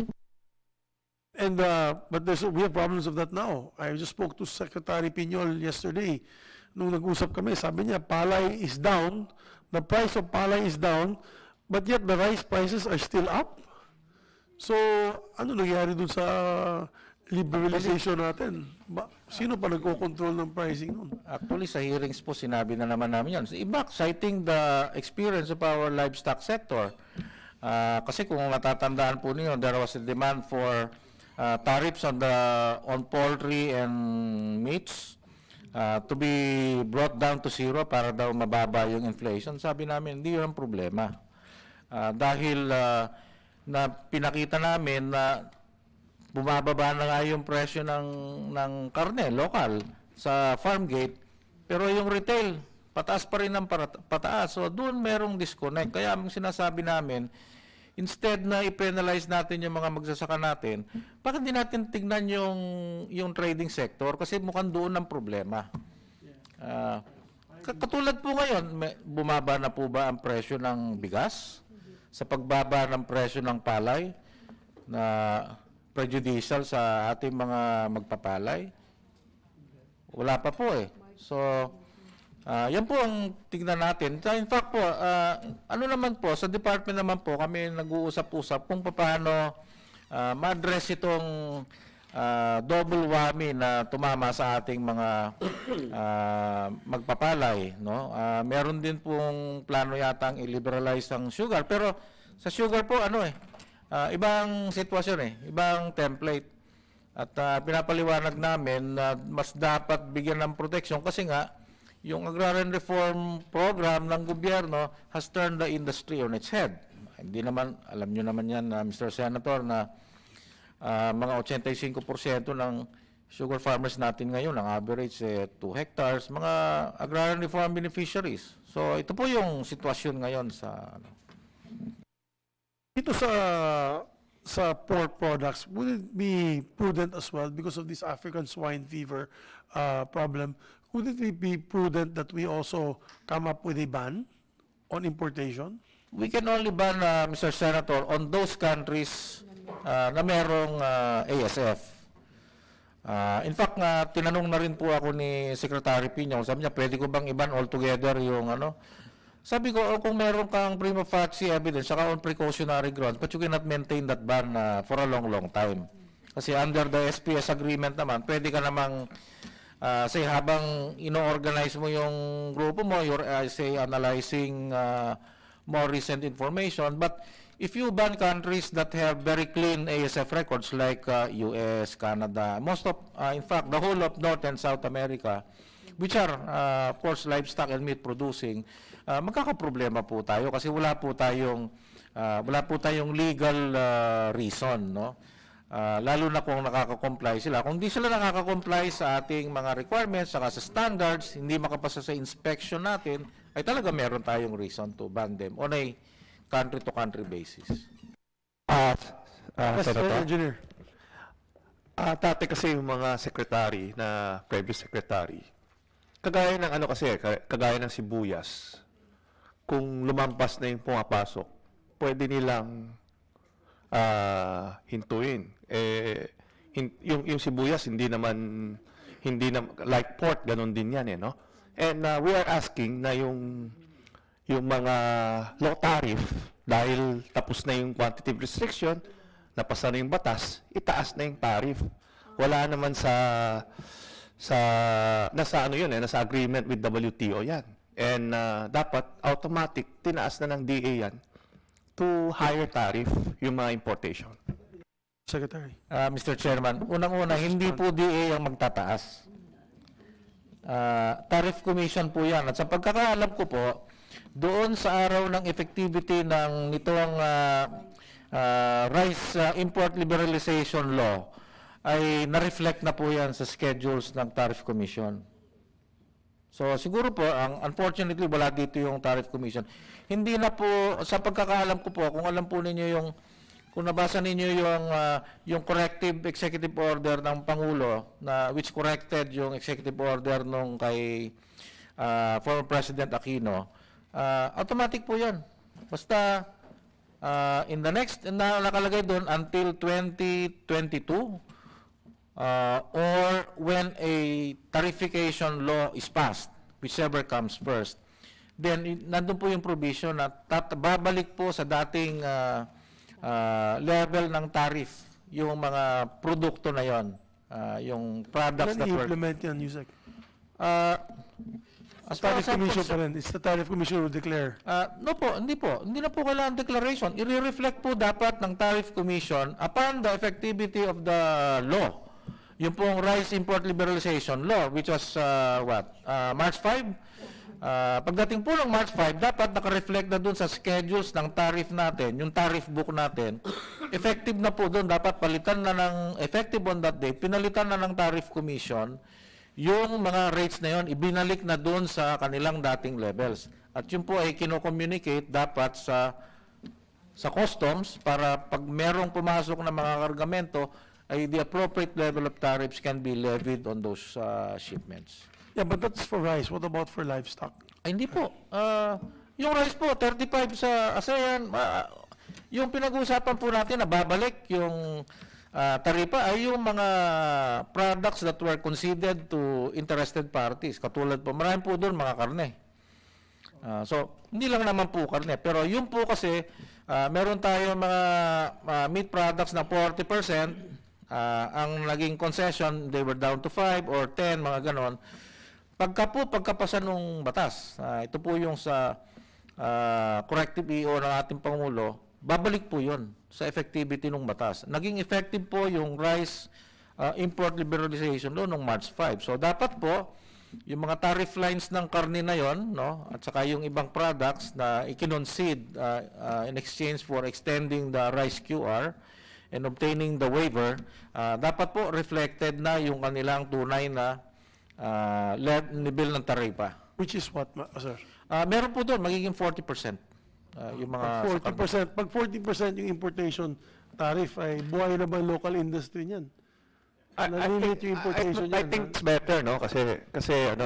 And but we have problems of that now. I just spoke to Secretary Piñol yesterday. Nung nag-usap kami, sabi niya, palay is down, the price of palay is down, but yet the rice prices are still up. So, ano nangyari dun sa liberalization natin? Sino pa nagko-control ng pricing nun? Actually, sa hearings po, sinabi na naman namin yan. Iba, citing the experience of our livestock sector. Kasi kung natatandaan po niyo, there was a demand for tariffs on poultry and meats to be brought down to zero para daw mababa yung inflation. Sabi namin, hindi yun ang problema. Dahil na pinakita namin na bumababa na nga yung presyo ng karne, local, sa farm gate, pero yung retail, pataas pa rin ng pataas. So doon merong disconnect. Kaya ang sinasabi namin, instead na i-penalize natin yung mga magsasaka natin, bakit di natin tignan yung trading sector? Kasi mukhang doon ang problema. Katulad po ngayon, bumaba na po ba ang presyo ng bigas? Sa pagbaba ng presyo ng palay na prejudicial sa ating mga magpapalay? Wala pa po eh. So, yan po ang tignan natin. In fact po, ano naman po, sa department naman po, kami nag-uusap-usap kung paano ma-address itong double whammy na tumama sa ating mga magpapalay. No? Meron din pong plano yatang i-liberalize ang sugar. Pero sa sugar po, ibang sitwasyon ibang template. At pinapaliwanag namin na mas dapat bigyan ng protection kasi nga yung agrarian reform program ng gobyerno has turned the industry on its head. Hindi naman, alam nyo naman yan, Mr. Senator, na mga 85% ng sugar farmers natin ngayon, ang average 2 hectares, mga agrarian reform beneficiaries. So ito po yung sitwasyon ngayon sa Dito sa pork products, would it be prudent as well because of this African swine fever problem? Would it be prudent that we also come up with a ban on importation? We can only ban, Mr. Senator, on those countries na merong ASF. In fact, tinanong na rin po ako ni Secretary Piñol, sabi niya, pwede ko bang i-ban altogether yung Sabi ko, kung meron kang prima facie evidence, saka on precautionary grounds, but you cannot maintain that ban for a long, long time. Kasi under the SPS agreement naman, pwede ka namang, say, habang ino-organize mo yung grupo mo, you're, say, analyzing more recent information. But if you ban countries that have very clean ASF records, like US, Canada, most of, in fact, the whole of North and South America, which are, of course, livestock and meat producing, magkakaproblema po tayo kasi wala po tayong legal reason, no? lalo na kung nakaka-comply sila. Kung di sila nakaka-comply sa ating mga requirements, saka sa standards, hindi makapasa sa inspection natin, ay talaga meron tayong reason to ban them on a country-to-country basis. Senator? Engineer. Dati kasi yung mga secretary na previous secretary, kagaya ng ano kasi, kagaya ng sibuyas, kung lumampas na yung pumapasok, pwede nilang hintuin. Yung sibuyas, hindi na, like pork, ganun din yan, no? And we are asking na yung mga low tariff, dahil tapos na yung quantitative restriction, napasa na yung batas, itaas na yung tariff. Wala naman nasa ano yun, nasa agreement with WTO yan. And dapat automatic, tinaas na ng DA yan to higher tariff yung mga importation. Secretary. Mr. Chairman, unang-una, hindi po DA ang magtataas. Tariff Commission po yan. At sa pagkakaalam ko po, doon sa araw ng effectivity ng nitong rice import liberalization law, ay na-reflect na po yan sa schedules ng Tariff Commission. So siguro po, unfortunately, wala dito yung Tariff Commission. Hindi na po, sa pagkakaalam ko po, kung alam po ninyo kung nabasa ninyo yung corrective executive order ng Pangulo, which corrected yung executive order nung kay former President Aquino, automatic po yan. Basta, in the next, nakalagay doon until 2022, or when a tarification law is passed, whichever comes first, then nandun po yung provision na babalik po sa dating level ng tariff yung mga produkto na yon, yung products When that were... i-implement yan, Yusek? As far as Tariff Commission pa rin. It's the Tariff Commission will declare. No po, hindi po. Hindi na po kailangan declaration. I-reflect po dapat ng Tariff Commission upon the effectivity of the law. Yung pong Rice Import Liberalization Law, which was, March 5? Pagdating po ng March 5, dapat naka-reflect na dun sa schedules ng tariff natin, yung tariff book natin. Effective na po dun, dapat palitan na ng, effective on that day, pinalitan na ng Tariff Commission, yung mga rates na yon ibinalik na dun sa kanilang dating levels. At yun po ay kino-communicate dapat sa customs para pag merong pumasok na mga kargamento, ay the appropriate level of tariffs can be levied on those shipments. Yeah, but that's for rice. What about for livestock? Ay, hindi po. Yung rice po, 35 sa ASEAN. Yung pinag-uusapan po natin na babalik yung taripa ay yung mga products that were conceded to interested parties. Katulad po, marami po doon mga karne. So, hindi lang naman po karne. Pero yun po kasi, meron tayo mga meat products na 40%. Ang naging concession, they were down to 5 or 10, mga ganon. Pagkapasa nung batas, ito po yung sa corrective EO ng ating Pangulo, babalik po yun sa effectivity ng batas. Naging effective po yung rice import liberalization law nung March 5. So dapat po, yung mga tariff lines ng karne na yon, no, at saka yung ibang products na ikinoncede in exchange for extending the rice QR and obtaining the waiver, dapat po reflected na yung kanilang tunay na level ng taripa. Which is what, sir? Meron po doon, magiging 40%. Yung mga pag 40% yung importation tariff, ay buhay na ba local industry niyan? Nalilit yung importation I think it's better, no? Kasi ano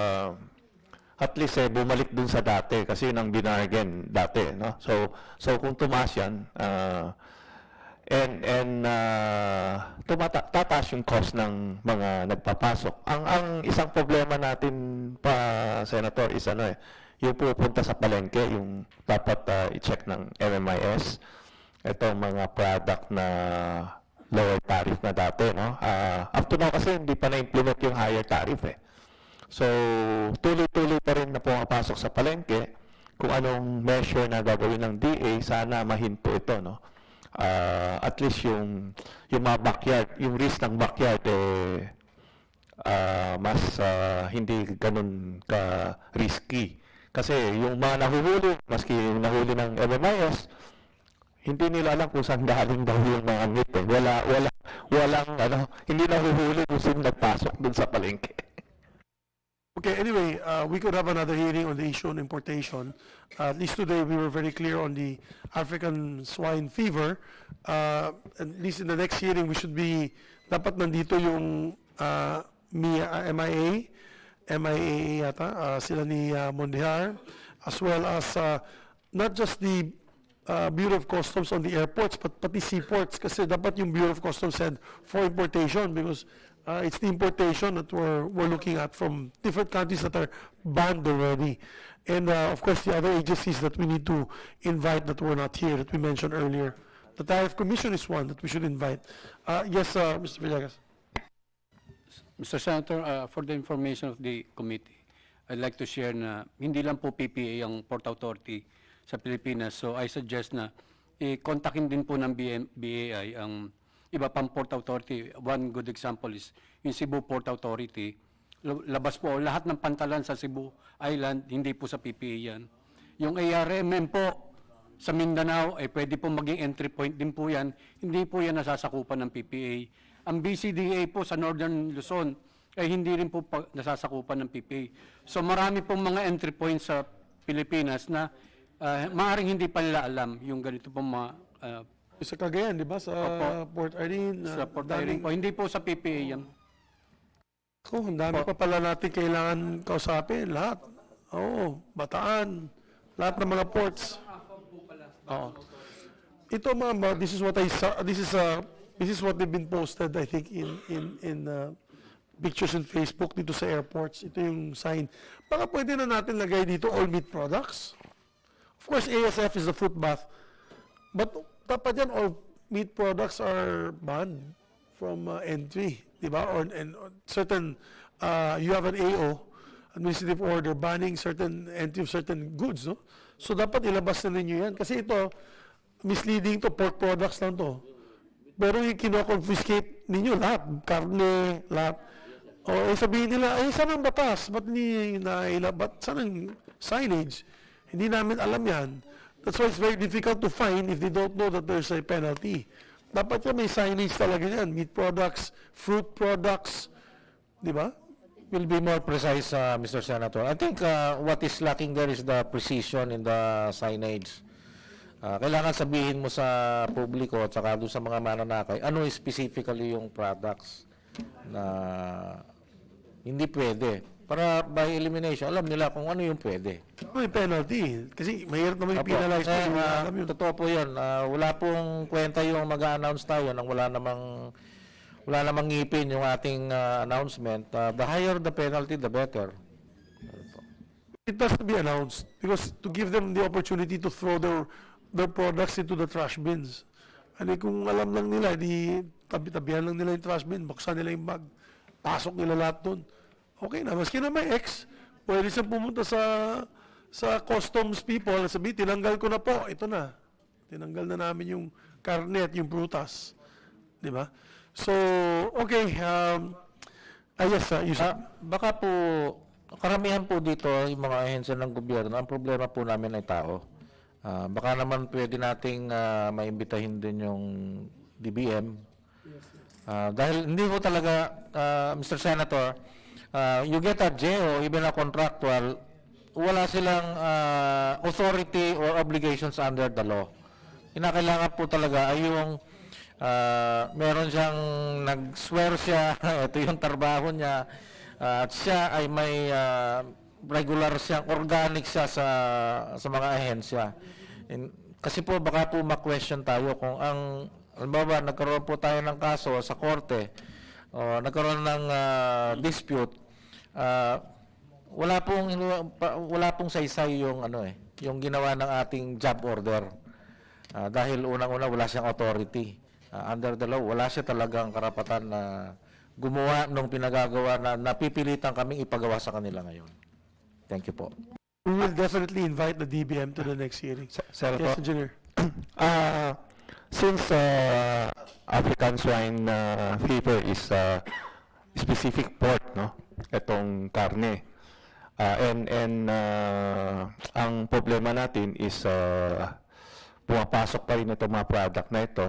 at least bumalik dun sa dati kasi yun ang binargain dati, no? So kung tumaas yan, tataas yung cost ng mga nagpapasok. Ang isang problema natin pa, Senator, is yung pupunta sa palengke, yung dapat i-check ng MMIS, itong mga product na lower tariff na dati, no? Up to now kasi hindi pa na-implement yung higher tariff, So, tuloy-tuloy pa rin na pumapasok sa palengke kung anong measure na gagawin ng DA, sana mahinto ito, no? At least yung mga backyard, yung risk ng backyard mas hindi ganun ka risky. Kasi yung mga nahuhuli, maski nahuli ng MMIS, Hindi nila alam kung saan galing daw yung mga meat eh. Walang hindi nahuhuli kung sino nagpasok dun sa palengke. Okay, anyway, we could have another hearing on the issue on importation. At least today, we were very clear on the African swine fever. At least in the next hearing, we should be, dapat nandito yung MIA yata, sila ni Mondejar, as well as not just the Bureau of Customs on the airports, but pati seaports, kasi dapat yung Bureau of Customs said for importation, because it's the importation that we're looking at from different countries that are banned already. And of course, the other agencies that we need to invite that were not here, that we mentioned earlier. The Tariff Commission is one that we should invite. Yes, Mr. Villegas. Mr. Senator, for the information of the committee, I'd like to share na hindi lang po PPA ang Port Authority sa Pilipinas. So I suggest na i-contactin din po ng BAI ang iba pang Port Authority. One good example is yung Cebu Port Authority. Labas po lahat ng pantalan sa Cebu Island, hindi po sa PPA yan. Yung ARMM po sa Mindanao, pwede po maging entry point din po yan. Hindi po yan nasasakupan ng PPA. Ang BCDA po sa Northern Luzon ay hindi rin po nasasakupan ng PPA. So marami pong mga entry points sa Pilipinas na maaaring hindi pa nila alam yung ganito pong mga... sa Cagayan, di ba? Sa Port Irene. Sa Port Irene po. Hindi po sa PPA yan. Ang dami pa pala natin kailangan kausapin. Lahat. Oo, Bataan. Lahat ng mga ports. Oo. Ito mga, this is what I saw, this is what they've been posted, I think, in pictures in Facebook dito sa airports. Ito yung sign. Baka pwede na natin lagay dito all meat products. Of course, ASF is the fruit bath. But dapat yan, all meat products are banned from entry. Diba? And certain, you have an AO, administrative order, banning certain entry of certain goods. No? So dapat ilabas na ninyo yan. Kasi ito, misleading to, pork products lang to. Pero yung kino-confiscate ninyo lahat, karne, lahat. O sabihin nila, saan ang batas? Ba't hindi ba't saan ang signage? Hindi namin alam yan. That's why it's very difficult to find if they don't know that there's a penalty. Dapat yan may signage talaga yan. Meat products, fruit products, di ba? Will be more precise, Mr. Senator. I think what is lacking there is the precision in the signage. Kailangan sabihin mo sa publiko at saka doon sa mga mananakay, ano specifically yung products na hindi pwede. Para by elimination, alam nila kung ano yung pwede. May penalty. Kasi mahirap naman i-penalize. Totoo po yun. Wala pong kwenta yung mag-a-announce tayo nang wala namang ngipin yung ating announcement. The higher the penalty, the better. It has to be announced because to give them the opportunity to throw their products into the trash bins. Ano kung alam lang nila, di tabi-tabihan lang nila yung trash bin, buksan nila yung bag, pasok nila lahat doon. Okay na, maski na may X, pwede siyang pumunta sa customs people, sabi, tinanggal ko na po, ito na. Tinanggal na namin yung karne at yung prutas. Di ba? So, okay, yes, baka po, karamihan po dito, yung mga ahensya ng gobyerno, ang problema po namin ay tao. Baka naman pwede nating maimbitahin din yung DBM. Dahil hindi ko talaga, Mr. Senator, you get a JO, even a contractual, wala silang authority or obligations under the law. Kinakailangan po talaga ay yung meron siyang nag-swear siya, ito yung trabaho niya, at siya ay may regular siyang, organic siya sa mga ahensya. Kasi po baka po ma-question tayo kung halimbawa nagkaroon po tayo ng kaso sa korte o nagkaroon ng dispute, wala pong saysay yung yung ginawa ng ating job order. Dahil unang-una wala siyang authority. Under the law, wala siya talagang karapatan na gumawa nung pinagagawa na napipilitan kaming ipagawa sa kanila ngayon. Thank you po. We will definitely invite the DBM to the next hearing. Yes, Engineer. Since African swine fever is specific port, no? Itong karne. And ang problema natin is pumapasok pa rin itong mga product na ito,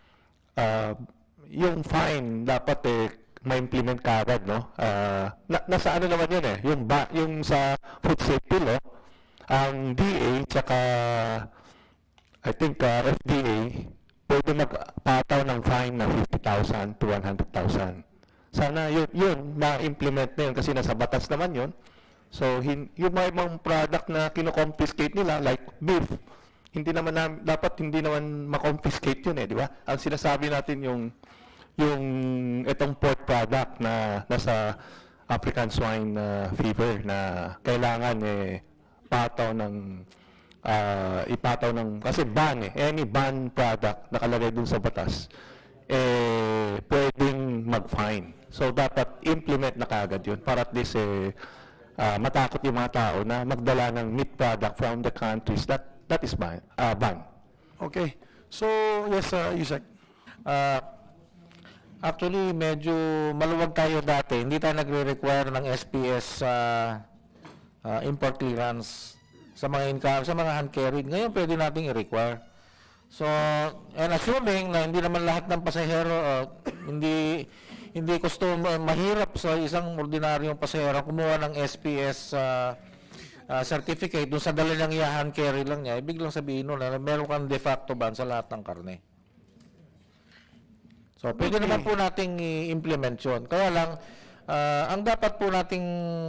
yung fine dapat ma-implement kaagad, no? Nasa ano naman yun yung sa food safety law, ang DA tsaka I think FDA pwede magpataw ng fine na 50,000 to 100,000. Sana yun ma-implement na yun kasi nasa batas naman yun. So yung mga ibang product na kino-confiscate nila like beef, dapat hindi naman ma-confiscate yun di ba? Ang sinasabi natin yung itong pork product na nasa African swine fever na kailangan ipataw ng kasi ban any ban product nakalagay dun sa batas pwedeng mag-fine. So dapat implement na kaagad yun para at least matakot yung mga tao na magdala ng meat product from the countries that is ban. Okay. So, yes, Yusek. Actually, medyo maluwag tayo dati. Hindi tayo nagre-require ng SPS import clearance sa mga hand carried. Ngayon, pwede nating i-require. So, and assuming na hindi naman lahat ng pasahero, hindi mahirap sa isang ordinaryong pasahero kumuha ng SPS certificate doon sa dala ng hand carry lang niya, ibig lang sabihin nun na meron kang de facto ban sa lahat ng karne. So, pwede naman po nating i-implement yun. Kaya lang, ang dapat po nating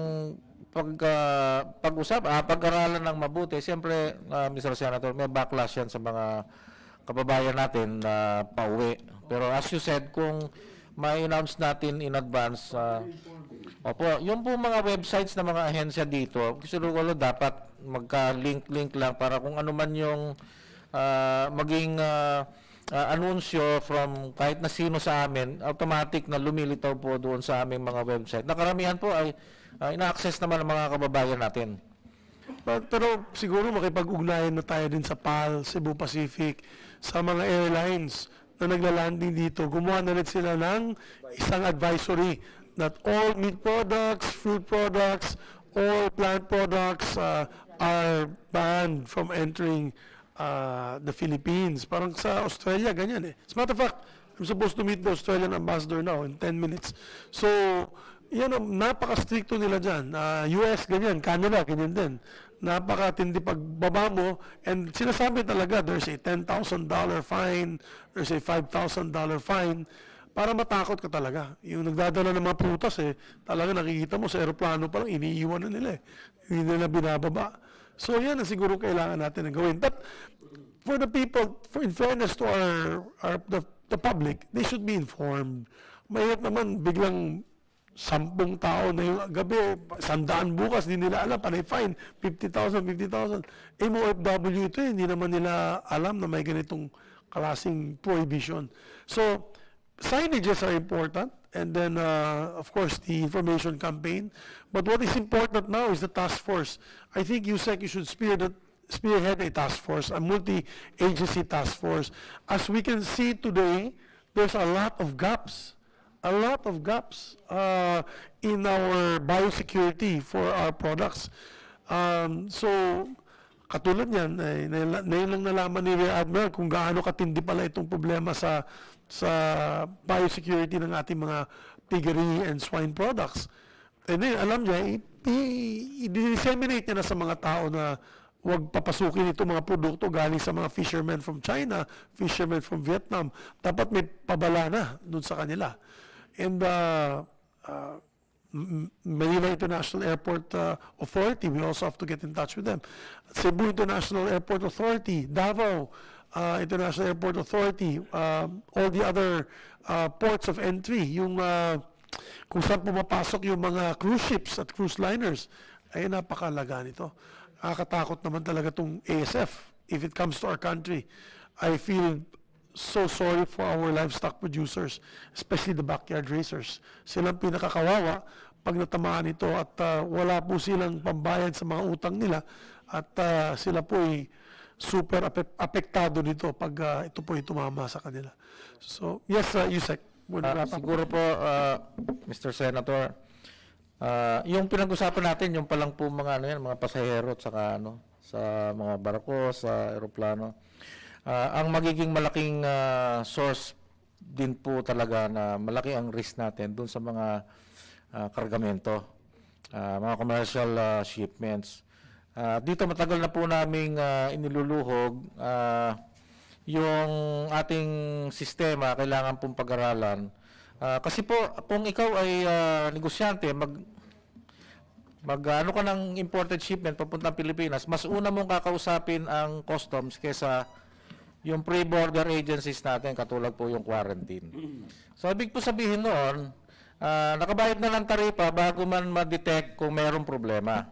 pag-aralan ng mabuti, siyempre, Mr. Senator, may backlash yan sa mga kababayan natin na pauwi. Pero as you said, kung ma-announce natin in advance, yung po mga websites ng mga ahensya dito, siguro dapat magka-link lang para kung ano man yung maging anunsyo from kahit na sino sa amin, automatic na lumilitaw po doon sa aming mga website. Nakaramihan po ay ina-access naman ng mga kababayan natin. Pero siguro makipag-ugnayan na tayo din sa PAL, Cebu Pacific, sa mga airlines na naglalanding dito. Gumawa na rin sila ng isang advisory that all meat products, fruit products, all plant products are banned from entering the Philippines. Parang sa Australia, ganyan As a matter of fact, I'm supposed to meet the Australian ambassador now in 10 minutes. So, yan napaka-stricto nila dyan. US, ganyan. Canada, ganyan din. Napakatindi pagbaba mo. And sinasabi talaga, there's a $10,000 fine, there's a $5,000 fine, para matakot ka talaga. Yung nagdadala ng mga prutas talaga nakikita mo sa aeroplano pa lang, iniiwan na nila Hindi nila binababa. So yan ang siguro kailangan natin na gawin. But for the people, in fairness to the public, they should be informed. Mahirap naman biglang 10 tao na yung gabi, 100 bukas, hindi nila alam, panay fine, 50,000. MOFW ito hindi naman nila alam na may ganitong klaseng prohibition. So, signages are important, and then, of course, the information campaign. But what is important now is the task force. I think, Yusek, you should spearhead a task force, a multi-agency task force. As we can see today, there's a lot of gaps in our biosecurity for our products. So, katulad yan, ngayon lang nalaman ni Rear Admiral kung gaano katindi pala itong problema sa biosecurity ng ating mga piggery and swine products. And then, alam niya, i-disseminate niya na sa mga tao na huwag papasukin itong mga produkto galing sa mga fishermen from China, fishermen from Vietnam. Dapat may pabala na dun sa kanila. And Manila International Airport Authority, we also have to get in touch with them. Cebu International Airport Authority, Davao International Airport Authority, all the other ports of entry, yung kung saan pumapasok yung mga cruise ships at cruise liners, ay napakalaga nito. Nakakatakot naman talaga itong ASF if it comes to our country. I feel so sorry for our livestock producers, especially the backyard racers. Silang pinakakawawa pag natamaan ito at wala po silang pambayad sa mga utang nila at sila po ay super apektado nito pag ito po ay tumama sa kanila. So, yes, Yusek. Siguro po, Mr. Senator, yung pinag-usapan natin, yung palang po mga pasahero at saka sa mga barko, sa aeroplano. Ang magiging malaking source din po talaga na malaki ang risk natin dun sa mga kargamento, mga commercial shipments. Dito matagal na po naming iniluluhog yung ating sistema, kailangan pong pag-aralan. Kasi po, kung ikaw ay negosyante, ano ka ng imported shipment papuntang Pilipinas, mas una mong kakausapin ang customs kesa yung pre-border agencies natin, katulad po yung quarantine. So, ibig po sabihin noon, nakabayad na ng taripa bago man ma-detect kung mayroong problema.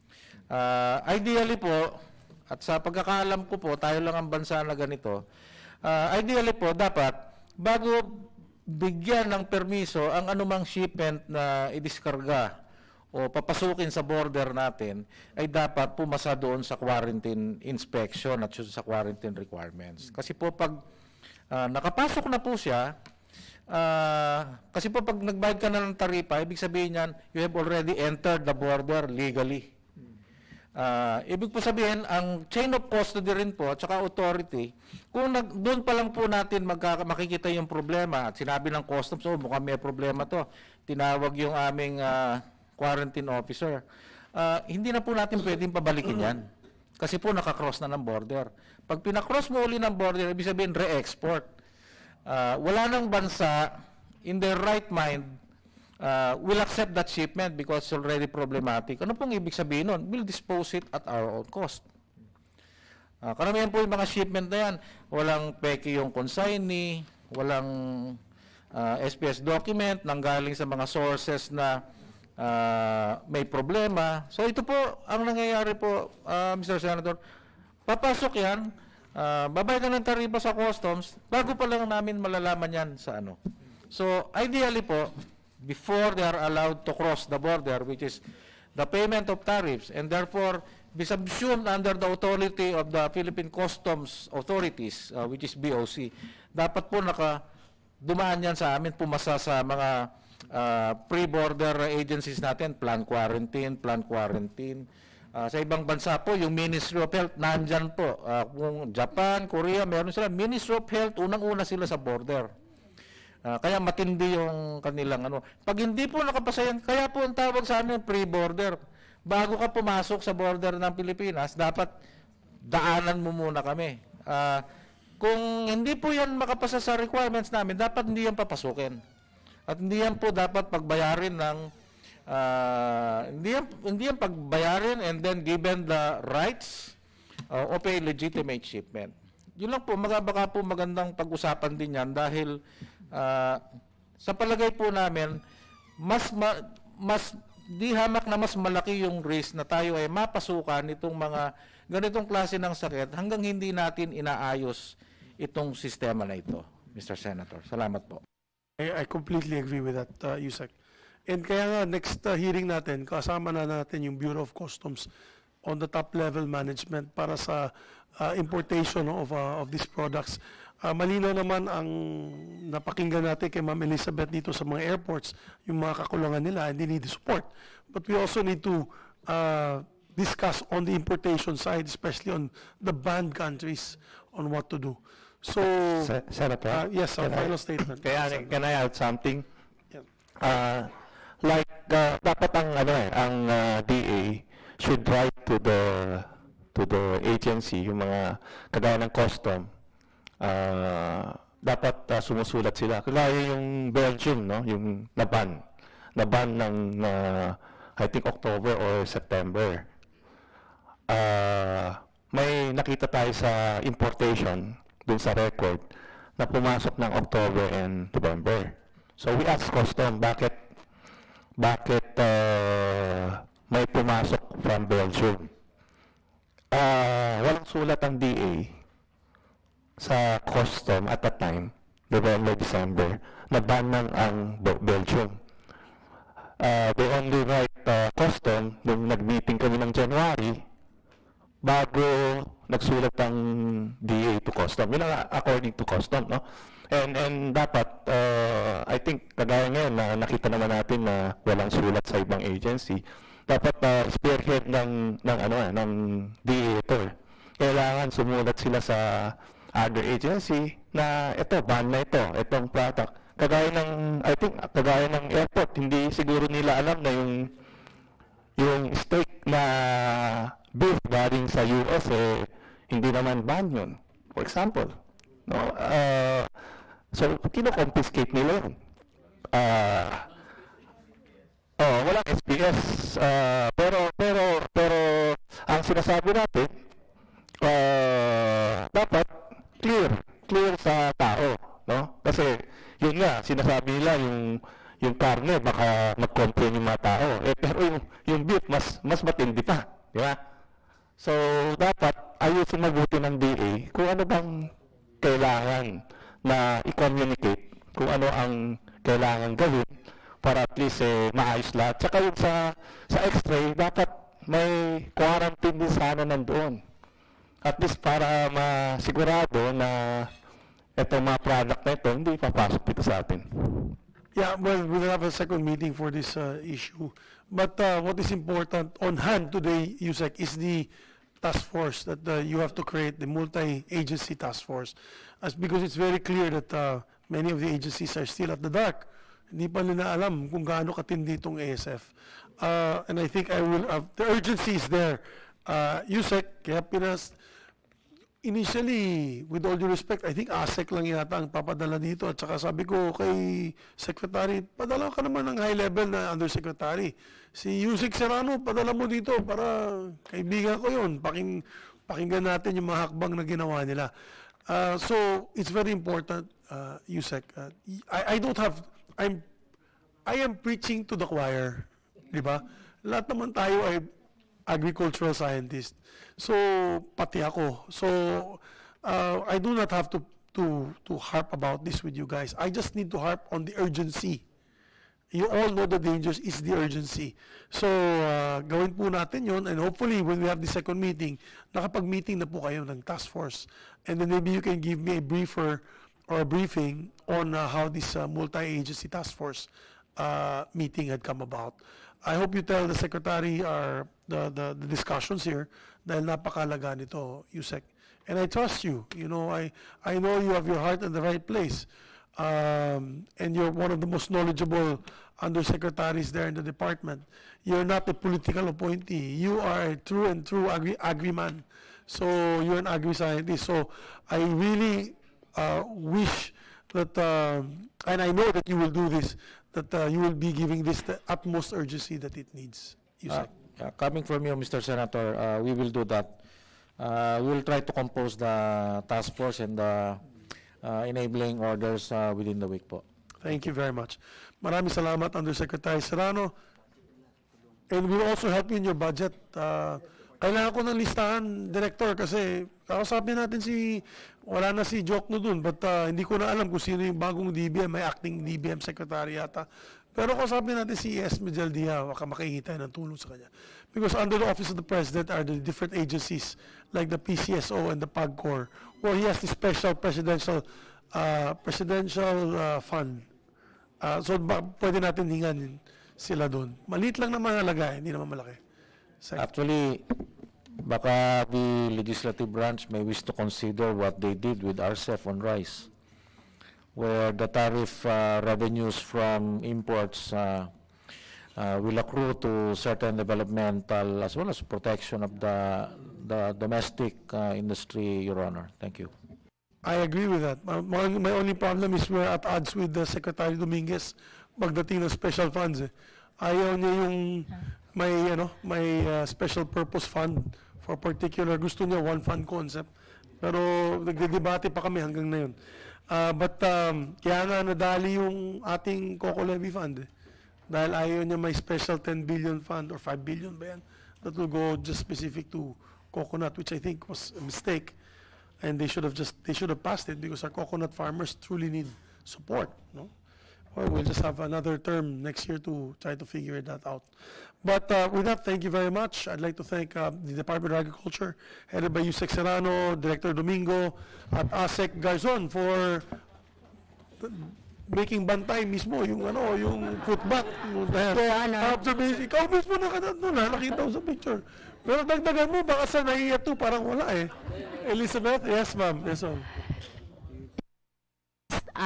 Ideally po, at sa pagkakaalam ko po, tayo lang ang bansa na ganito, ideally po, dapat, bago bigyan ng permiso ang anumang shipment na idiskarga o papasukin sa border natin, ay dapat pumasa doon sa quarantine inspection at sa quarantine requirements. Kasi po pag nakapasok na po siya, kasi po pag nagbayad ka na ng taripa, ibig sabihin niyan, you have already entered the border legally. Ibig po sabihin, ang chain of custody rin po, at saka authority, kung doon pa lang po natin makikita yung problema, at sinabi ng customs, oh, mukhang may problema to, tinawag yung aming quarantine officer, hindi na po natin pwedeng pabalikin yan. Kasi po nakakross na ng border. Pag pinakross mo uli ng border, ibig sabihin re-export. Wala nang bansa in their right mind will accept that shipment because it's already problematic. Ano pong ibig sabihin nun? We'll dispose it at our own cost. Karamihan po yung mga shipment na yan, walang peke yung consignee, walang SPS document, nanggaling sa mga sources na may problema. So ito po, ang nangyayari po, Mr. Senator, papasok yan, babayad na ng taripa sa customs, bago pa lang namin malalaman yan sa ano. So ideally po, before they are allowed to cross the border, which is the payment of tariffs, and therefore be subsumed under the authority of the Philippine Customs Authorities, which is BOC, dapat po dumaan yan sa amin, pumasa sa mga pre-border agencies natin, plan quarantine. Sa ibang bansa po, yung Ministry of Health, nandyan po. Kung Japan, Korea, meron sila. Ministry of Health, unang-una sila sa border. Kaya matindi yung kanilang ano. Pag hindi po nakapasa yan, kaya po ang tawag sa amin pre-border. Bago ka pumasok sa border ng Pilipinas, dapat daanan mo muna kami. Kung hindi po yan makapasa sa requirements namin, dapat hindi yan papasukin. At hindi yan po dapat pagbayarin ng hindi yan pagbayarin and then given the rights of a legitimate shipment. Yun lang po, baka po magandang pag-usapan din yan dahil sa palagay po namin, mas di hamak na mas malaki yung risk na tayo ay mapasukan itong mga ganitong klase ng sakit hanggang hindi natin inaayos itong sistema na ito, Mr. Senator. Salamat po. I completely agree with that, Yusek. And kaya nga, next hearing natin, kasama na natin yung Bureau of Customs on the top level management para sa importation of these products. Malinaw naman ang napakinggan natin kay Ma'am Elizabeth dito sa mga airports, yung mga kakulangan nila, and they need the support. But we also need to discuss on the importation side, especially on the banned countries, on what to do. So, Senator, yes, our final statement. Can I add something? Yeah. Dapat ang DA should write to the agency, yung mga kagaya ng custom, dapat sumusulat sila. Kaya yung Belgium, no, yung naban ng I think October or September. May nakita tayo sa importation dun sa record na pumasok ng October and November. So we asked custom bakit may pumasok from Belgium. Walang sulat ang DA sa custom at that time, November, December, na ban ng ang Belgium. They only write custom nung nag-meeting kami ng January bago nagsulat ang DA to custom. Yun ang according to custom, no? And dapat, I think, kagaya ngayon na nakita naman natin na walang sulat sa ibang agency, dapat spearhead ng DA ito. Kailangan sumulat sila sa other agency na ito, ban na ito, itong product. Kagaya ng, I think, kagaya ng airport, hindi siguro nila alam na yung steak na beef galing sa US, hindi naman ban yun. For example, no? So, kino-confiscate nila yun. Walang SPS, pero ang sinasabi natin, dapat clear sa tao, no? Kasi yun nga, sinasabi nila yung karne baka mag-complain yung mga tao. Pero yung beef mas matindi pa, di ba? So dapat ayusin mabuti ng DA kung ano bang kailangan na i-communicate, kung ano ang kailangan gawin para at least maayos lahat. Tsaka yun sa X-ray, dapat may quarantine din sana nandoon. At least para masigurado na itong mga product na ito hindi papasok dito sa atin. Yeah, well, we'll have a second meeting for this issue. But what is important on hand today, Yusek, is the task force that you have to create, the multi-agency task force. Because it's very clear that many of the agencies are still at the dark. Hindi pa nila alam kung gaano katindi itong ASF. And I think the urgency is there. Yusek, kaya initially, with all due respect, I think ASEC lang yata ang papadala dito. At saka sabi ko kay Secretary, padala ka naman ng high level na undersecretary. Si Yusek Serrano, padala mo dito para kaibigan ko yun. Pakinggan natin yung mga hakbang na ginawa nila. So, it's very important, Yusek. I am preaching to the choir. Di ba? Lahat naman tayo ay agricultural scientist. So, pati ako. So, I do not have to harp about this with you guys. I just need to harp on the urgency. You all know the dangers is the urgency. So, gawin po natin yon, and hopefully, when we have the second meeting, nakapag-meeting na po kayo ng task force. And then maybe you can give me a briefer or a briefing on how this multi-agency task force meeting had come about. I hope you tell the Secretary the discussions here dahil napakalaga nito, Yusek. And I trust you. You know, I know you have your heart in the right place. And you're one of the most knowledgeable undersecretaries there in the department. You're not a political appointee. You are a true and true agri-man. So you're an agri-scientist. So I really wish that, and I know that you will do this, that you will be giving this the utmost urgency that it needs. Coming from you, Mr. Senator, we will do that. We will try to compose the task force and the enabling orders within the week po. Thank you very much. Maraming salamat, Undersecretary Serrano. And we'll also help you in your budget. Kailangan ko ng listahan, Director, kasi kausapin natin wala na si Jokno dun, but hindi ko na alam kung sino yung bagong DBM, may acting DBM Secretary yata. Pero kausapin natin si Esme Jaldia, baka makikita ng tulong sa kanya. Because under the Office of the President are the different agencies, like the PCSO and the PAGCOR, where he has the special presidential fund. So pwede natin hingan sila doon. Maliit lang naman halaga, hindi naman malaki. Actually, baka the legislative branch may wish to consider what they did with RCEF on rice, where the tariff revenues from imports will accrue to certain developmental as well as protection of the domestic industry, Your Honor. Thank you. I agree with that. My only problem is we're at odds with the Secretary Dominguez pagdating ng special funds. Ayaw niya yung may special purpose fund for particular. Gusto niya one fund concept. Pero nagdedebate pa kami hanggang na yun. But kaya nga nadali yung ating Coco Levy Fund. Dahil ayaw niya may special 10 billion fund or 5 billion ba yan that will go just specific to coconut, which I think was a mistake. And they should have passed it because our coconut farmers truly need support, no? Or we'll just have another term next year to try to figure that out. But with that, thank you very much. I'd like to thank the Department of Agriculture, headed by Yusek Serrano, Director Domingo, at ASEC Garzon for making bantay mismo, yung footbath. Observation. Ikaw mismo nakita ko sa picture. Pero dagdagan mo, baka sa naiya to, parang wala eh. Elizabeth, yes ma'am. Yes ma'am.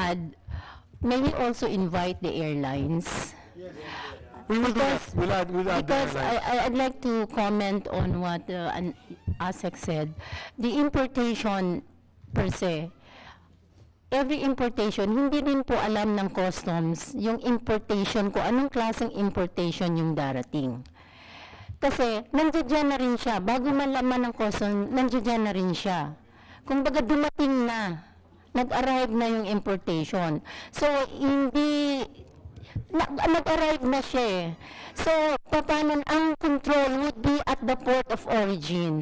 add, may we also invite the airlines? We will do that. We'll add the Because airlines. I'd like to comment on what ASEC said. The importation per se, every importation, hindi rin po alam ng customs yung importation ko, anong klaseng importation yung darating. Kasi nandiyan na rin siya, bago malaman ng customs, nandiyan na rin siya. Kung baga dumating na, nag-arrive na yung importation. So, hindi, nag-arrive na siya eh. So, paano, ang control would be at the port of origin.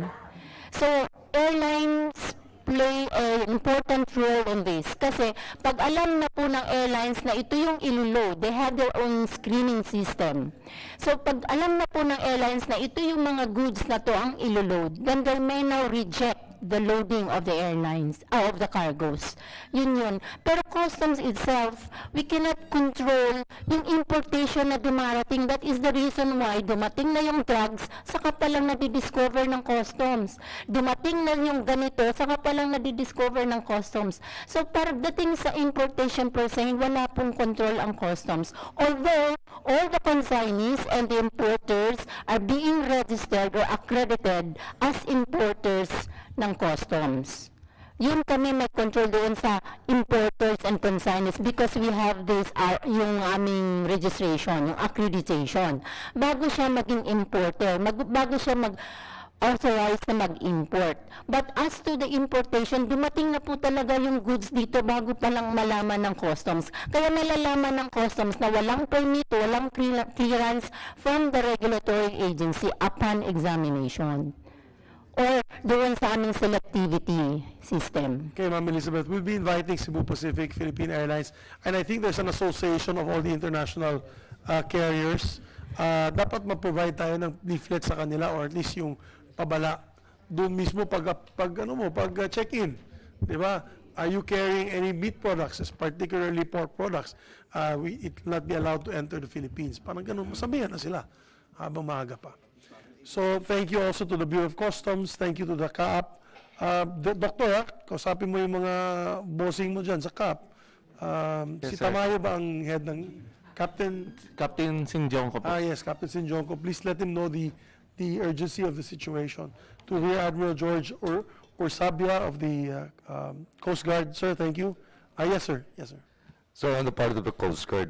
So, airlines play an important role on this. Kasi, pag alam na po ng airlines na ito yung iluload, they have their own screening system. So, pag alam na po ng airlines na ito yung mga goods na to ang iluload, then they may now reject the loading of the airlines, of the cargos. Yun. Pero customs itself, we cannot control yung importation na dumarating. That is the reason why dumating na yung drugs, saka palang nadidiscover ng customs. Dumating na yung ganito, saka palang nadidiscover ng customs. So, pagdating sa importation per se, wala pong control ang customs. Although, all the consignees and the importers are being registered or accredited as importers ng customs. Yun kami may control doon sa importers and consignees because we have this, yung aming registration, yung accreditation. Bago siya maging importer, bago siya mag-authorize na mag-import. But as to the importation, dumating na po talaga yung goods dito bago pa lang malaman ng customs. Kaya nalalaman ng customs na walang permit, walang clearance from the regulatory agency upon examination. Or doon sa aming selectivity system. Okay, Ma'am Elizabeth, we'll be inviting Cebu Pacific, Philippine Airlines, and I think there's an association of all the international carriers. Dapat ma-provide tayo ng leaflet sa kanila or at least yung pabala doon mismo pag check-in. Di ba? Are you carrying any meat products, particularly pork products? It will not be allowed to enter the Philippines. Parang ganun, masabihan na sila habang maaga pa. So, thank you also to the Bureau of Customs. Thank you to the CAAP. Doktor, kausapin mo yung mga bossing mo dyan sa CAAP. Yes, Si sir. Tamayo ba ang head ng Captain Sinjongko po. yes, Captain Sinjongko. Please let him know the urgency of the situation. To Rear Admiral George Orsabia of the Coast Guard. Sir, thank you. Yes, sir. Yes, sir. So on the part of the Coast Guard,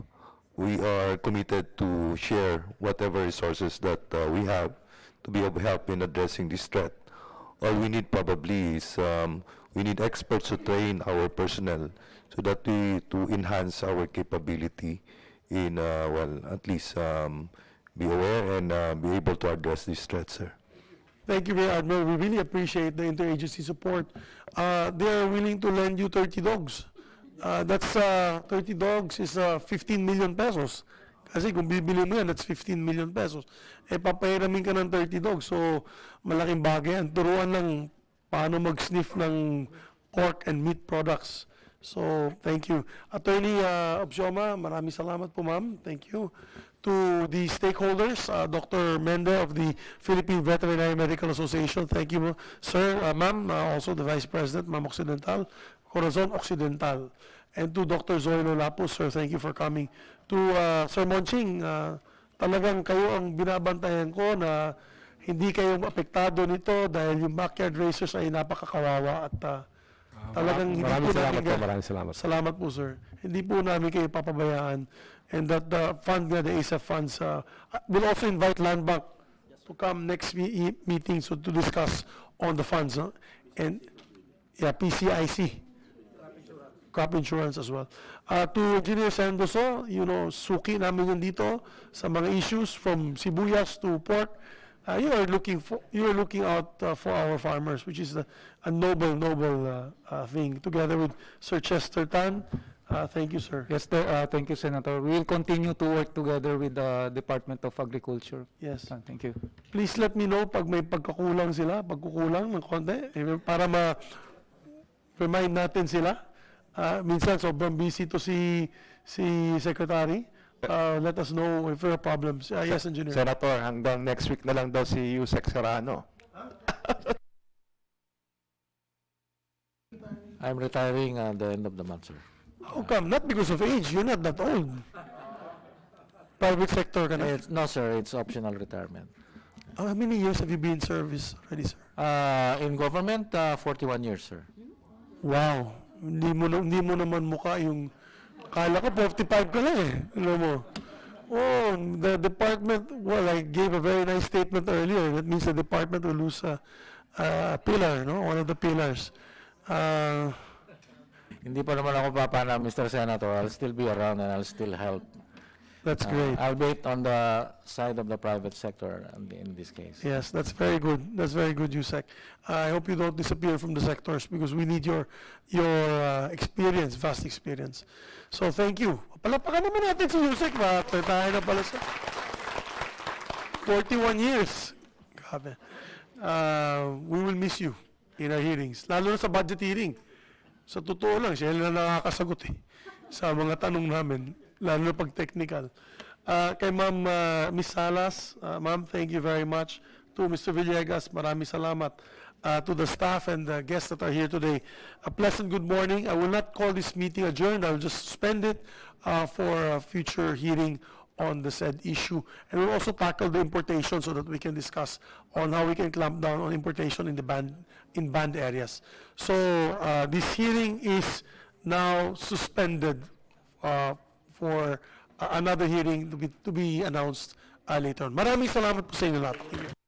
we are committed to share whatever resources that we have to be able to help in addressing this threat. All we need probably is we need experts to train our personnel so that to enhance our capability in at least be aware and be able to address this threat, sir. Thank you, Rear Admiral. We really appreciate the interagency support. They are willing to lend you 30 dogs. That's 30 dogs is 15 million pesos. Kasi kung bibili mo yan, that's 15 million pesos. Papahiramin ka ng 30 dogs. So, malaking bagay yan. Turuan ng paano mag-sniff ng pork and meat products. So, thank you. Attorney Obsioma, maraming salamat po, ma'am. Thank you. To the stakeholders, Dr. Mende of the Philippine Veterinary Medical Association, thank you, sir. Ma'am, also the Vice President, Ma'am Occidental, Corazon Occidental. And to Dr. Zoilo Lapus, sir, thank you for coming. To Sir Monching, talagang kayo ang binabantayan ko na hindi kayo apektado nito dahil yung backyard racers ay napakakawawa at talagang hindi po namin Maraming salamat. Salamat po, sir. Hindi po namin kayo papabayaan. And that the fund, the ASF funds, will also invite Land Bank to come next meeting so to discuss on the funds. And PCIC. Crop insurance as well. To Engineer Sendoso, suki namin yan dito sa mga issues from sibuyas to pork. You are looking out for our farmers, which is a noble thing. Together with Sir Chester Tan, thank you, sir. Yes, thank you, Senator. We will continue to work together with the Department of Agriculture. Yes. Thank you. Please let me know pag may pagkukulang ng konti, para ma-remind natin sila. Minsan sobrang busy to si Secretary. Let us know if there are problems. Yes, Engineer. Senator, hanggang next week na lang daw si Yusek Serrano. I'm retiring at the end of the month, sir. How come? Not because of age. You're not that old. Private sector ka na? No, sir. It's optional retirement. How many years have you been in service already, sir? In government, 41 years, sir. Wow. Hindi mo naman mukha yung... Kala ko 45 ka lang eh. Alam mo. Oh, the department, well, I gave a very nice statement earlier. That means the department will lose a pillar, no? One of the pillars. Hindi pa naman ako papana, Mr. Senator. I'll still be around and I'll still help. That's great. Albeit on the side of the private sector in this case. Yes, that's very good. That's very good, Yusek. I hope you don't disappear from the sectors because we need your experience, vast experience. So thank you. Palapakan naman natin si Yusek. Tayo na pala sa 41 years. Grabe. We will miss you in our hearings. Lalo na sa budget hearing. Sa totoo lang, siya na nakakasagot sa mga tanong namin. Lalo na pag technical. Kay Ma'am Ms. Salas, Ma'am, thank you very much. To Mr. Villegas, maraming salamat. To the staff and the guests that are here today, a pleasant good morning. I will not call this meeting adjourned. I will just suspend it for a future hearing on the said issue. And we'll also tackle the importation so that we can discuss on how we can clamp down on importation in the banned areas. So this hearing is now suspended for another hearing to be announced later on. Maraming salamat po sa inyo lahat.